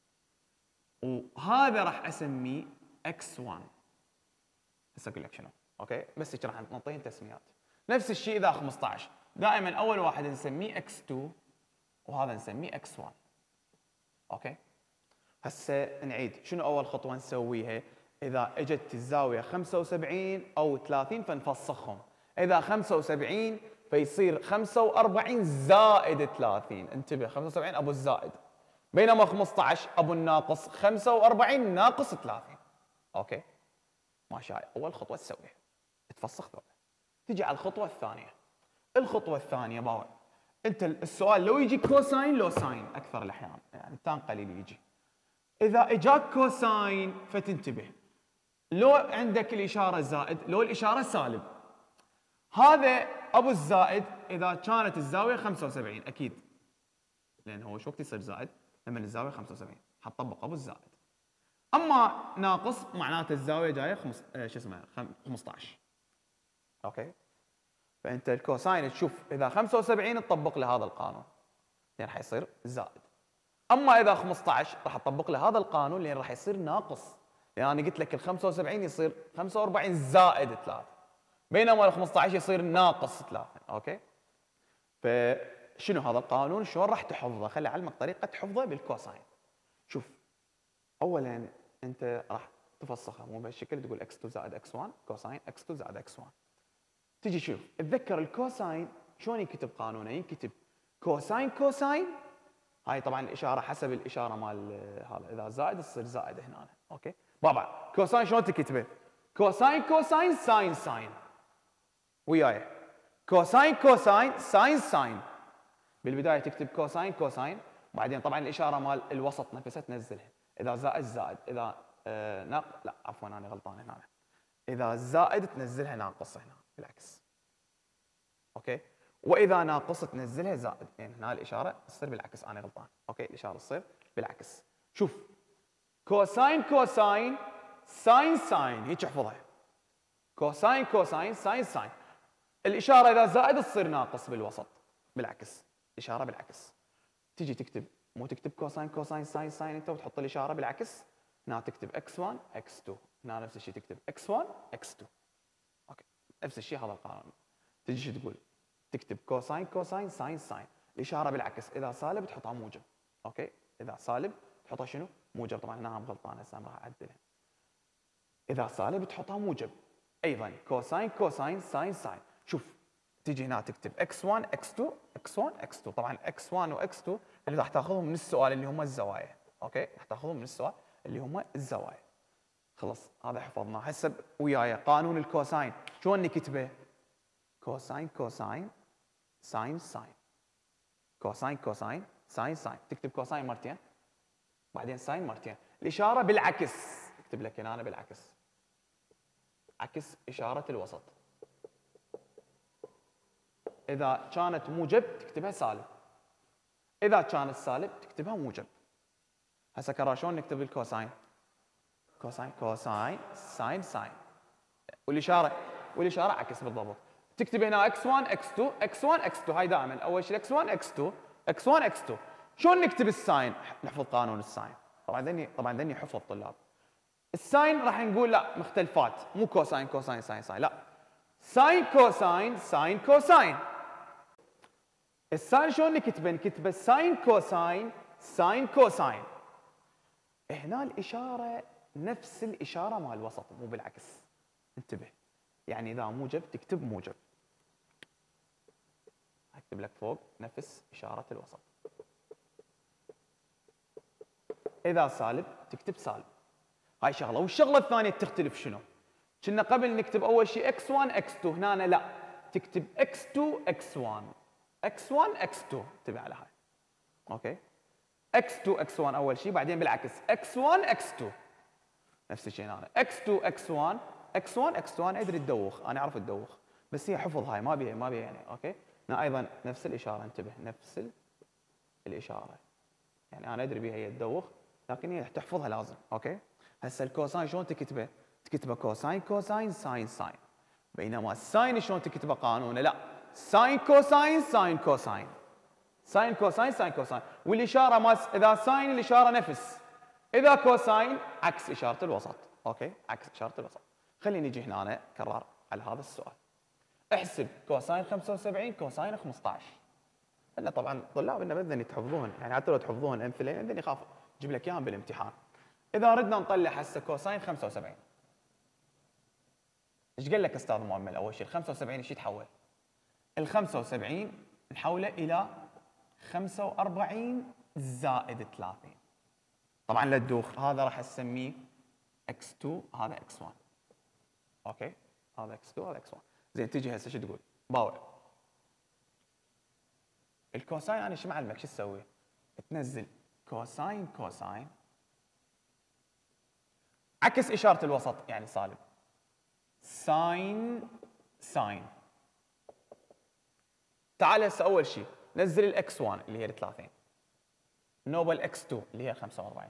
[SPEAKER 2] وهذا راح اسميه اكس واحد. هسه اقول لك شنو. اوكي، بس هيك راح نعطيه تسميات. نفس الشيء اذا خمسة عشر، دائما اول واحد نسميه اكس اثنين وهذا نسميه اكس واحد. اوكي، هسه نعيد شنو اول خطوه نسويها. اذا اجت الزاويه خمسة وسبعين او ثلاثين فنفسخهم. اذا خمسة وسبعين فيصير خمسة وأربعين زائد ثلاثين، انتبه خمسة وسبعين ابو الزائد، بينما خمسة عشر ابو الناقص، خمسة وأربعين ناقص ثلاثين. اوكي، ماشي، هاي اول خطوه تسويها، تفسخ ذولا. تجي على الخطوه الثانيه. الخطوه الثانيه باوع انت السؤال لو يجي كوساين لو ساين اكثر الاحيان، يعني تان قليل يجي. اذا اجاك كوساين فتنتبه، لو عندك الاشاره زائد لو الاشاره سالب، هذا ابو الزائد اذا كانت الزاويه خمسة وسبعين اكيد، لان هو شو وقت يصير زائد؟ لما الزاويه خمسة وسبعين حتطبق ابو الزائد. اما ناقص معناته الزاويه جايه خمس آه شو اسمه خمسة عشر. اوكي، فانت الكوساين تشوف اذا خمسة وسبعين تطبق له هذا القانون لان راح يصير زائد، اما اذا خمسة عشر راح تطبق له هذا القانون لان راح يصير ناقص، لان انا قلت لك ال خمسة وسبعين يصير خمسة وأربعين زائد ثلاثة، بينما ال خمسة عشر يصير ناقص ثلاثة. اوكي، فشنو هذا القانون؟ شلون راح تحفظه؟ خلي اعلمك طريقه حفظه بالكوساين. شوف، اولا انت راح تفسخها مو بهالشكل، تقول اكس اثنين زائد اكس واحد كوساين اكس اثنين زائد اكس واحد. تجي شوف، تذكر الكوساين شلون ينكتب قانونه؟ ينكتب كوساين كوساين، هاي طبعا الاشاره حسب الاشاره مال هذا، اذا زائد تصير زائد هنا. اوكي، بابا كوساين شلون تكتبه؟ كوساين كوساين ساين ساين، وياي كوساين كوساين ساين ساين. بالبدايه تكتب كوساين كوساين، بعدين طبعا الاشاره مال الوسط نفسها تنزلها، اذا زائد زائد، اذا آه ناق لا عفوا انا غلطان هنا، اذا زائد تنزلها ناقص هنا بالعكس. اوكي، واذا ناقص تنزلها زائد، يعني هنا الاشاره تصير بالعكس، انا غلطان. اوكي، الاشاره تصير بالعكس. شوف، كوساين كوساين ساين ساين، هيك احفظها، كوساين كوساين ساين ساين. الاشاره اذا زائد تصير ناقص بالوسط، بالعكس، اشاره بالعكس. تجي تكتب، مو تكتب كوساين كوساين ساين ساين انت وتحط الاشاره بالعكس، هنا تكتب اكس واحد اكس اثنين، هنا نفس الشيء تكتب اكس واحد اكس اثنين. اوكي، نفس الشيء هذا القانون. تجي شو تقول؟ تكتب كوساين كوساين ساين ساين، الاشاره بالعكس، اذا سالب تحطها موجب. اوكي، اذا سالب تحطها شنو؟ موجب. طبعا هنا هم غلطان، هسه راح اعدلها. اذا سالب تحطها موجب. ايضا كوساين كوساين ساين ساين. شوف، تجي هنا تكتب اكس واحد اكس اثنين اكس واحد اكس اثنين، طبعا اكس واحد واكس اثنين اللي راح تاخذهم من السؤال اللي هم الزوايا. اوكي، راح تاخذهم من السؤال اللي هم الزوايا. خلاص هذا حفظناه. هسه وياي قانون الكوساين شلون نكتبه؟ كوساين كوساين ساين ساين، كوساين كوساين ساين ساين. تكتب كوساين مرتين بعدين ساين مرتين. الاشاره بالعكس، اكتب لك هنا أنا بالعكس، عكس اشاره الوسط. اذا كانت موجب تكتبها سالب، اذا كانت سالب تكتبها موجب. هسه كرر شلون نكتب الكوساين؟ كوساين كوساين ساين ساين، والاشاره والاشاره عكس بالضبط. تكتب هنا اكس واحد اكس اثنين اكس واحد اكس اثنين، هاي دائما اول شيء اكس واحد اكس اثنين اكس واحد اكس اثنين. شلون نكتب الساين؟ نحفظ قانون الساين. طبعا ذني طبعا ذني حفظ طلاب. الساين راح نقول لا مختلفات، مو كوساين كوساين ساين ساين، لا ساين كوساين ساين كوساين. الساين شلون نكتبه؟ نكتبه ساين كوساين ساين كوساين. هنا الاشاره نفس الاشاره مال الوسط مو بالعكس، انتبه. يعني اذا موجب تكتب موجب، اكتب لك فوق نفس اشاره الوسط. اذا سالب تكتب سالب. هاي شغله. والشغله الثانيه تختلف شنو؟ كنا قبل نكتب اول شيء اكس واحد اكس اثنين، هنا لا تكتب اكس اثنين اكس واحد اكس واحد اكس اثنين. انتبه على هاي. اوكي، اكس اثنين اكس واحد اول شيء بعدين بالعكس اكس واحد اكس اثنين. نفس الشيء هنا اكس اثنين اكس واحد اكس واحد اكس اثنين. ادري تدوخ، انا اعرف تدوخ بس هي حفظ هاي ما بيها ما بيها يعني. اوكي، هنا ايضا نفس الاشاره، انتبه نفس الاشاره. يعني انا ادري بيها هي تدوخ لكن هي تحفظها لازم. اوكي، هسه الكوساين شلون تكتبه؟ تكتبه كوساين كوساين ساين ساين. بينما الساين شلون تكتبه قانونه؟ لا ساين كوساين ساين كوساين، ساين كوساين ساين كوساين. والاشاره ما اذا ساين الاشاره نفس، اذا كوساين عكس اشاره الوسط. اوكي، عكس اشاره الوسط. خليني نجي هنا أنا كرر على هذا السؤال. احسب كوساين خمسة وسبعين كوساين خمسة عشر. هلا طبعا طلابنا بدنا تحفظوهن، يعني حتى لو تحفظوهن امثله بدنا يخاف اجيب لك اياهم بالامتحان. اذا ردنا نطلع هسه كوساين خمسة وسبعين، ايش قال لك استاذ مؤمل؟ اول شيء ال خمسة وسبعين ايش يتحول؟ ال خمسة وسبعين نحوله الى خمسة وأربعين زائد ثلاثين. طبعا لا تدوخ، هذا راح اسميه اكس اثنين هذا اكس واحد. اوكي، هذا اكس اثنين هذا اكس واحد. زين تجي هسه شو تقول؟ باوع الكوساين انا ايش معلمك شو تسوي؟ تنزل كوساين كوساين عكس اشاره الوسط يعني سالب، ساين ساين. تعال هسه اول شيء نزل الاكس واحد اللي هي ثلاثين، نوبه الاكس اثنين اللي هي خمسة وأربعين.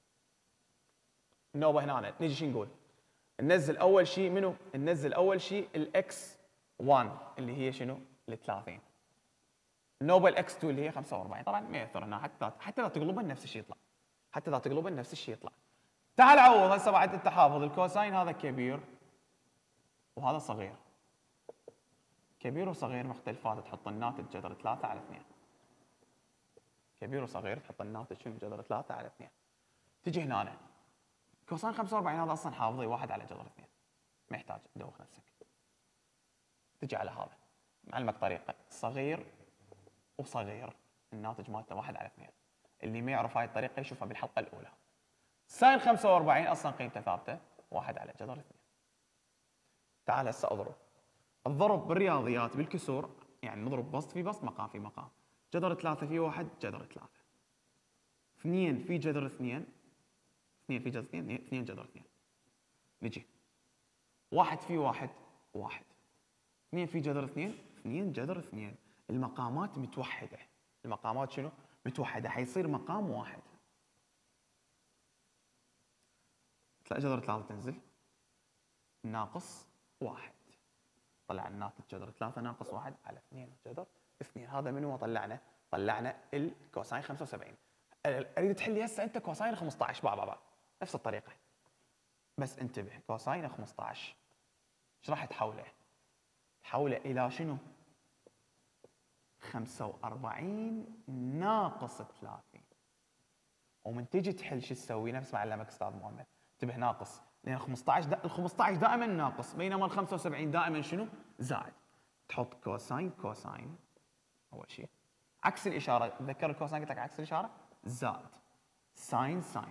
[SPEAKER 2] نوبه هنا نجي شو نقول؟ ننزل اول شيء منو؟ ننزل اول شيء الاكس واحد اللي هي شنو؟ ال ثلاثين. نوبه الاكس اثنين اللي هي خمسة وأربعين. طبعا ما ياثر هنا، حتى حتى اذا تقلبها نفس الشيء يطلع، حتى اذا تقلبها نفس الشيء يطلع. تعال عوض هسه بعد انت حافظ الكوساين هذا كبير وهذا صغير. كبير وصغير مختلفات، تحط الناتج جذر ثلاثة على اثنين. كبير وصغير تحط الناتج شنو؟ جذر ثلاثة على اثنين. تجي هنا كوساين خمسة وأربعين هذا اصلا حافظه واحد على جذر اثنين، ما يحتاج تدوخ نفسك. تجي على هذا معلمك طريقه صغير وصغير الناتج مالته واحد على اثنين. اللي ما يعرف هاي الطريقه يشوفها بالحلقه الاولى. ساين خمسة وأربعين اصلا قيمته ثابته واحد على جذر اثنين. تعال هسه اضرب. الضرب بالرياضيات بالكسور يعني نضرب بسط في بسط مقام في مقام. جذر ثلاثة في واحد جذر ثلاثة. اثنين في جذر اثنين، اثنين في جذر اثنين، اثنين جذر اثنين. نجي واحد في واحد واحد. اثنين في جذر اثنين، اثنين جذر اثنين. المقامات متوحده. المقامات شنو؟ متوحده، حيصير مقام واحد. تلاقي جذر ثلاثة تنزل ناقص واحد. طلع الناتج جذر ثلاثة ناقص واحد على اثنين جذر اثنين. هذا من هو طلعنا؟ طلعنا الكوساين خمسة وسبعين. اريد تحل لي هسه انت كوساين خمسة عشر با با با نفس الطريقه. بس انتبه كوساين خمسة عشر ايش راح تحوله؟ تحوله الى شنو؟ خمسة وأربعين ناقص ثلاثين. ومن تجي تحل شو تسوي؟ نفس ما علمك استاذ محمد. انتبه ناقص، لان خمسة عشر دا ال خمسة عشر دائما ناقص، بينما ال خمسة وسبعين دائما شنو؟ زائد. تحط كوساين كوساين اول شيء عكس الاشاره، تذكر الكوساين قلت لك عكس الاشاره؟ زائد ساين ساين.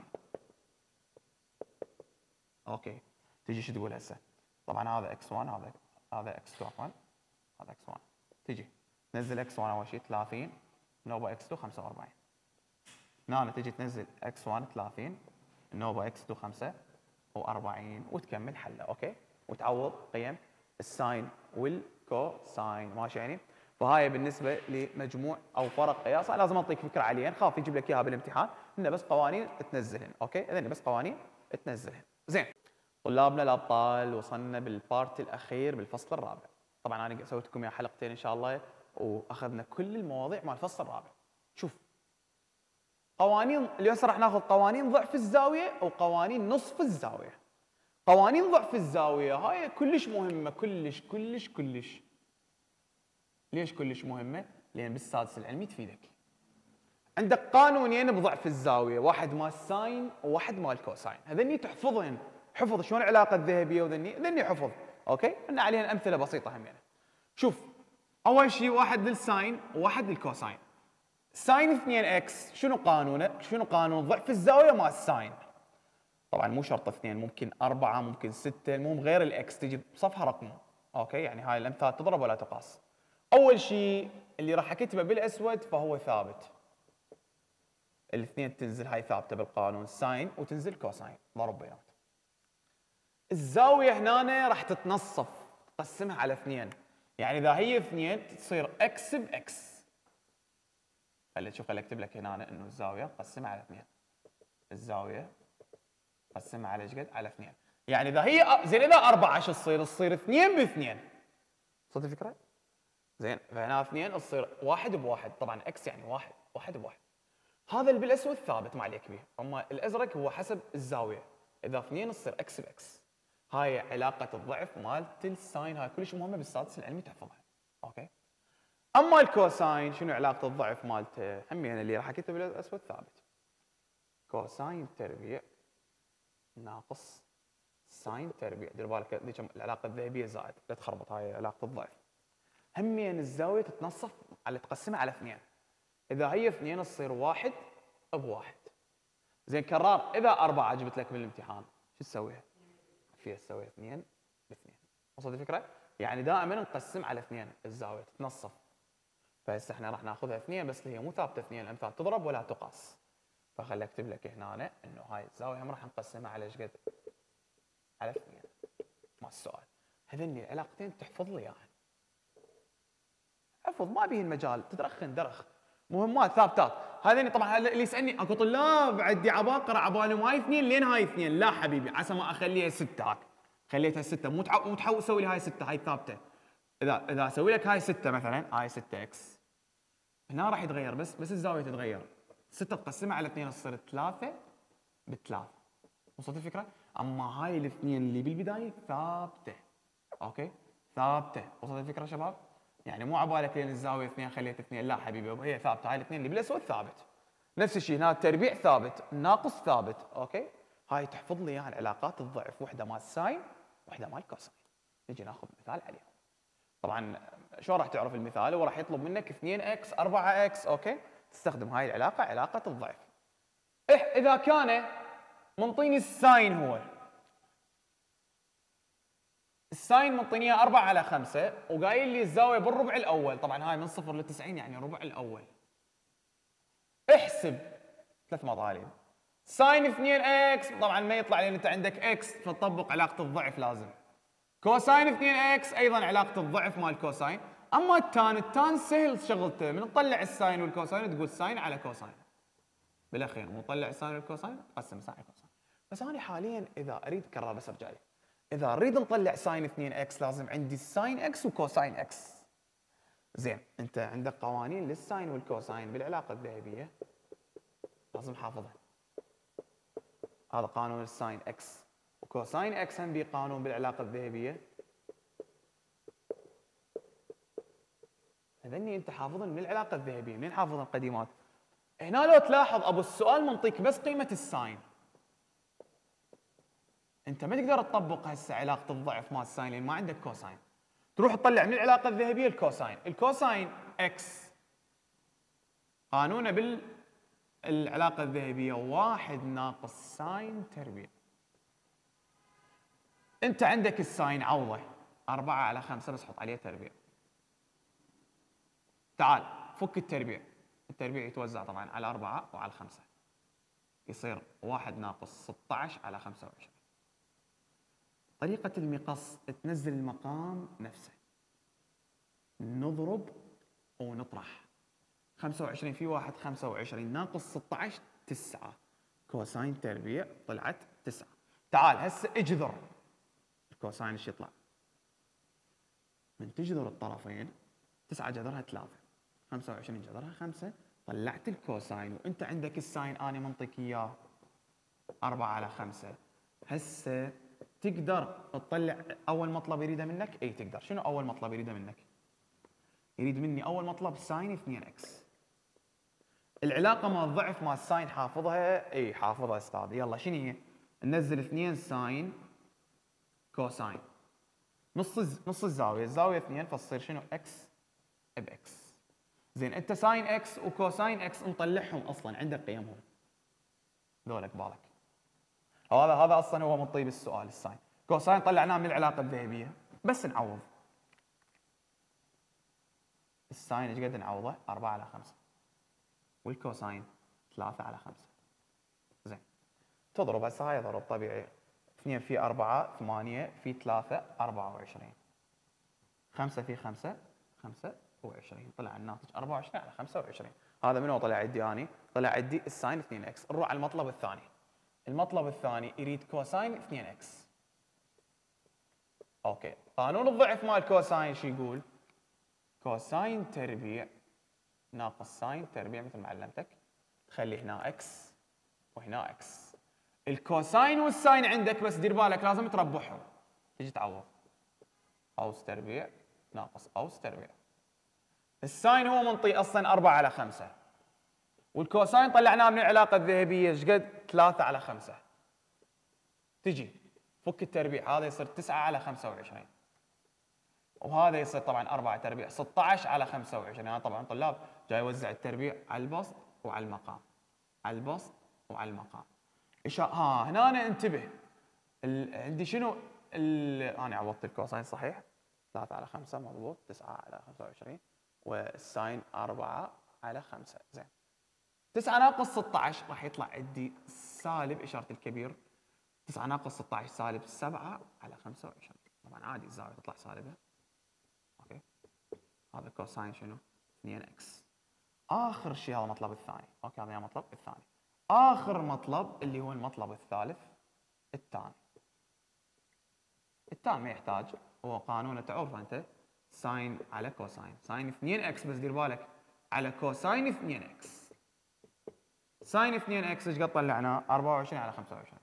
[SPEAKER 2] اوكي تجي شو تقول هسه؟ طبعا هذا اكس واحد، هذا هذا اكس اثنين عفوا، هذا اكس واحد. تجي تنزل اكس واحد اول شيء ثلاثين، نوبه اكس اثنين خمسة وأربعين. هنا تجي تنزل اكس واحد ثلاثين، نوبه اكس اثنين خمسة وأربعين وتكمل حله. اوكي وتعوض قيم الساين والكوساين. ماشي يعني؟ فهاي بالنسبه لمجموع او فرق قياس. لازم اعطيك فكره عليهن، خاف يجيب لك اياها بالامتحان، انه بس قوانين تنزلهن. اوكي اذا بس قوانين تنزلهن. زين طلابنا الابطال، وصلنا بالبارت الاخير بالفصل الرابع. طبعا انا سويت لكم اياها حلقتين ان شاء الله، واخذنا كل المواضيع مع الفصل الرابع. شوف قوانين اليوم راح ناخذ قوانين ضعف الزاويه وقوانين نصف الزاويه. قوانين ضعف الزاويه هاي كلش مهمه، كلش كلش كلش. ليش كلش مهمه؟ لان بالسادس العلمي تفيدك. عندك قانونين بضعف الزاويه، واحد مال ساين وواحد مال كوساين، هذني تحفظهن حفظ. شلون العلاقه الذهبيه وذني؟ ذني حفظ. اوكي قلنا عليهن امثله بسيطه هم يعني. شوف اول شيء واحد للساين وواحد للكوساين. ساين اثنين اكس شنو قانونه؟ شنو قانون ضعف الزاويه مال الساين؟ طبعا مو شرط اثنين، ممكن أربعة، ممكن ستة، المهم غير الاكس تجي بصفها رقمه. اوكي يعني هاي الامثال تضرب ولا تقاس. اول شيء اللي راح اكتبه بالاسود فهو ثابت. الاثنين تنزل هاي ثابته بالقانون، ساين وتنزل كوساين ضرب بينات. الزاويه هنا راح تتنصف، تقسمها على اثنين. يعني اذا هي اثنين تصير اكس باكس. خلي شوف خلي اكتب لك هنا انه الزاويه قسمها على اثنين. الزاويه قسمها على ايش قد؟ على اثنين. يعني اذا هي زين اذا أربعة شو تصير؟ تصير اثنين باثنين. وصلت الفكره؟ زين فهنا اثنين تصير واحد بواحد، طبعا اكس يعني واحد، واحد بواحد. هذا اللي بالاسود ثابت ما عليك به، اما الازرق هو حسب الزاويه. اذا اثنين تصير اكس باكس. هاي علاقه الضعف مالت الساين، هاي كلش مهمه بالسادس العلمي تحفظها. اوكي. اما الكوساين شنو علاقه الضعف مالته؟ همين اللي راح اكتبه بالاسود ثابت. كوساين تربيع ناقص ساين تربيع. دير بالك العلاقه الذهبيه زائد، لا تخربط هاي علاقه الضعف. همين الزاويه تتنصف على تقسمها على اثنين. اذا هي اثنين تصير واحد بواحد. زين كرار اذا أربعة جبت لك بالامتحان شو تسويها؟ فيها تسوي اثنين باثنين. وصلت الفكره؟ يعني دائما نقسم على اثنين الزاويه تتنصف. فهسه احنا راح ناخذها اثنين بس هي مو ثابته اثنين، الامثال تضرب ولا تقاس. فخلي اكتب لك هنا انه هاي الزاويه هم راح نقسمها على ايش قد؟ على اثنين. ما السؤال. هذني العلاقتين تحفظ لي اياها. يعني. حفظ ما به المجال، تدرخن درخ. مهمات ثابتات. هذين طبعا اللي يسالني اكو طلاب عندي عباقره عبالهم هاي اثنين لين هاي اثنين، لا حبيبي عسى ما اخليها سته هاك. خليتها سته مو مو تحول تسوي لي هاي سته، هاي ثابته. اذا اذا اسوي لك هاي سته مثلا، هاي ستة اكس. هنا راح يتغير بس بس الزاويه تتغير. ستة تقسمها على اثنين تصير ثلاثة بثلاثة. وصلت الفكره؟ اما هاي الاثنين اللي بالبدايه ثابته. اوكي؟ ثابته. وصلت الفكره شباب؟ يعني مو عبالك لين الزاويه اثنين خليت اثنين، لا حبيبي هي ثابته. هاي الاثنين اللي بالاسود ثابت. نفس الشيء هنا التربيع ثابت، الناقص ثابت. اوكي؟ هاي تحفظ لي اياها العلاقات الضعف، وحده مال ساين وحده مال كوساين. نجي ناخذ مثال عليهم. طبعا شلون راح تعرف المثال؟ هو راح يطلب منك اثنين اكس أربعة اكس. اوكي؟ تستخدم هاي العلاقه علاقه الضعف. إح اذا كان منطيني الساين، هو الساين منطيني أربعة على خمسة وقايل لي الزاويه بالربع الاول. طبعا هاي من صفر ل تسعين يعني ربع الاول. احسب ثلاث مطالب. ساين اثنين اكس طبعا ما يطلع لان انت عندك اكس فتطبق علاقه الضعف لازم. كوساين اثنين اكس ايضا علاقه الضعف مال كوساين. اما التان التان سهل شغلته، من تطلع الساين والكوساين تقول ساين على كوساين. بالاخير مو تطلع الساين والكوساين تقسم ساين على كوساين. بس انا حاليا اذا اريد كرر بس ارجع لي. اذا اريد نطلع ساين اثنين اكس لازم عندي ساين اكس وكوساين اكس. زين انت عندك قوانين للساين والكوساين بالعلاقه الذهبيه لازم حافظها. هذا قانون الساين اكس وكوساين اكس هم بقانون بالعلاقه الذهبيه. هذني انت حافظهم من العلاقه الذهبيه. منين حافظهم القديمات؟ هنا لو تلاحظ ابو السؤال منطيك بس قيمه الساين. انت ما تقدر تطبق هسه علاقه الضعف مال الساين لان ما عندك كوساين. تروح تطلع من العلاقه الذهبيه الكوساين. الكوساين اكس قانونه بالعلاقه الذهبيه واحد ناقص ساين تربيع. انت عندك الساين عوضه أربعة على خمسة بس حط عليه تربيع. تعال فك التربيع، التربيع يتوزع طبعا على أربعة وعلى خمسة، يصير واحد ناقص ستة عشر على خمسة وعشرين. طريقة المقص تنزل المقام نفسه، نضرب ونطرح. خمسة وعشرين في واحد خمسة وعشرين ناقص ستة عشر تسعة، كوساين تربيع طلعت تسعة. تعال هسه اجذر الكوساين ايش يطلع؟ من تجذر الطرفين تسعة جذرها ثلاثة، خمسة وعشرين جذرها خمسة، طلعت الكوساين وانت عندك الساين انا منطيك اياه أربعة على خمسة. هسه تقدر تطلع اول مطلب يريده منك؟ اي تقدر. شنو اول مطلب يريده منك؟ يريد مني اول مطلب ساين اثنين اكس. العلاقه مال الضعف مال الساين حافظها؟ اي حافظها استاذ. يلا شنو هي؟ ننزل اثنين ساين كوساين نص نص الزاويه، الزاويه اثنين فتصير شنو؟ اكس باكس. زين انت ساين اكس وكوساين اكس نطلعهم اصلا عندك قيمهم ذولك بالك. هذا هذا اصلا هو من طيب السؤال. الساين كوساين طلعناه من العلاقه الذهبيه، بس نعوض. الساين ايش قد نعوضه؟ أربعة على خمسة، والكوساين ثلاثة على خمسة. زين تضرب هسه هاي ضرب طبيعي، اثنين في أربعة ثمانية، في ثلاثة أربعة وعشرين، خمسة في خمسة خمسة وعشرين، طلع الناتج أربعة وعشرين على خمسة وعشرين. هذا منو طلع عندي اني؟ طلع عندي الساين اثنين اكس. نروح على المطلب الثاني. المطلب الثاني يريد كوساين اثنين اكس. اوكي، قانون الضعف مال كوساين شو يقول؟ كوساين تربيع ناقص ساين تربيع، مثل ما علمتك، تخلي هنا اكس وهنا اكس. الكوساين والساين عندك بس دير بالك لازم تربحهم، تجي تعوض اوس تربيع ناقص اوس تربيع. الساين هو منطي اصلا أربعة على خمسة، والكوساين طلعناه من العلاقه الذهبيه ايش قد؟ ثلاثة على خمسة. تجي فك التربيع، هذا يصير تسعة على خمسة وعشرين، وهذا يصير طبعا أربعة تربيع ستة عشر على خمسة وعشرين. انا طبعا طلاب جاي اوزع التربيع على البسط وعلى المقام، على البسط وعلى المقام. إشا... ها هنا أنا انتبه، ال... عندي شنو ال... انا عوضت الكوساين صحيح، ثلاثة على خمسة مضبوط، تسعة على خمسة وعشرين، والساين أربعة على خمسة. زين تسعة ناقص ستة عشر راح يطلع عندي سالب اشاره الكبير، تسعة ناقص ستة عشر سالب سبعة على خمسة وعشرين. طبعا عادي الزاويه تطلع سالبه. اوكي، هذا كوساين شنو؟ اثنين اكس. اخر شيء هذا المطلب الثاني. اوكي هذا المطلب الثاني. اخر مطلب اللي هو المطلب الثالث التان. التان ما يحتاج، هو قانونه تعرفه انت، ساين على كوساين، ساين اثنين اكس، بس دير بالك على كوساين اثنين اكس. ساين اثنين اكس ايش قد طلعناه؟ أربعة وعشرين على خمسة وعشرين.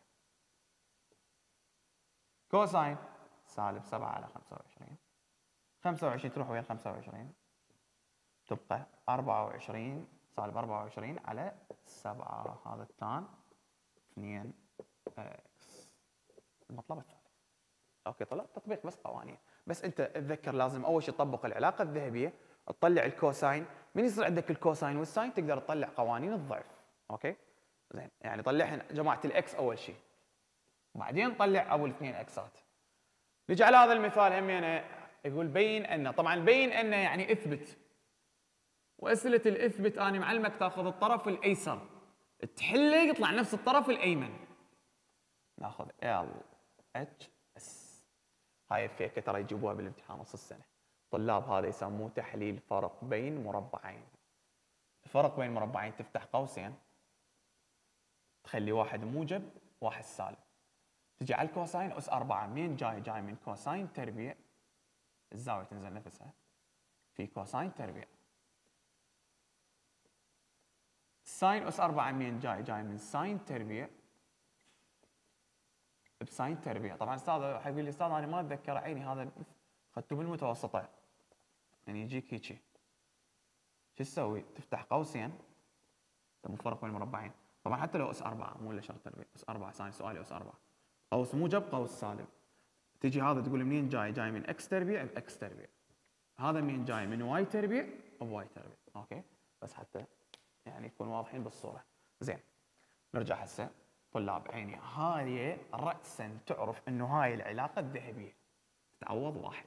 [SPEAKER 2] كوساين سالب سبعة على خمسة وعشرين، خمسة وعشرين تروح ويا خمسة وعشرين تبقى أربعة وعشرين سالب أربعة وعشرين على سبعة. هذا التان اثنين اكس. المطلب الثالث. اوكي طلع تطبيق بس قوانين، بس انت تذكر لازم اول شيء تطبق العلاقه الذهبيه، تطلع الكوساين. من يصير عندك الكوساين والساين تقدر تطلع قوانين الضعف. اوكي زين، يعني طلع جماعه الاكس اول شيء، بعدين طلع ابو الاثنين اكسات. نجي على هذا المثال همينه يقول بين ان، طبعا بين ان يعني اثبت، واسئله الاثبت انا معلمك تاخذ الطرف الايسر تحله يطلع نفس الطرف الايمن. ناخذ ال اتش اس، هاي الفيكه ترى يجيبوها بالامتحان نص السنه. طلاب هذا يسموه تحليل فرق بين مربعين. الفرق بين مربعين تفتح قوسين تخلي واحد موجب واحد سالب، تجي على الكوساين اس أربعة، منين جاي؟ جاي من كوساين تربيع، الزاويه تنزل نفسها في كوساين تربيع. ساين اس أربعة منين جاي؟ جاي من ساين تربيع بساين تربيع. طبعا استاذ حيقول لي استاذ انا ما اتذكر عيني، هذا اخذته بالمتوسطه، يعني يجيك هيجي. شو تسوي؟ تفتح قوسين تسموه فرق بين المربعين. طبعا حتى لو اس أربعة مو الا شرط تربيع، اس أربعة ثاني سؤالي اس أربعة، قوس موجب قوس سالب. تجي هذا تقول منين جاي؟ جاي من اكس تربيع باكس تربيع. هذا منين جاي؟ من واي تربيع بواي تربيع. اوكي بس حتى يعني يكون واضحين بالصوره. زين نرجع هسه طلاب عيني، هاي راسا تعرف انه هاي العلاقه الذهبيه تتعوض واحد.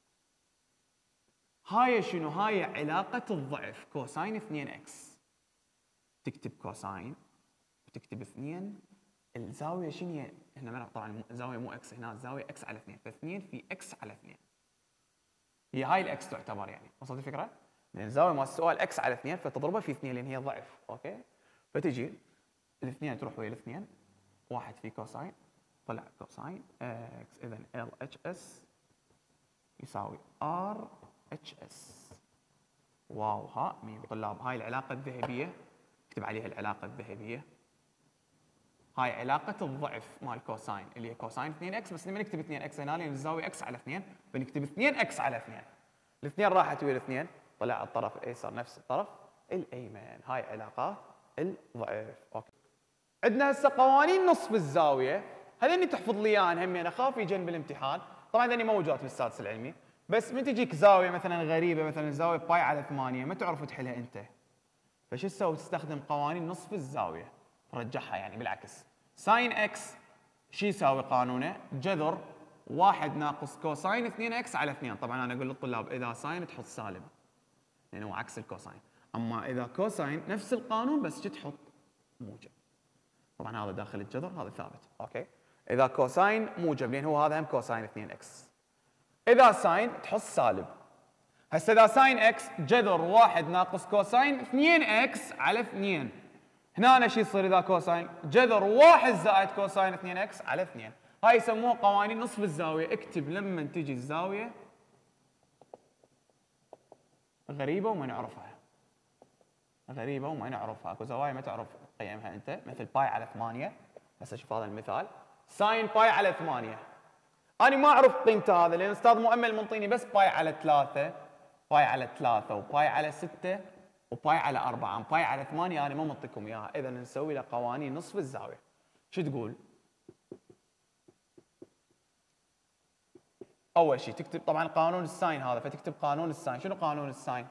[SPEAKER 2] هاي شنو؟ هاي علاقه الضعف كوساين اثنين اكس. تكتب كوساين وتكتب اثنين، الزاويه شنو هي؟ هنا طبعا الزاويه مو اكس، هنا الزاويه اكس على اثنين، فاثنين في اكس على اثنين. هي هاي الاكس تعتبر، يعني وصلت الفكره؟ لان الزاويه مال السؤال اكس على اثنين فتضربها في اثنين لان هي ضعف، اوكي؟ فتجي الاثنين تروح ويا الاثنين، واحد في كوساين طلع كوساين اكس، اذا ال اتش اس يساوي ار اتش اس. واو، ها مين طلاب؟ هاي العلاقه الذهبيه، اكتب عليها العلاقه الذهبيه. هاي علاقه الضعف مال كوساين اللي هي كوساين اثنين اكس، بس لما نكتب اثنين اكس هنا لان الزاويه اكس على اثنين بنكتب اثنين اكس على اثنين. الاثنين راحت ويا الاثنين، طلع الطرف الايسر نفس الطرف الايمن. هاي علاقات الضعف، اوكي. عندنا هسه قوانين نصف الزاويه، هذني تحفظ لي اياها همين، اخاف يجن بالامتحان. طبعا هذني موجودات بالسادس العلمي، بس من تجيك زاويه مثلا غريبه، مثلا زاويه باي على ثمانية ما تعرف تحلها انت، فشو تسوي؟ تستخدم قوانين نصف الزاويه ترجعها. يعني بالعكس، ساين اكس شو يساوي قانونه؟ جذر واحد ناقص كوساين اثنين اكس على اثنين. طبعا انا اقول للطلاب اذا ساين تحط سالب لانه هو عكس الكوساين، اما اذا كوساين نفس القانون بس تحط موجب. طبعا هذا داخل الجذر، هذا ثابت، اوكي؟ اذا كوساين موجب لان هو هذا هم كوساين اثنين اكس. اذا ساين تحط سالب. هسه اذا ساين اكس جذر واحد ناقص كوساين اثنين اكس على اثنين. هنا أنا شو يصير اذا كوساين؟ جذر واحد زائد كوساين اثنين اكس على اثنين. هاي يسموها قوانين نصف الزاويه. اكتب لما تجي الزاويه غريبه وما نعرفها، غريبه وما نعرفها، اكو زوايا ما تعرف قيمها انت، مثل باي على ثمانية. هسه شوف هذا المثال، ساين باي على ثمانية. انا ما اعرف قيمته هذا لان الاستاذ مؤمل منطيني بس باي على ثلاثة، باي على ثلاثة وباي على ستة وباي على أربعة، باي على ثمانية انا ما منطيكم اياها. اذا نسوي له قوانين نصف الزاويه. شو تقول؟ اول شيء تكتب طبعا قانون الساين هذا، فتكتب قانون الساين. شنو قانون الساين؟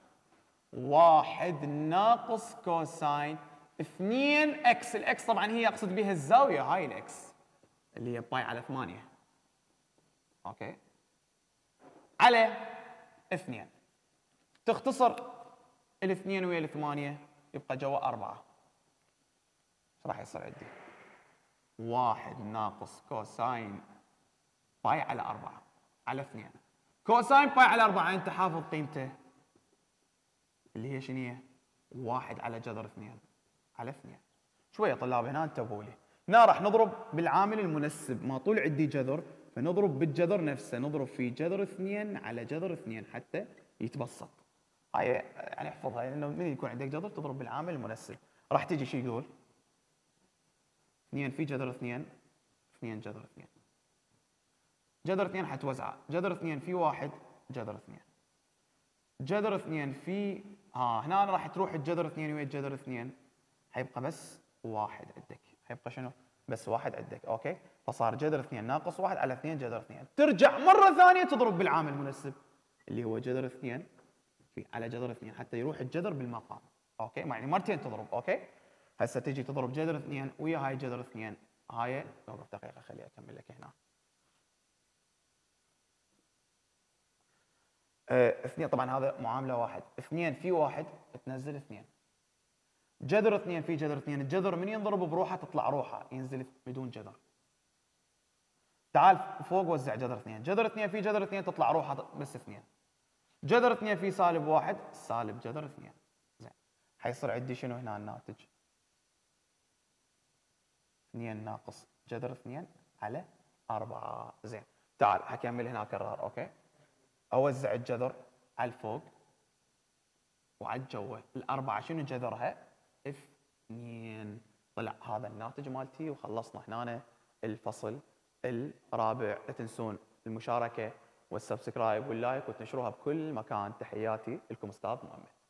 [SPEAKER 2] واحد ناقص كوساين اثنين اكس. الاكس طبعا هي اقصد بها الزاويه، هاي الاكس اللي هي باي على ثمانية، اوكي؟ على اثنين. تختصر الاثنين ويا الثمانية يبقى جوا أربعة. ايش راح يصير عندي؟ واحد ناقص كوساين باي على أربعة على اثنين. كوساين باي على أربعة أنت حافظ قيمته اللي هي شنو هي؟ واحد على جذر اثنين على اثنين. شوية طلاب هنا انتبهوا لي. هنا راح نضرب بالعامل المنسب، ما طول عندي جذر فنضرب بالجذر نفسه، نضرب في جذر اثنين على جذر اثنين حتى يتبسط. هاي يعني احفظها لانه من يكون عندك جذر تضرب بالعامل المنسب. راح تجي شو يقول؟ اثنين في جذر اثنين، اثنين جذر اثنين. جذر اثنين حتوزعه، جذر اثنين في واحد جذر اثنين. جذر اثنين في ها هنا راح تروح الجذر اثنين ويا الجذر اثنين، حيبقى بس واحد عندك، حيبقى شنو؟ بس واحد عندك، اوكي؟ فصار جذر اثنين ناقص واحد على اثنين جذر اثنين. ترجع مرة ثانية تضرب بالعامل المنسب اللي هو جذر اثنين في على جذر اثنين حتى يروح الجذر بالمقام، اوكي؟ يعني مرتين تضرب، اوكي؟ هسه تجي تضرب جذر اثنين ويا هاي جذر اثنين، هاي وقف دقيقة خليني اكمل لك هنا. اه اثنين طبعا هذا معاملة واحد، اثنين في واحد تنزل اثنين. جذر اثنين في جذر اثنين، الجذر من ينضرب بروحه تطلع روحه، ينزل بدون جذر. تعال فوق وزع جذر اثنين، جذر اثنين في جذر اثنين تطلع روحه بس اثنين. جذر اثنين في سالب واحد، سالب جذر اثنين. زين، حيصير عندي شنو هنا الناتج؟ اثنين ناقص جذر اثنين على أربعة. زين، تعال حكمل هنا كرار، اوكي؟ اوزع الجذر على الفوق وعلى الجوه. الأربعة شنو جذرها؟ اثنين. طلع هذا الناتج مالتي وخلصنا هنا الفصل الرابع. لا تنسون المشاركة والسبسكرايب واللايك وتنشروها بكل مكان. تحياتي لكم أستاذ مؤمن.